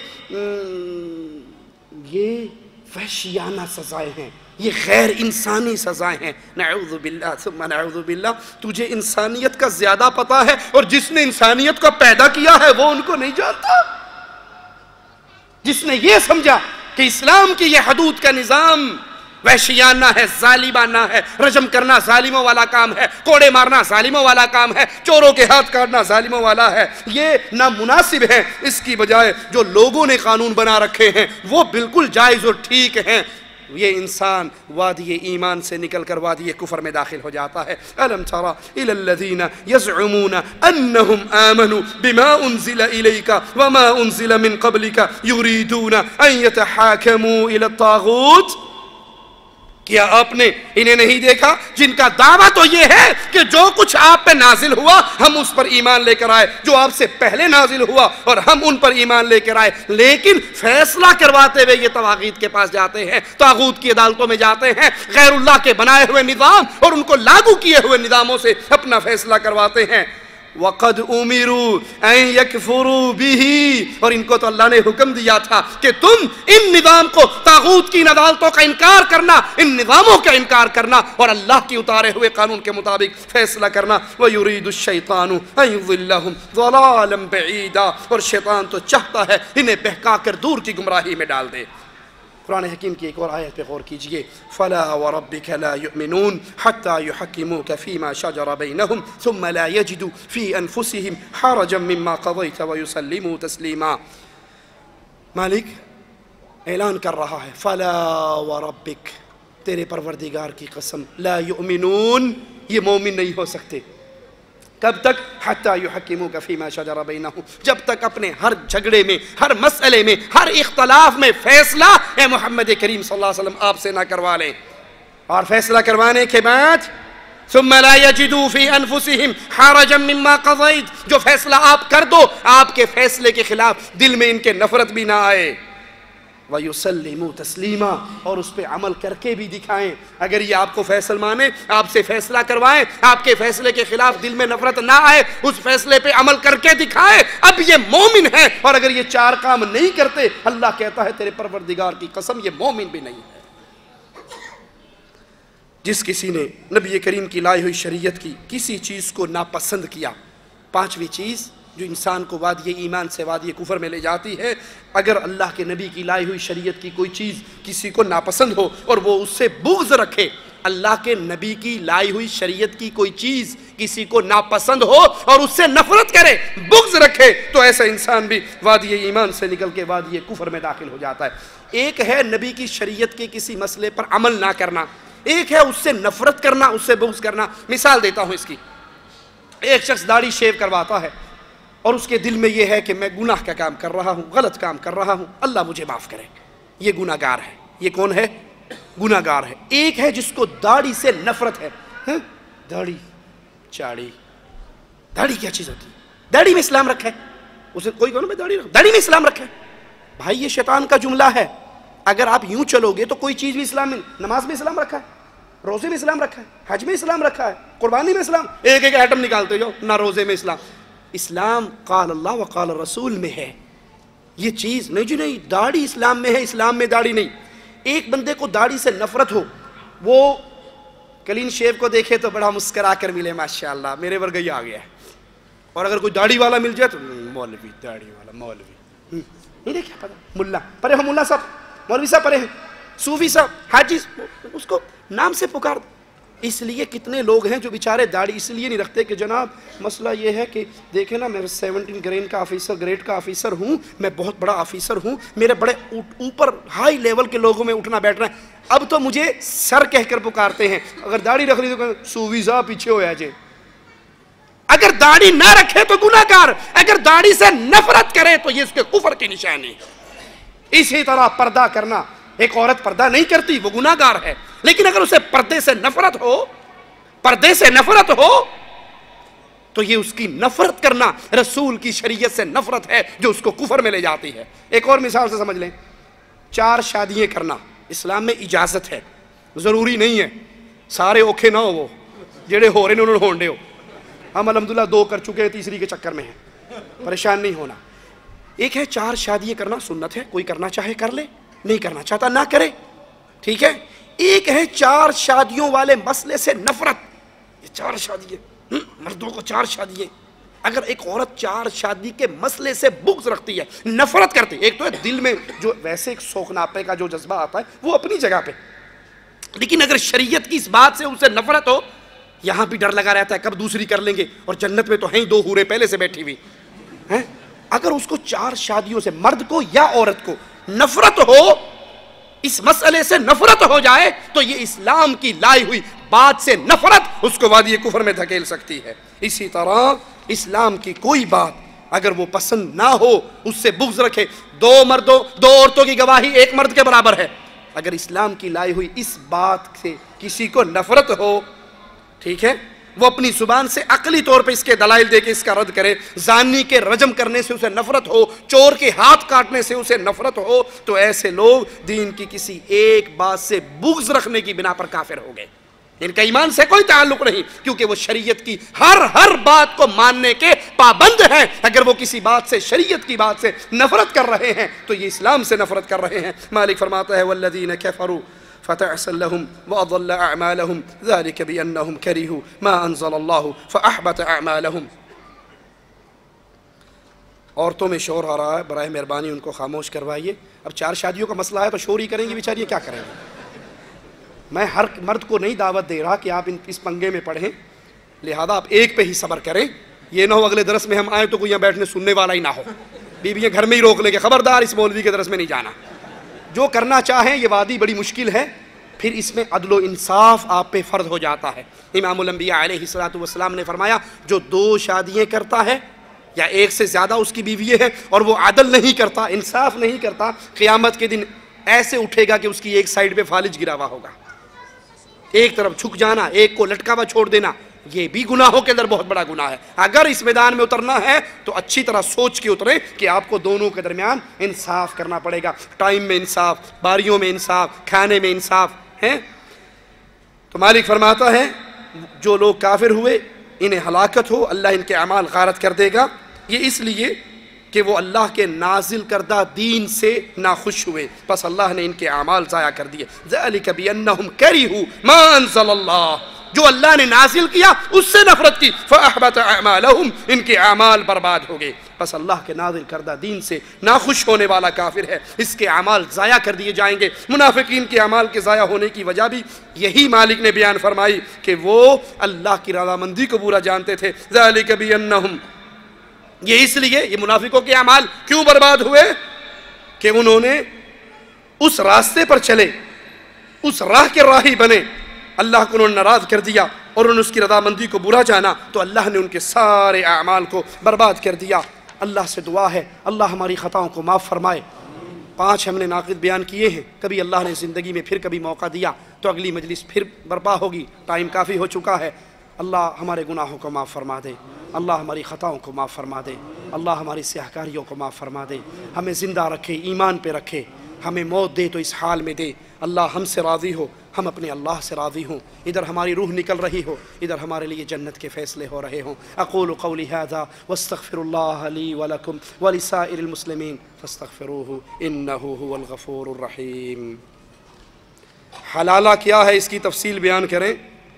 S1: یہ وحشیانہ سزائیں ہیں، یہ غیر انسانی سزائیں ہیں۔ نعوذ باللہ ثم نعوذ باللہ۔ تجھے انسانیت کا زیادہ پتہ ہے اور جس نے انسانیت کو پیدا کیا ہے وہ ان کو نہیں جانتا۔ جس نے یہ سمجھا کہ اسلام کی یہ حدود کا نظام وحشیانہ ہے، ظالمانہ ہے، رجم کرنا ظالموں والا کام ہے، کوڑے مارنا ظالموں والا کام ہے، چوروں کے ہاتھ کاٹنا ظالموں والا ہے، یہ نامناسب ہے۔ اس کی بجائے جو لوگوں نے قانون بنا رکھے ہیں وہ بالکل جائز اور ٹھیک ہیں۔ یہ انسان وادی ایمان سے نکل کر وادی کفر میں داخل ہو جاتا ہے۔ الم تر الى الذين يزعمون انهم امنوا بما انزل اليك وما انزل من قبلك يريدون ان يتحاكموا الى الطاغوت۔ کیا آپ نے انہیں نہیں دیکھا جن کا دعویٰ تو یہ ہے کہ جو کچھ آپ پہ نازل ہوا ہم اس پر ایمان لے کر آئے، جو آپ سے پہلے نازل ہوا اور ہم ان پر ایمان لے کر آئے، لیکن فیصلہ کرواتے ہوئے یہ طواغیت کے پاس جاتے ہیں، طاغوت کی عدالتوں میں جاتے ہیں، غیر اللہ کے بنائے ہوئے نظام اور ان کو لاگو کیے ہوئے نظاموں سے اپنا فیصلہ کرواتے ہیں۔ وَقَدْ أُمِرُوا أَن يَكْفُرُوا بِهِ، اور ان کو تو اللہ نے حکم دیا تھا کہ تم ان نظام کو، طاغوت کی عدالتوں کا انکار کرنا، ان نظاموں کا انکار کرنا اور اللہ کی اتارے ہوئے قانون کے مطابق فیصلہ کرنا۔ وَيُرِيدُ الشَّيْطَانُ أَن يُضِلَّهُمْ ضَلَالًا بَعِيدًا، اور شیطان تو چاہتا ہے انہیں بہکا کر دور کی گمراہی میں ڈال دے۔ قرآن حکیم کی ایک اور آیت پہ غور کیجئے، فَلَا وَرَبِّكَ لَا يُؤْمِنُونَ حَتَّى يُحَكِّمُوكَ فِي مَا شَجَرَ بَيْنَهُمْ ثُمَّ لَا يَجِدُوا فِي أَنفُسِهِمْ حَرَجًا مِّمَّا قَضَيْتَ وَيُسَلِّمُوا تَسْلِيمًا۔ مالک اعلان کر رہا ہے، فَلَا وَرَبِّكَ، تیرے پروردگار کی قسم، لا يؤمنون، یہ مومن نہیں ہو سکتے۔ کب تک؟ حتی یحکموک فیما شجر بینہم، جب تک اپنے ہر جھگڑے میں، ہر مسئلے میں، ہر اختلاف میں فیصلہ اے محمد کریم صلی اللہ علیہ وسلم آپ سے نہ کروا لیں، اور فیصلہ کروانے کے بعد ثم لا یجدوا فی انفسہم حرجا مما قضیت، جو فیصلہ آپ کر دو آپ کے فیصلے کے خلاف دل میں ان کے نفرت بھی نہ آئے، وَيُسَلِّمُوا تَسْلِيمًا، اور اس پہ عمل کر کے بھی دکھائیں۔ اگر یہ آپ کو فیصل مانے، آپ سے فیصلہ کروائیں، آپ کے فیصلے کے خلاف دل میں نفرت نہ آئے، اس فیصلے پہ عمل کر کے دکھائیں، اب یہ مومن ہے۔ اور اگر یہ چار کام نہیں کرتے، اللہ کہتا ہے تیرے پروردگار کی قسم یہ مومن بھی نہیں ہے۔ جس کسی نے نبی کریم کی لائی ہوئی شریعت کی کسی چیز کو ناپسند کیا، پانچویں چیز جو انسان کو وادی ایمان سے وادی کفر میں لے جاتی ہے۔ اگر اللہ کے نبی کی لائی ہوئی شریعت کی کوئی چیز کسی کو ناپسند ہو اور وہ اس سے بغض رکھے، اللہ کے نبی کی لائی ہوئی شریعت کی کوئی چیز کسی کو ناپسند ہو اور اس سے نفرت کرے، بغض رکھے، تو ایسا انسان بھی وادی ایمان سے نکل کے وادی کفر میں داخل ہو جاتا ہے۔ ایک ہے نبی کی شریعت کے کسی مسئلے پر عمل نہ کرنا، ایک ہے اس سے نفرت کرنا، اس سے بغض کرنا۔ مثال دیتا ہوں اس کی، ایک شخص داڑھی شیو کرواتا ہے اور اس کے دل میں یہ ہے کہ میں گناہ کا کام کر رہا ہوں، غلط کام کر رہا ہوں، اللہ مجھے معاف کرے، یہ گناہ گار ہے۔ یہ کون ہے؟ گناہ گار ہے۔ ایک ہے جس کو داڑھی سے نفرت ہے، ہاں داڑھی چاڑی، داڑھی کیا چیز ہوتی ہے؟ داڑھی میں اسلام رکھا ہے، اسے کوئی کہو میں داڑھی رکھ داڑھی میں اسلام رکھا ہے۔ بھائی یہ شیطان کا جملہ ہے، اگر آپ یوں چلو گے تو کوئی چیز بھی اسلام میں، نماز میں اسلام رکھا ہے، روزے میں اسلام رکھا ہے، حج میں اسلام رکھا ہے، قربانی میں اسلام، ایک ایک ایٹم نکالتے جاؤ، نہ روزے میں اسلام۔ اسلام قال اللہ و قال رسول میں ہے، یہ چیز نہیں جی نہیں داڑھی اسلام میں ہے، اسلام میں داڑھی نہیں۔ ایک بندے کو داڑھی سے نفرت ہو، وہ کلین شیو کو دیکھے تو بڑا مسکرا کر ملے، ماشاءاللہ میرے ورگا ہی آ گیا ہے، اور اگر کوئی داڑھی والا مل جائے تو مولوی، داڑھی والا مولوی، نہیں دیکھا پتا ملا پڑھے ہو، ملا صاحب، مولوی صاحب پڑھے ہیں، صوفی صاحب، حاجی، اس کو نام سے پکار۔ اس لیے کتنے لوگ ہیں جو بیچارے داڑھی اس لیے نہیں رکھتے کہ جناب مسئلہ یہ ہے کہ دیکھیں نا میں سیونٹین گرین کا آفیسر گریڈ کا آفیسر ہوں، میں بہت بڑا آفیسر ہوں، میرے بڑے اوپر ہائی لیول کے لوگوں میں اٹھنا بیٹھنا ہے، اب تو مجھے سر کہہ کر پکارتے ہیں، اگر داڑھی رکھ لی تو کہتے صوفی صاحب پیچھے ہو جائے۔ اگر داڑھی نہ رکھے تو گناہ گار، اگر داڑھی سے نفرت کرے تو یہ اس کے کفر کی نشانی ہے۔ اسی طرح پردہ کرنا، ایک عورت پردہ نہیں کرتی وہ گناہ گار ہے، لیکن اگر اسے پردے سے نفرت ہو، پردے سے نفرت ہو تو یہ اس کی نفرت کرنا رسول کی شریعت سے نفرت ہے جو اس کو کفر میں لے جاتی ہے۔ ایک اور مثال سے سمجھ لیں، چار شادیاں کرنا اسلام میں اجازت ہے، ضروری نہیں ہے سارے اوکھے نہ ہو، وہ جڑے ہو رہے ہیں انہوں نے ہونڈے ہو، ہم الحمدللہ دو کر چکے ہیں، تیسری کے چکر میں ہیں، پریشان نہیں ہونا۔ ایک ہے چار شادیاں کرنا سنت ہے، کوئی کرنا چاہے کر لے، نہیں کرنا چاہتا نہ کرے، ٹھیک ہے۔ ایک ہے چار شادیوں والے مسئلے سے نفرت، یہ چار شادیاں، مردوں کو چار شادیاں، اگر ایک عورت چار شادی کے مسئلے سے بغض رکھتی ہے، نفرت کرتی ہے، ایک تو ہے دل میں جو ویسے ایک سوکھناپے کا جو جذبہ آتا ہے وہ اپنی جگہ پہ، لیکن اگر شریعت کی اس بات سے اسے نفرت ہو، یہاں بھی ڈر لگا رہتا ہے کب دوسری کر لیں گے، اور جنت میں تو ہیں دو حوریں پہلے سے بیٹھی ہوئی ہیں، اگر اس کو چار شادیوں سے، مرد کو یا عورت کو نفرت ہو، اس مسئلے سے نفرت ہو جائے تو یہ اسلام کی لائی ہوئی بات سے نفرت اس کو وادی کفر میں دھکیل سکتی ہے۔ اسی طرح اسلام کی کوئی بات اگر وہ پسند نہ ہو، اس سے بغض رکھے، دو مردوں دو عورتوں کی گواہی ایک مرد کے برابر ہے، اگر اسلام کی لائی ہوئی اس بات سے کسی کو نفرت ہو، ٹھیک ہے، وہ اپنی زبان سے عقلی طور پہ اس کے دلائل دے کے اس کا رد کرے، زانی کے رجم کرنے سے اسے نفرت ہو، چور کے ہاتھ کاٹنے سے اسے نفرت ہو، تو ایسے لوگ دین کی کسی ایک بات سے بغض رکھنے کی بنا پر کافر ہو گئے، ان کا ایمان سے کوئی تعلق نہیں، کیونکہ وہ شریعت کی ہر ہر بات کو ماننے کے پابند ہیں۔ اگر وہ کسی بات سے، شریعت کی بات سے نفرت کر رہے ہیں تو یہ اسلام سے نفرت کر رہے ہیں۔ مالک فرماتا ہے والذین کفروا فتعسا لهم واضل اعمالهم ذلك بانهم كرهوا ما انزل الله فاحبط اعمالهم۔ عورتوں میں شور آ رہا ہے، برائے مہربانی ان کو خاموش کروائیے۔ اب چار شادیوں کا مسئلہ ہے تو شور ہی کریں گی بیچاری، کیا کریں گے؟ میں ہر مرد کو نہیں دعوت دے رہا کہ آپ اس پنگے میں پڑھیں، لہذا آپ ایک پہ ہی صبر کریں، یہ نہ ہو اگلے درس میں ہم آئیں تو کوئی یہاں بیٹھنے سننے والا ہی نہ ہو، بیویاں گھر میں ہی روک لیں کہ خبردار اس مولوی کے درس میں نہیں جانا۔ جو کرنا چاہیں، یہ وادی بڑی مشکل ہے، پھر اس میں عدل و انصاف آپ پہ فرض ہو جاتا ہے۔ امام الانبیاء علیہ الصلوۃ والسلام نے فرمایا جو دو شادیاں کرتا ہے یا ایک سے زیادہ اس کی بیوی ہے اور وہ عدل نہیں کرتا، انصاف نہیں کرتا، قیامت کے دن ایسے اٹھے گا کہ اس کی ایک سائڈ پہ فالج گرا ہوا ہوگا، ایک طرف جھک جانا، ایک کو لٹکا ہوا چھوڑ دینا، یہ بھی گناہوں کے اندر بہت بڑا گناہ ہے۔ اگر اس میدان میں اترنا ہے تو اچھی طرح سوچ کے اتریں کہ آپ کو دونوں کے درمیان انصاف کرنا پڑے گا، ٹائم میں انصاف، باریوں میں انصاف، کھانے میں انصاف ہے۔ تو مالک فرماتا ہے جو لوگ کافر ہوئے انہیں ہلاکت ہو، اللہ ان کے اعمال غارت کر دے گا، یہ اس لیے کہ وہ اللہ کے نازل کردہ دین سے ناخوش ہوئے، بس اللہ نے ان کے اعمال ضائع کر دیے۔ ذَلِكَ بِأَنَّهُمْ كَرِهُوا مَا أَنزَلَ اللَّهُ، جو اللہ نے نازل کیا اس سے نفرت کی، فَأَحْبَطَ أَعْمَالَهُمْ، ان کے اعمال برباد ہو گئے۔ بس اللہ کے نازل کردہ دین سے ناخوش ہونے والا کافر ہے، اس کے اعمال ضائع کر دیے جائیں گے۔ منافقین کے اعمال کے ضائع ہونے کی وجہ بھی یہی مالک نے بیان فرمائی کہ وہ اللہ کی رضامندی کو برا جانتے تھے۔ ذَلِكَ بِأَنَّهُمْ، یہ اس لیے یہ منافقوں کے اعمال کیوں برباد ہوئے کہ انہوں نے اس راستے پر چلے، اس راہ کے راہی بنے، اللہ کو انہوں نے ناراض کر دیا اور انہوں نے اس کی رضامندی کو برا جانا، تو اللہ نے ان کے سارے اعمال کو برباد کر دیا۔ اللہ سے دعا ہے اللہ ہماری خطاؤں کو معاف فرمائے۔ پانچ ہم نے ناقد بیان کیے ہیں، کبھی اللہ نے زندگی میں پھر کبھی موقع دیا تو اگلی مجلس پھر برپا ہوگی، ٹائم کافی ہو چکا ہے۔ اللہ ہمارے گناہوں کو معاف فرما دے، اللہ ہماری خطاؤں کو معاف فرما دے، اللہ ہماری سیاہکاریوں کو معاف فرما دے، ہمیں زندہ رکھے، ایمان پہ رکھے، ہمیں موت دے تو اس حال میں دے۔ اللہ ہم سے راضی ہو، ہم اپنے اللہ سے راضی ہوں، ادھر ہماری روح نکل رہی ہو، ادھر ہمارے لیے جنت کے فیصلے ہو رہے ہوں۔ اقول قولی ھذا واستغفر اللہ لی ولکم ولسائر المسلمین فاستغفروہ انہ ھو الغفور الرحیم۔ حلالہ کیا ہے اس کی تفصیل بیان کریں۔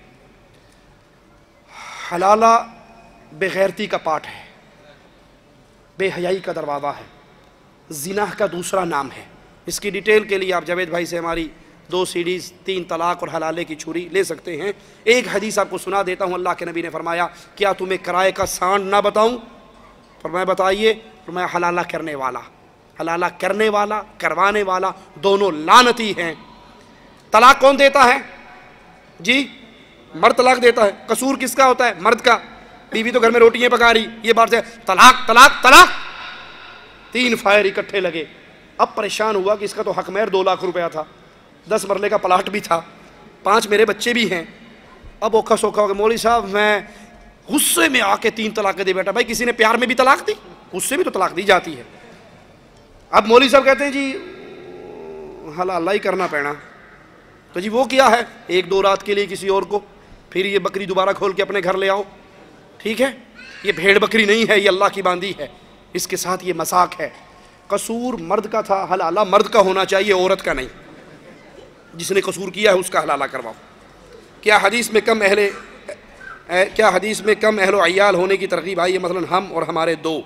S1: حلالہ بے غیرتی کا پاٹ ہے، بے حیائی کا دروازہ ہے، زنا کا دوسرا نام ہے۔ اس کی ڈیٹیل کے لیے آپ جاوید بھائی سے ہماری دو سیڈیز تین طلاق اور حلالے کی چھری لے سکتے ہیں۔ ایک حدیث آپ کو سنا دیتا ہوں، اللہ کے نبی نے فرمایا کیا تمہیں کرائے کا سانڈ نہ بتاؤں؟ فرمایا بتائیے، فرمایا حلالہ کرنے والا، حلالہ کرنے والا، کروانے والا دونوں لعنتی ہیں۔ طلاق کون دیتا ہے؟ جی مرد طلاق دیتا ہے۔ قصور کس کا ہوتا ہے؟ مرد کا۔ بیوی تو گھر میں روٹیاں پکا رہی، یہ بات سے طلاق طلاق طلاق، تین فائر اکٹھے لگے۔ اب پریشان ہوا کہ اس کا تو حق مہر دو لاکھ روپیہ تھا، دس مرلے کا پلاٹ بھی تھا، پانچ میرے بچے بھی ہیں۔ اب اوکھا سوکھا ہو گیا، مولوی صاحب میں غصے میں آ کے تین طلاقیں دے بیٹھا۔ بھائی کسی نے پیار میں بھی طلاق دی؟ اس سے بھی تو طلاق دی جاتی ہے۔ اب مولوی صاحب کہتے ہیں جی حلالہ ہی کرنا پینا، تو جی وہ کیا ہے؟ ایک دو رات کے لیے کسی اور کو، پھر یہ بکری دوبارہ کھول کے اپنے گھر لے آؤ، ٹھیک ہے؟ یہ بھیڑ بکری نہیں ہے، یہ اللہ کی باندھی ہے، اس کے ساتھ یہ مذاق ہے۔ قصور مرد کا تھا، حلالہ مرد کا ہونا چاہیے، عورت کا نہیں۔ جس نے قصور کیا ہے اس کا حلالہ کرواؤ۔ کیا حدیث میں کم اہل کیا حدیث میں کم اہل و عیال ہونے کی ترغیب آئی ہے؟ مثلا ہم اور ہمارے دو۔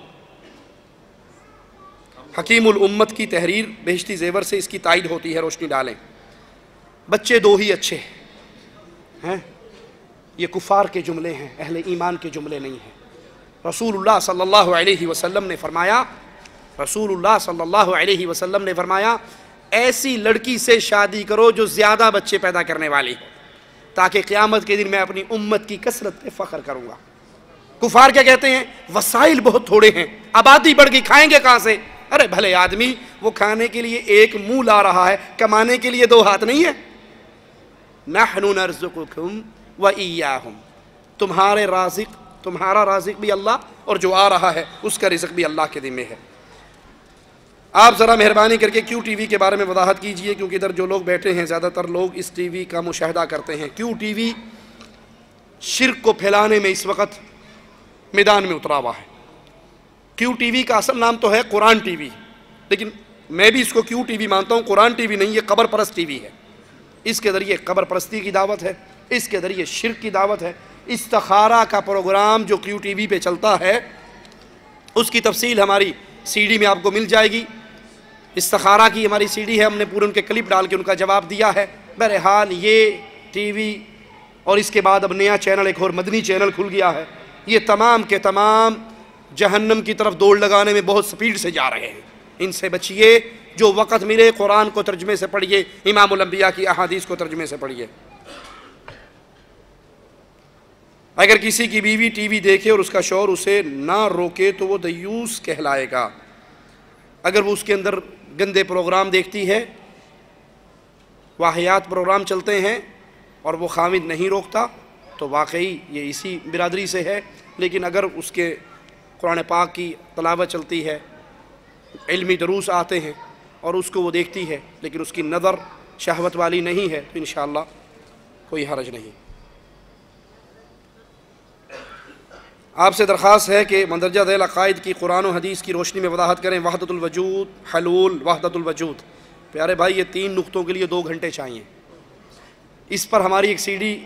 S1: حکیم الامت کی تحریر بہشتی زیور سے اس کی تائید ہوتی ہے، روشنی ڈالیں۔ بچے دو ہی اچھے ہیں، یہ کفار کے جملے ہیں، اہل ایمان کے جملے نہیں ہیں۔ رسول اللہ صلی اللہ علیہ وسلم نے فرمایا رسول اللہ صلی اللہ علیہ وسلم نے فرمایا ایسی لڑکی سے شادی کرو جو زیادہ بچے پیدا کرنے والی ہو، تاکہ قیامت کے دن میں اپنی امت کی کثرت پہ فخر کروں گا۔ کفار کیا کہتے ہیں؟ وسائل بہت تھوڑے ہیں، آبادی بڑھ گئی، کھائیں گے کہاں سے؟ ارے بھلے آدمی، وہ کھانے کے لیے ایک منہ لا رہا ہے، کمانے کے لیے دو ہاتھ نہیں ہے۔ نحن نرزقکم وإیاہم، تمہارے رازق تمہارا رازق بھی اللہ، اور جو آ رہا ہے اس کا رزق بھی اللہ کے ذمہ ہے۔ آپ ذرا مہربانی کر کے کیو ٹی وی کے بارے میں وضاحت کیجئے، کیونکہ ادھر جو لوگ بیٹھے ہیں زیادہ تر لوگ اس ٹی وی کا مشاہدہ کرتے ہیں۔ کیو ٹی وی شرک کو پھیلانے میں اس وقت میدان میں اترا ہوا ہے۔ کیو ٹی وی کا اصل نام تو ہے قرآن ٹی وی، لیکن میں بھی اس کو کیو ٹی وی مانتا ہوں، قرآن ٹی وی نہیں، یہ قبر پرست ٹی وی ہے۔ اس کے ذریعے قبر پرستی کی دعوت ہے، اس کے ذریعے شرک کی دعوت ہے۔ استخارہ کا پروگرام جو کیو ٹی وی پہ چلتا ہے اس کی تفصیل ہماری سی ڈی میں آپ کو مل جائے گی۔ استخارہ کی ہماری سی ڈی ہے، ہم نے پورے ان کے کلپ ڈال کے ان کا جواب دیا ہے۔ بہرحال یہ ٹی وی اور اس کے بعد اب نیا چینل ایک اور مدنی چینل کھل گیا ہے، یہ تمام کے تمام جہنم کی طرف دوڑ لگانے میں بہت سپیڈ سے جا رہے ہیں۔ ان سے بچیے، جو وقت ملے قرآن کو ترجمے سے پڑھیے، امام الانبیاء کی احادیث کو ترجمے سے پڑھیے۔ اگر کسی کی بیوی ٹی وی دیکھے اور اس کا شوہر اسے نہ روکے تو وہ دیوس کہلائے گا۔ اگر وہ اس کے اندر گندے پروگرام دیکھتی ہے، واہیات پروگرام چلتے ہیں، اور وہ خامد نہیں روکتا تو واقعی یہ اسی برادری سے ہے۔ لیکن اگر اس کے قرآن پاک کی تلاوت چلتی ہے، علمی دروس آتے ہیں اور اس کو وہ دیکھتی ہے لیکن اس کی نظر شہوت والی نہیں ہے، تو انشاءاللہ کوئی حرج نہیں۔ آپ سے درخواست ہے کہ مندرجہ ذیل عقائد کی قرآن و حدیث کی روشنی میں وضاحت کریں۔ وحدت الوجود، حلول وحدت الوجود۔ پیارے بھائی، یہ تین نقطوں کے لیے دو گھنٹے چاہیے۔ اس پر ہماری ایک سی ڈی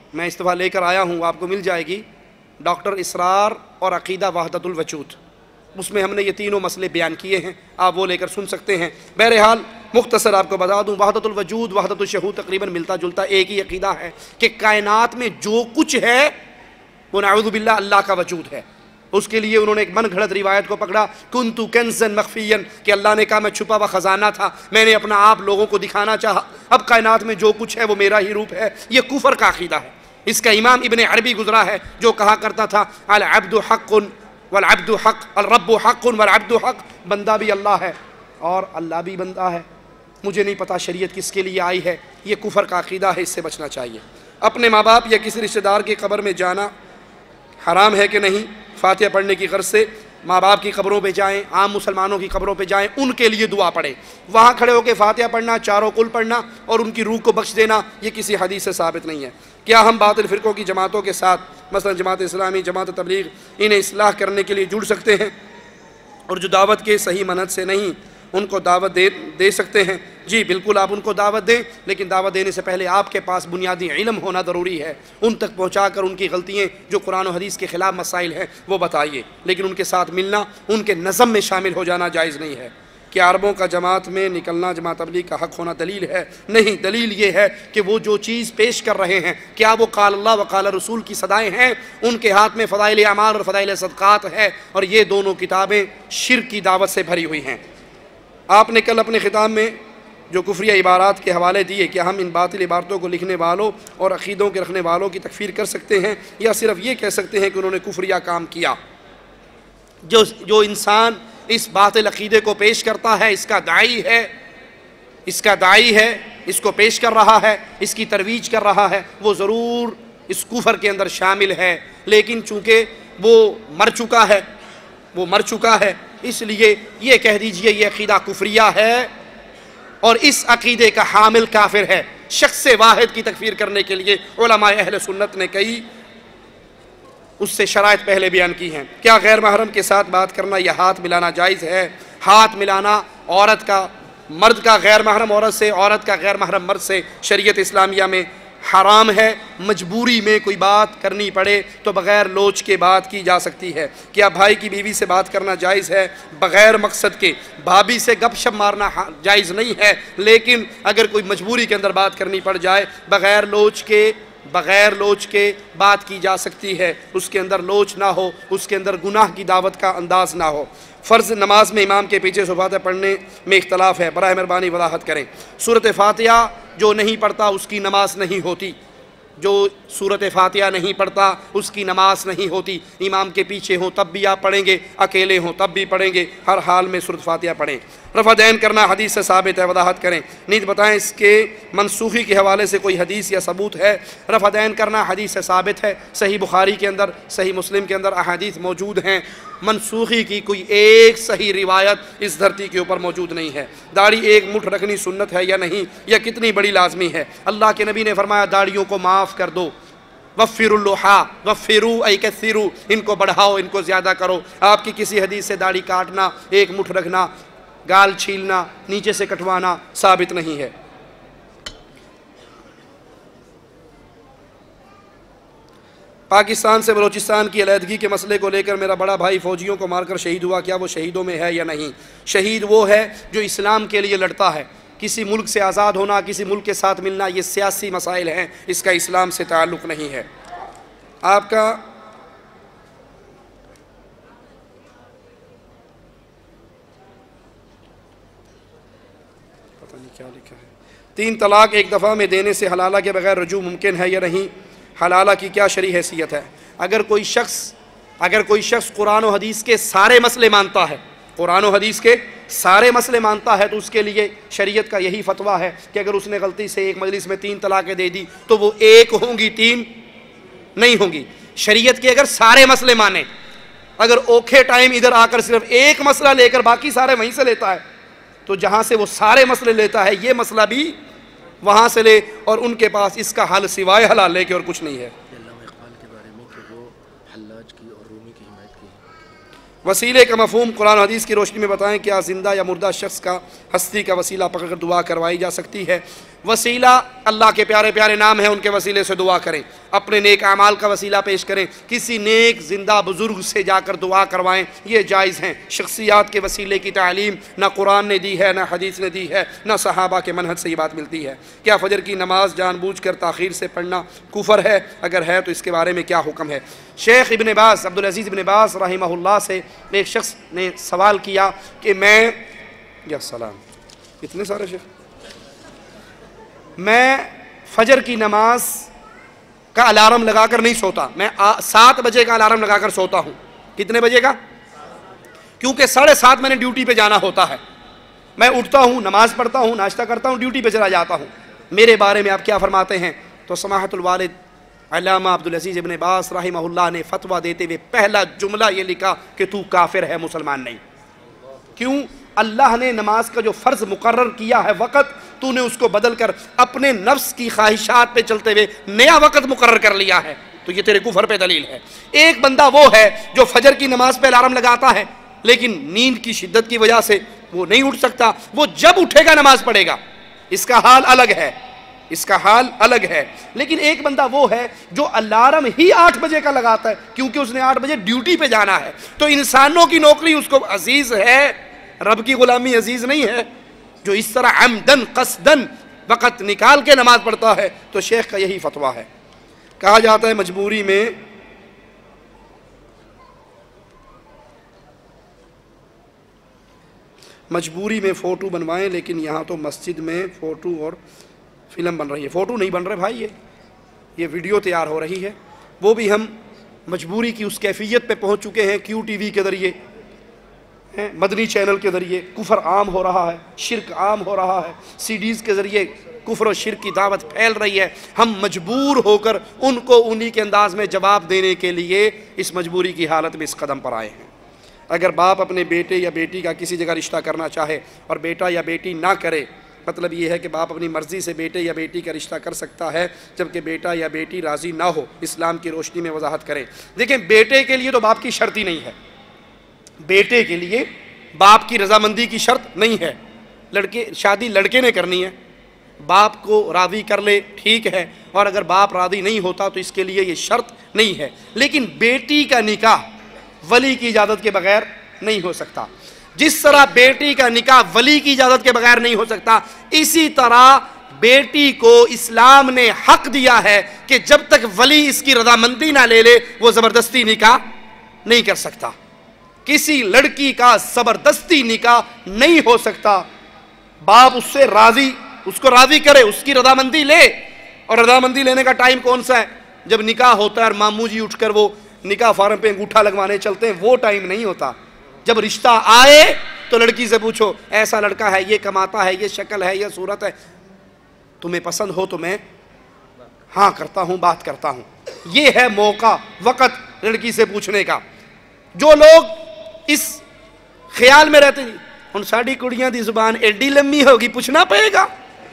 S1: میں اس دفعہ لے کر آیا ہوں، آپ کو مل جائے گی، ڈاکٹر اسرار اور عقیدہ وحدت الوجود، اس میں ہم نے یہ تینوں مسئلے بیان کیے ہیں، آپ وہ لے کر سن سکتے ہیں۔ بہرحال مختصر آپ کو بتا دوں، وحدت الوجود وحدت الشہود تقریباً ملتا جلتا ایک ہی عقیدہ ہے کہ کائنات میں جو کچھ ہے وہ نعوذ باللہ اللہ کا وجود ہے۔ اس کے لیے انہوں نے ایک من گھڑت روایت کو پکڑا، کنتو کنزن مخفیا، کہ اللہ نے کہا میں چھپا ہوا خزانہ تھا، میں نے اپنا آپ لوگوں کو دکھانا چاہا، اب کائنات میں جو کچھ ہے وہ میرا ہی روپ ہے۔ یہ کفر کا عقیدہ ہے۔ اس کا امام ابن عربی گزرا ہے جو کہا کرتا تھا العبد حق والعبد حق، الرب حق والعبد حق، بندہ بھی اللہ ہے اور اللہ بھی بندہ ہے۔ مجھے نہیں پتا شریعت کس کے لیے آئی ہے، یہ کفر کا عقیدہ ہے، اس سے بچنا چاہیے۔ اپنے ماں باپ یا کسی رشتہ دار کی قبر میں جانا حرام ہے کہ نہیں؟ فاتحہ پڑھنے کی غرض سے ماں باپ کی قبروں پہ جائیں، عام مسلمانوں کی قبروں پہ جائیں، ان کے لیے دعا پڑھیں، وہاں کھڑے ہو کے فاتحہ پڑھنا، چاروں کل پڑھنا اور ان کی روح کو بخش دینا، یہ کسی حدیث سے ثابت نہیں ہے۔ کیا ہم باطل فرقوں کی جماعتوں کے ساتھ، مثلا جماعت اسلامی، جماعت تبلیغ، انہیں اصلاح کرنے کے لیے جڑ سکتے ہیں اور جو دعوت کے صحیح منہج سے نہیں ان کو دعوت دے دے سکتے ہیں؟ جی بالکل، آپ ان کو دعوت دیں، لیکن دعوت دینے سے پہلے آپ کے پاس بنیادی علم ہونا ضروری ہے، ان تک پہنچا کر ان کی غلطیاں جو قرآن و حدیث کے خلاف مسائل ہیں وہ بتائیے، لیکن ان کے ساتھ ملنا، ان کے نظم میں شامل ہو جانا جائز نہیں ہے۔ کیا عربوں کا جماعت میں نکلنا جماعت تبلیغ کا حق ہونا دلیل ہے؟ نہیں، دلیل یہ ہے کہ وہ جو چیز پیش کر رہے ہیں، کیا وہ قال اللہ و قال رسول کی صدائیں ہیں؟ ان کے ہاتھ میں فضائل اعمال اور فضائل صدقات ہے، اور یہ دونوں کتابیں شرک کی دعوت سے بھری ہوئی ہیں۔ آپ نے کل اپنے خطاب میں جو کفریہ عبارات کے حوالے دیے، کیا ہم ان باطل عبارتوں کو لکھنے والوں اور عقیدوں کے رکھنے والوں کی تکفیر کر سکتے ہیں، یا صرف یہ کہہ سکتے ہیں کہ انہوں نے کفریہ کام کیا؟ جو جو انسان اس باطل عقیدے کو پیش کرتا ہے، اس کا داعی ہے، اس کا داعی ہے، اس کو پیش کر رہا ہے، اس کی ترویج کر رہا ہے، وہ ضرور اس کفر کے اندر شامل ہے، لیکن چونکہ وہ مر چکا ہے وہ مر چکا ہے اس لیے یہ کہہ دیجئے یہ عقیدہ کفریہ ہے اور اس عقیدے کا حامل کافر ہے۔ شخص واحد کی تکفیر کرنے کے لیے علماء اہل سنت نے کئی اس سے شرائط پہلے بیان کی ہیں۔ کیا غیر محرم کے ساتھ بات کرنا یا ہاتھ ملانا جائز ہے؟ ہاتھ ملانا عورت کا مرد کا غیر محرم عورت سے، عورت کا غیر محرم مرد سے شریعت اسلامیہ میں حرام ہے۔ مجبوری میں کوئی بات کرنی پڑے تو بغیر لوچ کے بات کی جا سکتی ہے۔ کیا بھائی کی بیوی سے بات کرنا جائز ہے؟ بغیر مقصد کے بھابی سے گپ شپ مارنا جائز نہیں ہے، لیکن اگر کوئی مجبوری کے اندر بات کرنی پڑ جائے بغیر لوچ کے بغیر لوچ کے بات کی جا سکتی ہے، اس کے اندر لوچ نہ ہو، اس کے اندر گناہ کی دعوت کا انداز نہ ہو۔ فرض نماز میں امام کے پیچھے فاتحہ پڑھنے میں اختلاف ہے، براہ مہربانی وضاحت کریں۔ سورۃ فاتحہ جو نہیں پڑھتا اس کی نماز نہیں ہوتی، جو سورۃ فاتحہ نہیں پڑھتا اس کی نماز نہیں ہوتی۔ امام کے پیچھے ہوں تب بھی آپ پڑھیں گے، اکیلے ہوں تب بھی پڑھیں گے، ہر حال میں سورۃ فاتحہ پڑھیں۔ رفع دین کرنا حدیث سے ثابت ہے، وضاحت کریں۔ نیت بتائیں اس کے منسوخی کے حوالے سے کوئی حدیث یا ثبوت ہے؟ رفع دین کرنا حدیث سے ثابت ہے، صحیح بخاری کے اندر، صحیح مسلم کے اندر احادیث موجود ہیں۔ منسوخی کی کوئی ایک صحیح روایت اس دھرتی کے اوپر موجود نہیں ہے۔ داڑھی ایک مٹھ رکھنی سنت ہے یا نہیں، یا کتنی بڑی لازمی ہے؟ اللہ کے نبی نے فرمایا داڑھیوں کو معاف کر دو، وفروا اللحا وفروا ای کثروا، ان کو بڑھاؤ، ان کو زیادہ کرو۔ آپ کی کسی حدیث سے داڑھی کاٹنا، ایک مٹھ رکھنا، گال چھیلنا، نیچے سے کٹوانا ثابت نہیں ہے۔ پاکستان سے بلوچستان کی علیحدگی کے مسئلے کو لے کر میرا بڑا بھائی فوجیوں کو مار کر شہید ہوا، کیا وہ شہیدوں میں ہے یا نہیں؟ شہید وہ ہے جو اسلام کے لیے لڑتا ہے۔ کسی ملک سے آزاد ہونا، کسی ملک کے ساتھ ملنا، یہ سیاسی مسائل ہیں، اس کا اسلام سے تعلق نہیں ہے۔ آپ کا پتہ نہیں کیا لکھا ہے۔ تین طلاق ایک دفعہ میں دینے سے حلالہ کے بغیر رجوع ممکن ہے یا نہیں؟ حلالہ کی کیا شرعی حیثیت ہے؟ اگر کوئی شخص اگر کوئی شخص قرآن و حدیث کے سارے مسئلے مانتا ہے قرآن و حدیث کے سارے مسئلے مانتا ہے تو اس کے لیے شریعت کا یہی فتویٰ ہے کہ اگر اس نے غلطی سے ایک مجلس میں تین طلاقیں دے دی تو وہ ایک ہوں گی، تین نہیں ہوں گی۔ شریعت کے اگر سارے مسئلے مانے، اگر اوکھے ٹائم ادھر آ کر صرف ایک مسئلہ لے کر باقی سارے وہیں سے لیتا ہے تو جہاں سے وہ سارے مسئلے لیتا ہے یہ مسئلہ بھی وہاں سے لے، اور ان کے پاس اس کا حل سوائے حلال لے کے اور کچھ نہیں ہے۔ وسیلے کا مفہوم قرآن و حدیث کی روشنی میں بتائیں، کیا زندہ یا مردہ شخص کا ہستی کا وسیلہ پکڑ کر دعا کروائی جا سکتی ہے؟ وسیلہ اللہ کے پیارے پیارے نام ہیں، ان کے وسیلے سے دعا کریں، اپنے نیک اعمال کا وسیلہ پیش کریں، کسی نیک زندہ بزرگ سے جا کر دعا کروائیں، یہ جائز ہیں۔ شخصیات کے وسیلے کی تعلیم نہ قرآن نے دی ہے، نہ حدیث نے دی ہے، نہ صحابہ کے منہج سے یہ بات ملتی ہے۔ کیا فجر کی نماز جان بوجھ کر تاخیر سے پڑھنا کفر ہے؟ اگر ہے تو اس کے بارے میں کیا حکم ہے؟ شیخ ابن باز، عبدالعزیز ابن باز رحمہ اللہ سے ایک شخص نے سوال کیا کہ میں یا سلام اتنے سارے شیخ میں فجر کی نماز کا الارم لگا کر نہیں سوتا، میں سات بجے کا الارم لگا کر سوتا ہوں۔ کتنے بجے کا؟ کیونکہ ساڑھے سات میں نے ڈیوٹی پہ جانا ہوتا ہے، میں اٹھتا ہوں، نماز پڑھتا ہوں، ناشتہ کرتا ہوں، ڈیوٹی پہ چلا جاتا ہوں۔ میرے بارے میں آپ کیا فرماتے ہیں؟ تو سماحت الوالد علامہ عبدالعزیز ابن باز رحمہ اللہ نے فتویٰ دیتے ہوئے پہلا جملہ یہ لکھا کہ تو کافر ہے، مسلمان نہیں۔ کیوں؟ اللہ نے نماز کا جو فرض مقرر کیا ہے وقت، تو نے اس کو بدل کر اپنے نفس کی خواہشات پہ چلتے ہوئے نیا وقت مقرر کر لیا ہے، تو یہ تیرے کفر پہ دلیل ہے۔ ایک بندہ وہ ہے جو فجر کی نماز پہ الارم لگاتا ہے لیکن نیند کی شدت کی وجہ سے وہ نہیں اٹھ سکتا، وہ جب اٹھے گا نماز پڑھے گا، اس کا حال الگ ہے، اس کا حال الگ ہے۔ لیکن ایک بندہ وہ ہے جو الارم ہی آٹھ بجے کا لگاتا ہے کیونکہ اس نے آٹھ بجے ڈیوٹی پہ جانا ہے، تو انسانوں کی نوکری اس کو عزیز ہے، رب کی غلامی عزیز نہیں ہے۔ جو اس طرح عمدن قصدن وقت نکال کے نماز پڑھتا ہے تو شیخ کا یہی فتویٰ ہے۔ کہا جاتا ہے مجبوری میں مجبوری میں فوٹو بنوائیں، لیکن یہاں تو مسجد میں فوٹو اور فلم بن رہی ہے۔ فوٹو نہیں بن رہے بھائی، یہ یہ ویڈیو تیار ہو رہی ہے، وہ بھی ہم مجبوری کی اس کیفیت پہ پہنچ چکے ہیں، کیو ٹی وی کے ذریعے، مدنی چینل کے ذریعے کفر عام ہو رہا ہے، شرک عام ہو رہا ہے، سی ڈیز کے ذریعے کفر و شرک کی دعوت پھیل رہی ہے۔ ہم مجبور ہو کر ان کو انہی کے انداز میں جواب دینے کے لیے اس مجبوری کی حالت میں اس قدم پر آئے ہیں۔ اگر باپ اپنے بیٹے یا بیٹی کا کسی جگہ رشتہ کرنا چاہے اور بیٹا یا بیٹی نہ کرے، مطلب یہ ہے کہ باپ اپنی مرضی سے بیٹے یا بیٹی کا رشتہ کر سکتا ہے جبکہ بیٹا یا بیٹی راضی نہ ہو، اسلام کی روشنی میں وضاحت کریں۔ دیکھیں، بیٹے کے لیے تو باپ کی شرط ہی نہیں ہے، بیٹے کے لیے باپ کی رضامندی کی شرط نہیں ہے۔ لڑکے شادی لڑکے نے کرنی ہے، باپ کو راضی کر لے ٹھیک ہے، اور اگر باپ راضی نہیں ہوتا تو اس کے لیے یہ شرط نہیں ہے۔ لیکن بیٹی کا نکاح ولی کی اجازت کے بغیر نہیں ہو سکتا۔ جس طرح بیٹی کا نکاح ولی کی اجازت کے بغیر نہیں ہو سکتا، اسی طرح بیٹی کو اسلام نے حق دیا ہے کہ جب تک ولی اس کی رضامندی نہ لے لے وہ زبردستی نکاح نہیں کر سکتا۔ کسی لڑکی کا زبردستی نکاح نہیں ہو سکتا۔ باپ اس سے راضی اس کو راضی کرے، اس کی رضامندی لے، اور رضامندی لینے کا ٹائم کون سا ہے؟ جب نکاح ہوتا ہے اور ماموں جی اٹھ کر وہ نکاح فارم پہ انگوٹھا لگوانے چلتے ہیں، وہ ٹائم نہیں ہوتا۔ جب رشتہ آئے تو لڑکی سے پوچھو، ایسا لڑکا ہے، یہ کماتا ہے، یہ شکل ہے، یہ صورت ہے، تمہیں پسند ہو تو میں ہاں کرتا ہوں، بات کرتا ہوں۔ یہ ہے موقع وقت لڑکی سے پوچھنے کا۔ جو لوگ اس خیال میں رہتے ہیں ان ساڑی کڑیاں دی زبان ایڈی لمبی ہوگی، پوچھنا پڑے گا،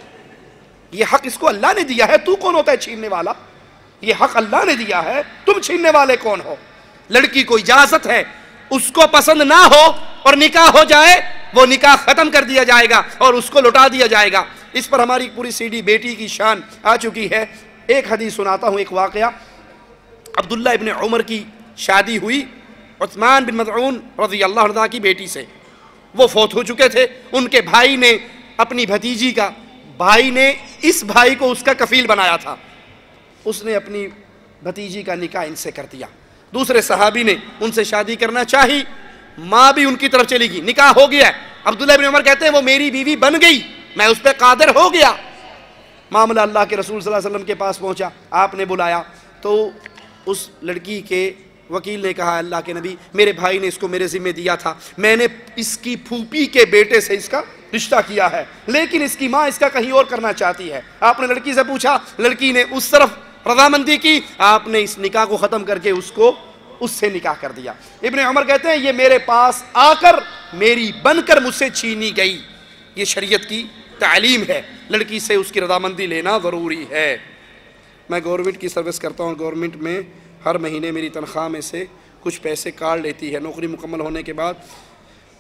S1: یہ حق اس کو اللہ نے دیا ہے، تو کون ہوتا ہے چھیننے والا؟ یہ حق اللہ نے دیا ہے، تم چھیننے والے کون ہو؟ لڑکی کو اجازت ہے، اس کو پسند نہ ہو اور نکاح ہو جائے، وہ نکاح ختم کر دیا جائے گا اور اس کو لٹا دیا جائے گا۔ اس پر ہماری پوری سی ڈی بیٹی کی شان آ چکی ہے۔ ایک حدیث سناتا ہوں، ایک واقعہ۔ عبداللہ ابن عمر کی شادی ہوئی عثمان بن مظعون رضی اللہ عنہ کی بیٹی سے، وہ فوت ہو چکے تھے۔ ان کے بھائی نے اپنی بھتیجی کا بھائی نے اس بھائی کو اس کا کفیل بنایا تھا، اس نے اپنی بھتیجی کا نکاح ان سے کر دیا۔ دوسرے صحابی نے ان سے شادی کرنا چاہی، ماں بھی ان کی طرف چلی گئی، نکاح ہو گیا۔ عبداللہ ابن عمر کہتے ہیں وہ میری بیوی بن گئی، میں اس پہ قادر ہو گیا۔ معاملہ اللہ کے رسول صلی اللہ علیہ وسلم کے پاس پہنچا، آپ نے بلایا تو اس لڑکی کے وکیل نے کہا، اللہ کے نبی، میرے بھائی نے اس کو میرے ذمہ دیا تھا، میں نے اس کی پھوپھی کے بیٹے سے اس کا رشتہ کیا ہے، لیکن اس کی ماں اس کا کہیں اور کرنا چاہتی ہے۔ آپ نے لڑکی سے پوچھا، لڑکی نے اس طرف رضامندی کی، آپ نے اس نکاح کو ختم کر کے اس کو اس سے نکاح کر دیا۔ ابن عمر کہتے ہیں یہ میرے پاس آ کر میری بن کر مجھ سے چھینی گئی۔ یہ شریعت کی تعلیم ہے، لڑکی سے اس کی رضامندی لینا ضروری ہے۔ میں گورنمنٹ کی سروس کرتا ہوں، گورنمنٹ میں ہر مہینے میری تنخواہ میں سے کچھ پیسے کاٹ لیتی ہے، نوکری مکمل ہونے کے بعد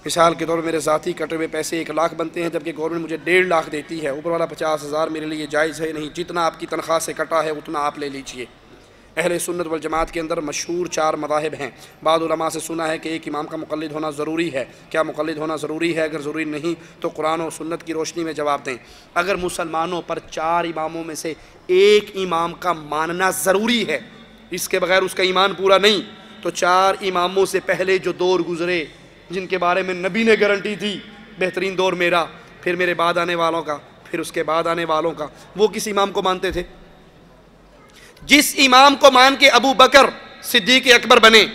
S1: مثال کے طور پر میرے ذاتی کٹے ہوئے پیسے ایک لاکھ بنتے ہیں جبکہ گورنمنٹ مجھے ڈیڑھ لاکھ دیتی ہے، اوپر والا پچاس ہزار میرے لیے جائز ہے نہیں؟ جتنا آپ کی تنخواہ سے کٹا ہے اتنا آپ لے لیجئے۔ اہل سنت والجماعت کے اندر مشہور چار مذاہب ہیں۔ بعض علماء سے سنا ہے کہ ایک امام کا مقلد ہونا ضروری ہے۔ کیا مقلد ہونا ضروری ہے؟ اگر ضروری نہیں تو قرآن و سنت کی روشنی میں جواب دیں۔ اگر مسلمانوں پر چار اماموں میں سے ایک امام کا ماننا ضروری ہے، اس کے بغیر اس کا ایمان پورا نہیں، تو چار اماموں سے پہلے جو دور گزرے جن کے بارے میں نبی نے گارنٹی تھی بہترین دور میرا، پھر میرے بعد آنے والوں کا، پھر اس کے بعد آنے والوں کا، وہ کس امام کو مانتے تھے؟ جس امام کو مان کے ابو بکر صدیق اکبر بنے،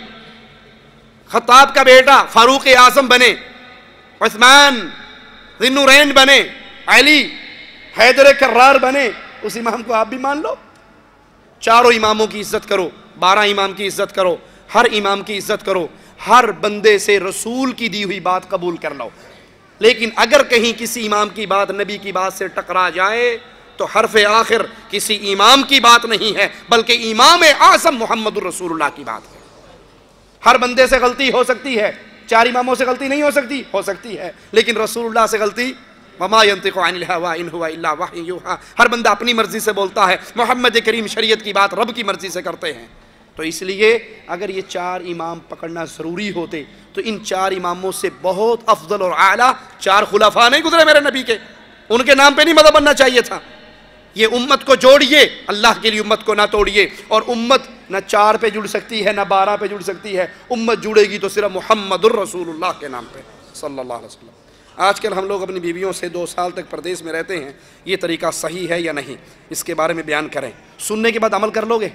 S1: خطاب کا بیٹا فاروق اعظم بنے، عثمان ذی النورین بنے، علی حیدر کرار بنے، اس امام کو آپ بھی مان لو۔ چاروں اماموں کی عزت کرو، بارہ امام کی عزت کرو، ہر امام کی عزت کرو، ہر بندے سے رسول کی دی ہوئی بات قبول کر لو۔ لیکن اگر کہیں کسی امام کی بات نبی کی بات سے ٹکرا جائے تو حرف آخر کسی امام کی بات نہیں ہے بلکہ امام اعظم محمد الرسول اللہ کی بات ہے۔ ہر بندے سے غلطی ہو سکتی ہے، چار اماموں سے غلطی نہیں ہو سکتی، ہو سکتی ہے، لیکن رسول اللہ سے غلطی وما ينطق عن الهوى ان هو الا وحی یوحى، ہر بندہ اپنی مرضی سے بولتا ہے، محمد کریم شریعت کی بات رب کی مرضی سے کرتے ہیں۔ تو اس لیے اگر یہ چار امام پکڑنا ضروری ہوتے تو ان چار اماموں سے بہت افضل اور اعلیٰ چار خلفاء نہیں گزرے میرے نبی کے، ان کے نام پہ نہیں مذہب بننا چاہیے تھا۔ یہ امت کو جوڑیے، اللہ کے لیے امت کو نہ توڑیے، اور امت نہ چار پہ جڑ سکتی ہے نہ بارہ پہ جڑ سکتی ہے، امت جڑے گی تو صرف محمد الرسول اللہ کے نام پہ صلی اللہ علیہ وسلم۔ آج کل ہم لوگ اپنی بیویوں سے دو سال تک پردیس میں رہتے ہیں، یہ طریقہ صحیح ہے یا نہیں، اس کے بارے میں بیان کریں۔ سننے کے بعد عمل کر لو گے؟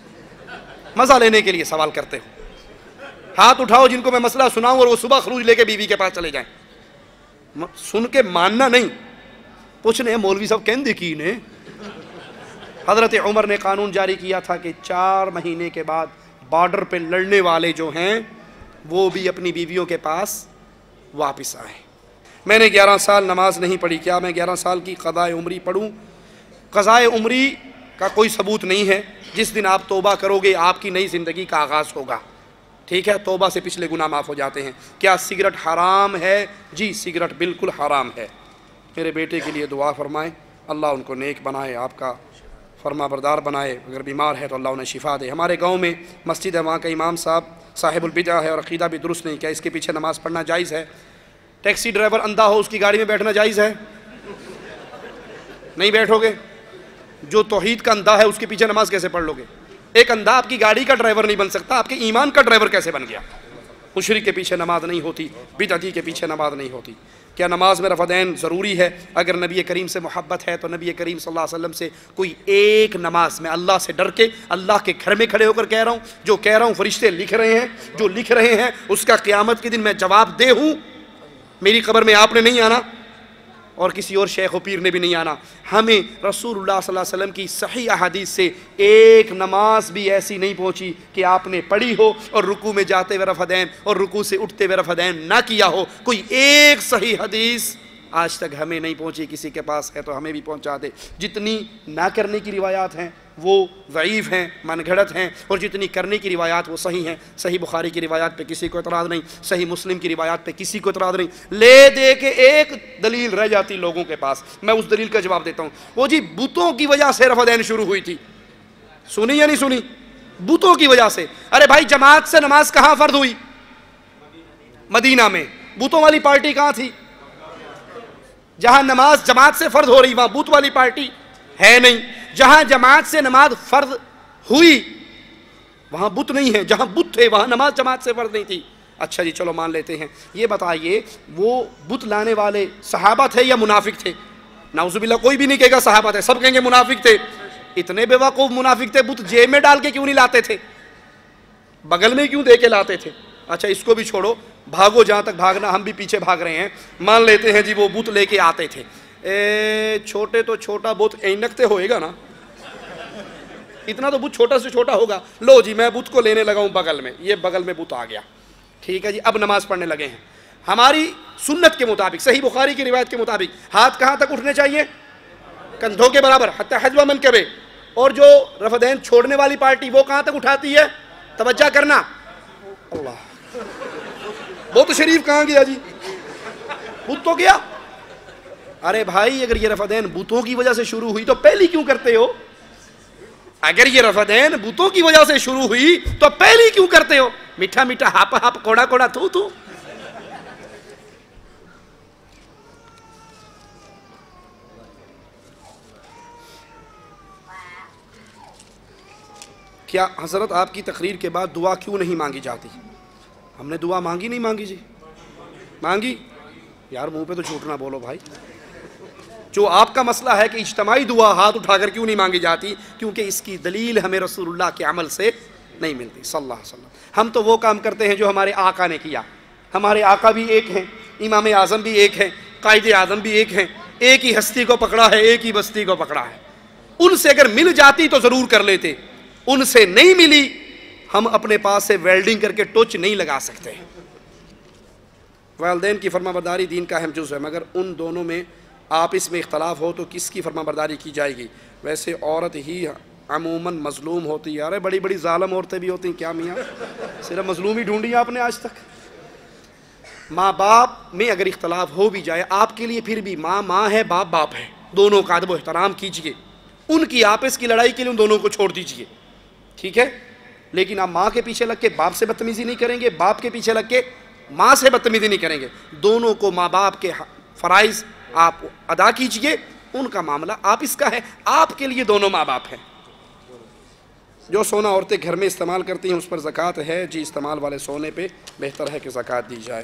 S1: مزہ لینے کے لیے سوال کرتے ہو؟ ہاتھ اٹھاؤ جن کو میں مسئلہ سناؤں اور وہ صبح خروج لے کے بیوی کے پاس چلے جائیں۔ سن کے ماننا نہیں، پوچھنے مولوی صاحب کہن دیکھی نے۔ حضرت عمر نے قانون جاری کیا تھا کہ چار مہینے کے بعد بارڈر پہ لڑنے والے جو ہیں وہ بھی اپنی بیویوں کے پاس واپس آئیں۔ میں نے گیارہ سال نماز نہیں پڑھی، کیا میں گیارہ سال کی قضائے عمری پڑھوں؟ قضائے عمری کا کوئی ثبوت نہیں ہے۔ جس دن آپ توبہ کرو گے آپ کی نئی زندگی کا آغاز ہوگا، ٹھیک ہے؟ توبہ سے پچھلے گناہ معاف ہو جاتے ہیں۔ کیا سگریٹ حرام ہے؟ جی سگریٹ بالکل حرام ہے۔ میرے بیٹے کے لیے دعا فرمائیں، اللہ ان کو نیک بنائے، آپ کا فرما بردار بنائے، اگر بیمار ہے تو اللہ انہیں شفا دے۔ ہمارے گاؤں میں مسجد ہے، وہاں کا امام صاحب صاحب البدعہ ہے اور عقیدہ بھی درست نہیں، کیا اس کے پیچھے نماز پڑھنا جائز ہے؟ ٹیکسی ڈرائیور اندھا ہو، اس کی گاڑی میں بیٹھنا جائز ہے؟ نہیں بیٹھو گے؟ جو توحید کا اندھا ہے اس کے پیچھے نماز کیسے پڑھ لو گے؟ ایک اندھا آپ کی گاڑی کا ڈرائیور نہیں بن سکتا، آپ کے ایمان کا ڈرائیور کیسے بن گیا؟ مشرک کے پیچھے نماز نہیں ہوتی، بدعتی کے پیچھے نماز نہیں ہوتی۔ کیا نماز میں رفع دین ضروری ہے؟ اگر نبی کریم سے محبت ہے تو نبی کریم صلی اللہ علیہ وسلم سے کوئی ایک نماز، میں اللہ سے ڈر کے اللہ کے گھر میں کھڑے ہو کر کہہ رہا ہوں، جو کہہ رہا ہوں فرشتے لکھ رہے ہیں، جو لکھ رہے ہیں اس کا قیامت کے دن میں جواب دے ہوں۔ میری قبر میں آپ نے نہیں آنا اور کسی اور شیخ و پیر نے بھی نہیں آنا، ہمیں رسول اللہ صلی اللہ علیہ وسلم کی صحیح احادیث سے ایک نماز بھی ایسی نہیں پہنچی کہ آپ نے پڑھی ہو اور رکوع میں جاتے ہوئے رفع دین اور رکوع سے اٹھتے ہوئے رفع دین نہ کیا ہو۔ کوئی ایک صحیح حدیث آج تک ہمیں نہیں پہنچی، کسی کے پاس ہے تو ہمیں بھی پہنچا دے۔ جتنی نہ کرنے کی روایات ہیں وہ ضعیف ہیں، من گھڑت ہیں، اور جتنی کرنے کی روایات وہ صحیح ہیں۔ صحیح بخاری کی روایات پہ کسی کو اعتراض نہیں، صحیح مسلم کی روایات پہ کسی کو اعتراض نہیں، لے دے کے ایک دلیل رہ جاتی لوگوں کے پاس، میں اس دلیل کا جواب دیتا ہوں۔ وہ جی بتوں کی وجہ سے رفع دین شروع ہوئی تھی، سنی یا نہیں سنی؟ بتوں کی وجہ سے۔ ارے بھائی جماعت سے نماز کہاں فرض ہوئی؟ مدینہ میں۔ بتوں والی پارٹی کہاں تھی؟ جہاں نماز جماعت سے فرض ہو رہی وہاں بت والی پارٹی ہے نہیں، جہاں جماعت سے نماز فرض ہوئی وہاں بت نہیں ہے، جہاں بت تھے وہاں نماز جماعت سے فرض نہیں تھی۔ اچھا جی چلو مان لیتے ہیں، یہ بتائیے وہ بت لانے والے صحابہ تھے یا منافق تھے؟ نعوذ باللہ کوئی بھی نہیں کہے گا صحابہ تھے، سب کہیں گے منافق تھے۔ اتنے بے وقوف منافق تھے، بت جیب میں ڈال کے کیوں نہیں لاتے تھے؟ بغل میں کیوں دے کے لاتے تھے؟ اچھا اس کو بھی چھوڑو، بھاگو جہاں تک بھاگنا، ہم بھی پیچھے بھاگ رہے ہیں۔ مان لیتے ہیں جی وہ بت لے کے آتے تھے، اے چھوٹے تو چھوٹا بت اینکتے ہوئے گا نا، اتنا تو بت چھوٹا سے چھوٹا ہوگا۔ لو جی میں بت کو لینے لگا ہوں بغل میں، یہ بغل میں بت آ گیا، ٹھیک ہے جی اب نماز پڑھنے لگے ہیں۔ ہماری سنت کے مطابق، صحیح بخاری کی روایت کے مطابق ہاتھ کہاں تک اٹھنے چاہیے؟ کندھوں کے برابر، حتی حذو منکبے۔ اور جو رفع دین چھوڑنے والی پارٹی وہ کہاں تک اٹھاتی ہے؟ توجہ کرنا، اللہ بہت شریف کہاں گیا جی، بت تو گیا. ارے بھائی اگر یہ رفع دین بتوں کی وجہ سے شروع ہوئی تو پہلی کیوں کرتے ہو؟ اگر یہ رفع دین بتوں کی وجہ سے شروع ہوئی تو پہلی کیوں کرتے ہو؟ میٹھا میٹھا ہاپ ہاپ کوڑا کوڑا تھو تھو. کیا حضرت آپ کی تقریر کے بعد دعا کیوں نہیں مانگی جاتی؟ ہم نے دعا مانگی نہیں مانگی جی؟ مانگی؟ یار منہ پہ تو جھوٹ نہ بولو بھائی. جو آپ کا مسئلہ ہے کہ اجتماعی دعا ہاتھ اٹھا کر کیوں نہیں مانگی جاتی، کیونکہ اس کی دلیل ہمیں رسول اللہ کے عمل سے نہیں ملتی صلی اللہ علیہ وسلم. ہم تو وہ کام کرتے ہیں جو ہمارے آقا نے کیا. ہمارے آقا بھی ایک ہیں، امام اعظم بھی ایک ہیں، قائد اعظم بھی ایک ہیں. ایک ہی ہستی کو پکڑا ہے، ایک ہی بستی کو پکڑا ہے. ان سے اگر مل جاتی تو ضرور کر لیتے، ان سے نہیں ملی. ہم اپنے پاس سے ویلڈنگ کر کے ٹوچ نہیں لگا سکتے. والدین کی فرما برداری دین کا اہم جز ہے، مگر ان دونوں میں آپس میں اختلاف ہو تو کس کی فرما برداری کی جائے گی؟ ویسے عورت ہی عموماً مظلوم ہوتی ہے. ارے بڑی بڑی ظالم عورتیں بھی ہوتی ہیں کیا میاں؟ صرف مظلوم ہی ڈھونڈی آپ نے آج تک. ماں باپ میں اگر اختلاف ہو بھی جائے آپ کے لیے پھر بھی ماں ماں ہے، باپ باپ ہے. دونوں کا ادب و احترام کیجئے. ان کی آپس کی لڑائی کے لیے ان دونوں کو چھوڑ دیجئے، ٹھیک ہے؟ لیکن آپ ماں کے پیچھے لگ کے باپ سے بدتمیزی نہیں کریں گے، باپ کے پیچھے لگ کے ماں سے بدتمیزی نہیں کریں گے. دونوں کو ماں باپ کے فرائض آپ ادا کیجئے. ان کا معاملہ آپ اس کا ہے، آپ کے لیے دونوں ماں باپ ہیں. جو سونا عورتیں گھر میں استعمال کرتی ہیں اس پر زکوٰۃ ہے؟ جی استعمال والے سونے پہ بہتر ہے کہ زکوٰۃ دی جائے.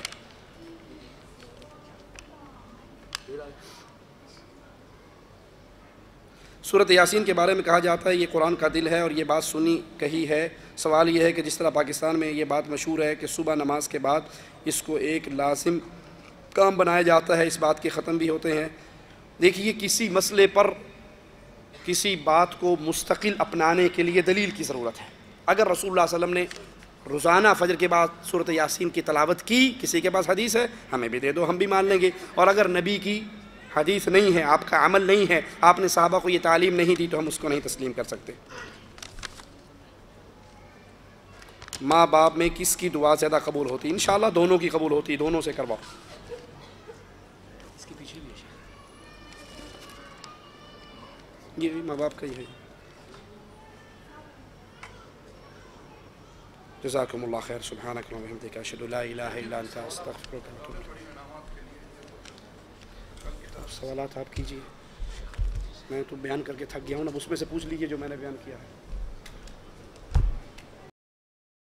S1: سورۃ یاسین کے بارے میں کہا جاتا ہے یہ قرآن کا دل ہے، اور یہ بات سنی کہی ہے. سوال یہ ہے کہ جس طرح پاکستان میں یہ بات مشہور ہے کہ صبح نماز کے بعد اس کو ایک لازم کام بنایا جاتا ہے، اس بات کے ختم بھی ہوتے ہیں. دیکھیے کسی مسئلے پر کسی بات کو مستقل اپنانے کے لیے دلیل کی ضرورت ہے. اگر رسول اللہ صلی اللہ علیہ وسلم نے روزانہ فجر کے بعد سورۃ یاسین کی تلاوت کی، کسی کے پاس حدیث ہے ہمیں بھی دے دو، ہم بھی مان لیں گے. اور اگر نبی کی حدیث نہیں ہے، آپ کا عمل نہیں ہے، آپ نے صحابہ کو یہ تعلیم نہیں دی تو ہم اس کو نہیں تسلیم کر سکتے. ماں باپ میں کس کی دعا زیادہ قبول ہوتی؟ انشاءاللہ دونوں کی قبول ہوتی، دونوں سے کرواؤ. اس کے پیچھے بھی یہ بھی ماں باپ کا ہی ہے. جزاکم اللہ خیر. سبحانک اللہم و بحمدک، اشہد ان لا الہ الا انت، استغفرک و اتوب الیک. سوالات آپ کیجیے. میں تو بیان کر کے تھک گیا ہوں، اب اس میں سے پوچھ لیجیے جو میں نے بیان کیا ہے.